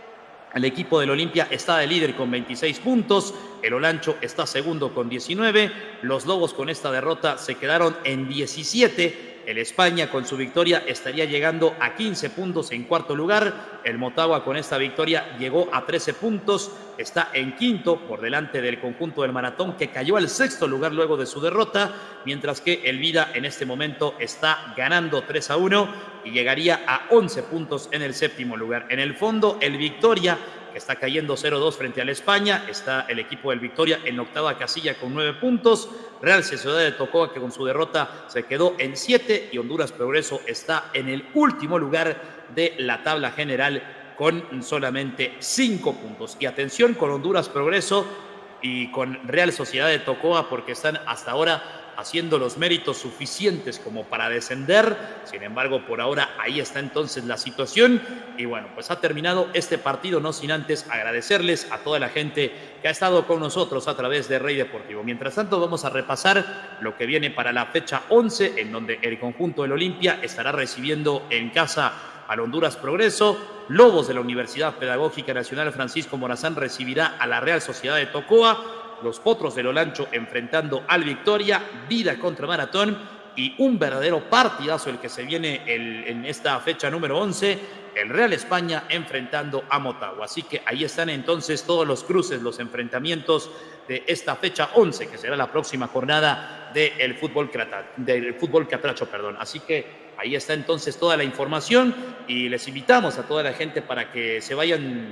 El equipo del Olimpia está de líder con veintiséis puntos, el Olancho está segundo con diecinueve, los Lobos con esta derrota se quedaron en diecisiete, el España con su victoria estaría llegando a quince puntos en cuarto lugar, el Motagua con esta victoria llegó a trece puntos, está en quinto por delante del conjunto del Maratón que cayó al sexto lugar luego de su derrota, mientras que el Vida en este momento está ganando tres a uno y llegaría a once puntos en el séptimo lugar. En el fondo, el Victoria, que está cayendo cero dos frente al España, está el equipo del Victoria en octava casilla con nueve puntos, Real Sociedad de Tocoa que con su derrota se quedó en siete y Honduras Progreso está en el último lugar de la tabla general con solamente cinco puntos. Y atención con Honduras Progreso y con Real Sociedad de Tocoa, porque están hasta ahora haciendo los méritos suficientes como para descender. Sin embargo, por ahora ahí está entonces la situación. Y bueno, pues ha terminado este partido, no sin antes agradecerles a toda la gente que ha estado con nosotros a través de Rey Deportivo. Mientras tanto, vamos a repasar lo que viene para la fecha once, en donde el conjunto del Olimpia estará recibiendo en casa al Honduras Progreso. Lobos de la Universidad Pedagógica Nacional Francisco Morazán recibirá a la Real Sociedad de Tocoa. Los Potros del Olancho enfrentando al Victoria, Vida contra Maratón, y un verdadero partidazo el que se viene el, en esta fecha número once, el Real España enfrentando a Motagua. Así que ahí están entonces todos los cruces, los enfrentamientos de esta fecha once, que será la próxima jornada del fútbol, del fútbol catracho. Perdón. Así que ahí está entonces toda la información y les invitamos a toda la gente para que se vayan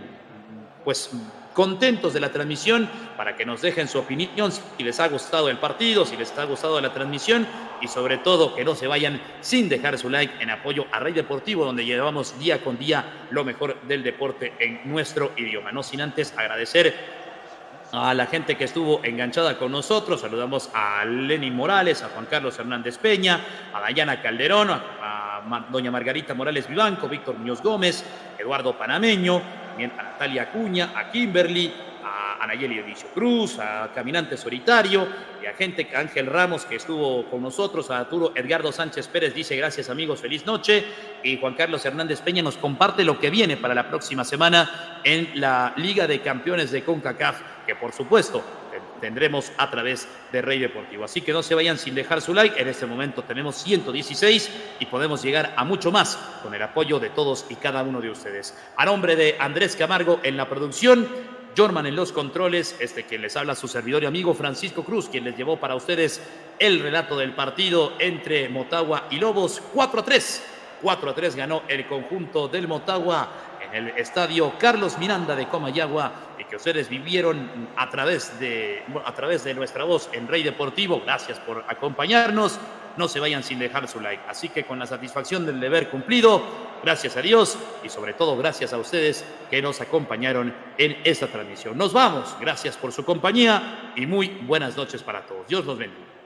pues contentos de la transmisión, para que nos dejen su opinión, si les ha gustado el partido, si les ha gustado la transmisión, y sobre todo que no se vayan sin dejar su like en apoyo a Rey Deportivo, donde llevamos día con día lo mejor del deporte en nuestro idioma. No sin antes agradecer a la gente que estuvo enganchada con nosotros. Saludamos a Lenin Morales, a Juan Carlos Hernández Peña, a Dayana Calderón, a, a doña Margarita Morales Vivanco, Víctor Muñoz Gómez, Eduardo Panameño, también a Natalia Acuña, a Kimberly, a Anayeli Edicio Cruz, a Caminante Solitario y a gente, a Ángel Ramos que estuvo con nosotros, a Arturo Edgardo Sánchez Pérez dice gracias amigos, feliz noche, y Juan Carlos Hernández Peña nos comparte lo que viene para la próxima semana en la Liga de Campeones de CONCACAF, que por supuesto tendremos a través de Rey Deportivo. Así que no se vayan sin dejar su like. En este momento tenemos ciento dieciséis y podemos llegar a mucho más con el apoyo de todos y cada uno de ustedes. A nombre de Andrés Camargo en la producción, Jorman en los controles, este quien les habla, su servidor y amigo Francisco Cruz, quien les llevó para ustedes el relato del partido entre Motagua y Lobos. Cuatro a tres. cuatro a tres ganó el conjunto del Motagua en el estadio Carlos Miranda de Comayagua, y que ustedes vivieron a través de, a través de nuestra voz en Rey Deportivo. Gracias por acompañarnos. No se vayan sin dejar su like. Así que con la satisfacción del deber cumplido, gracias a Dios y sobre todo gracias a ustedes que nos acompañaron en esta transmisión. Nos vamos, gracias por su compañía y muy buenas noches para todos. Dios los bendiga.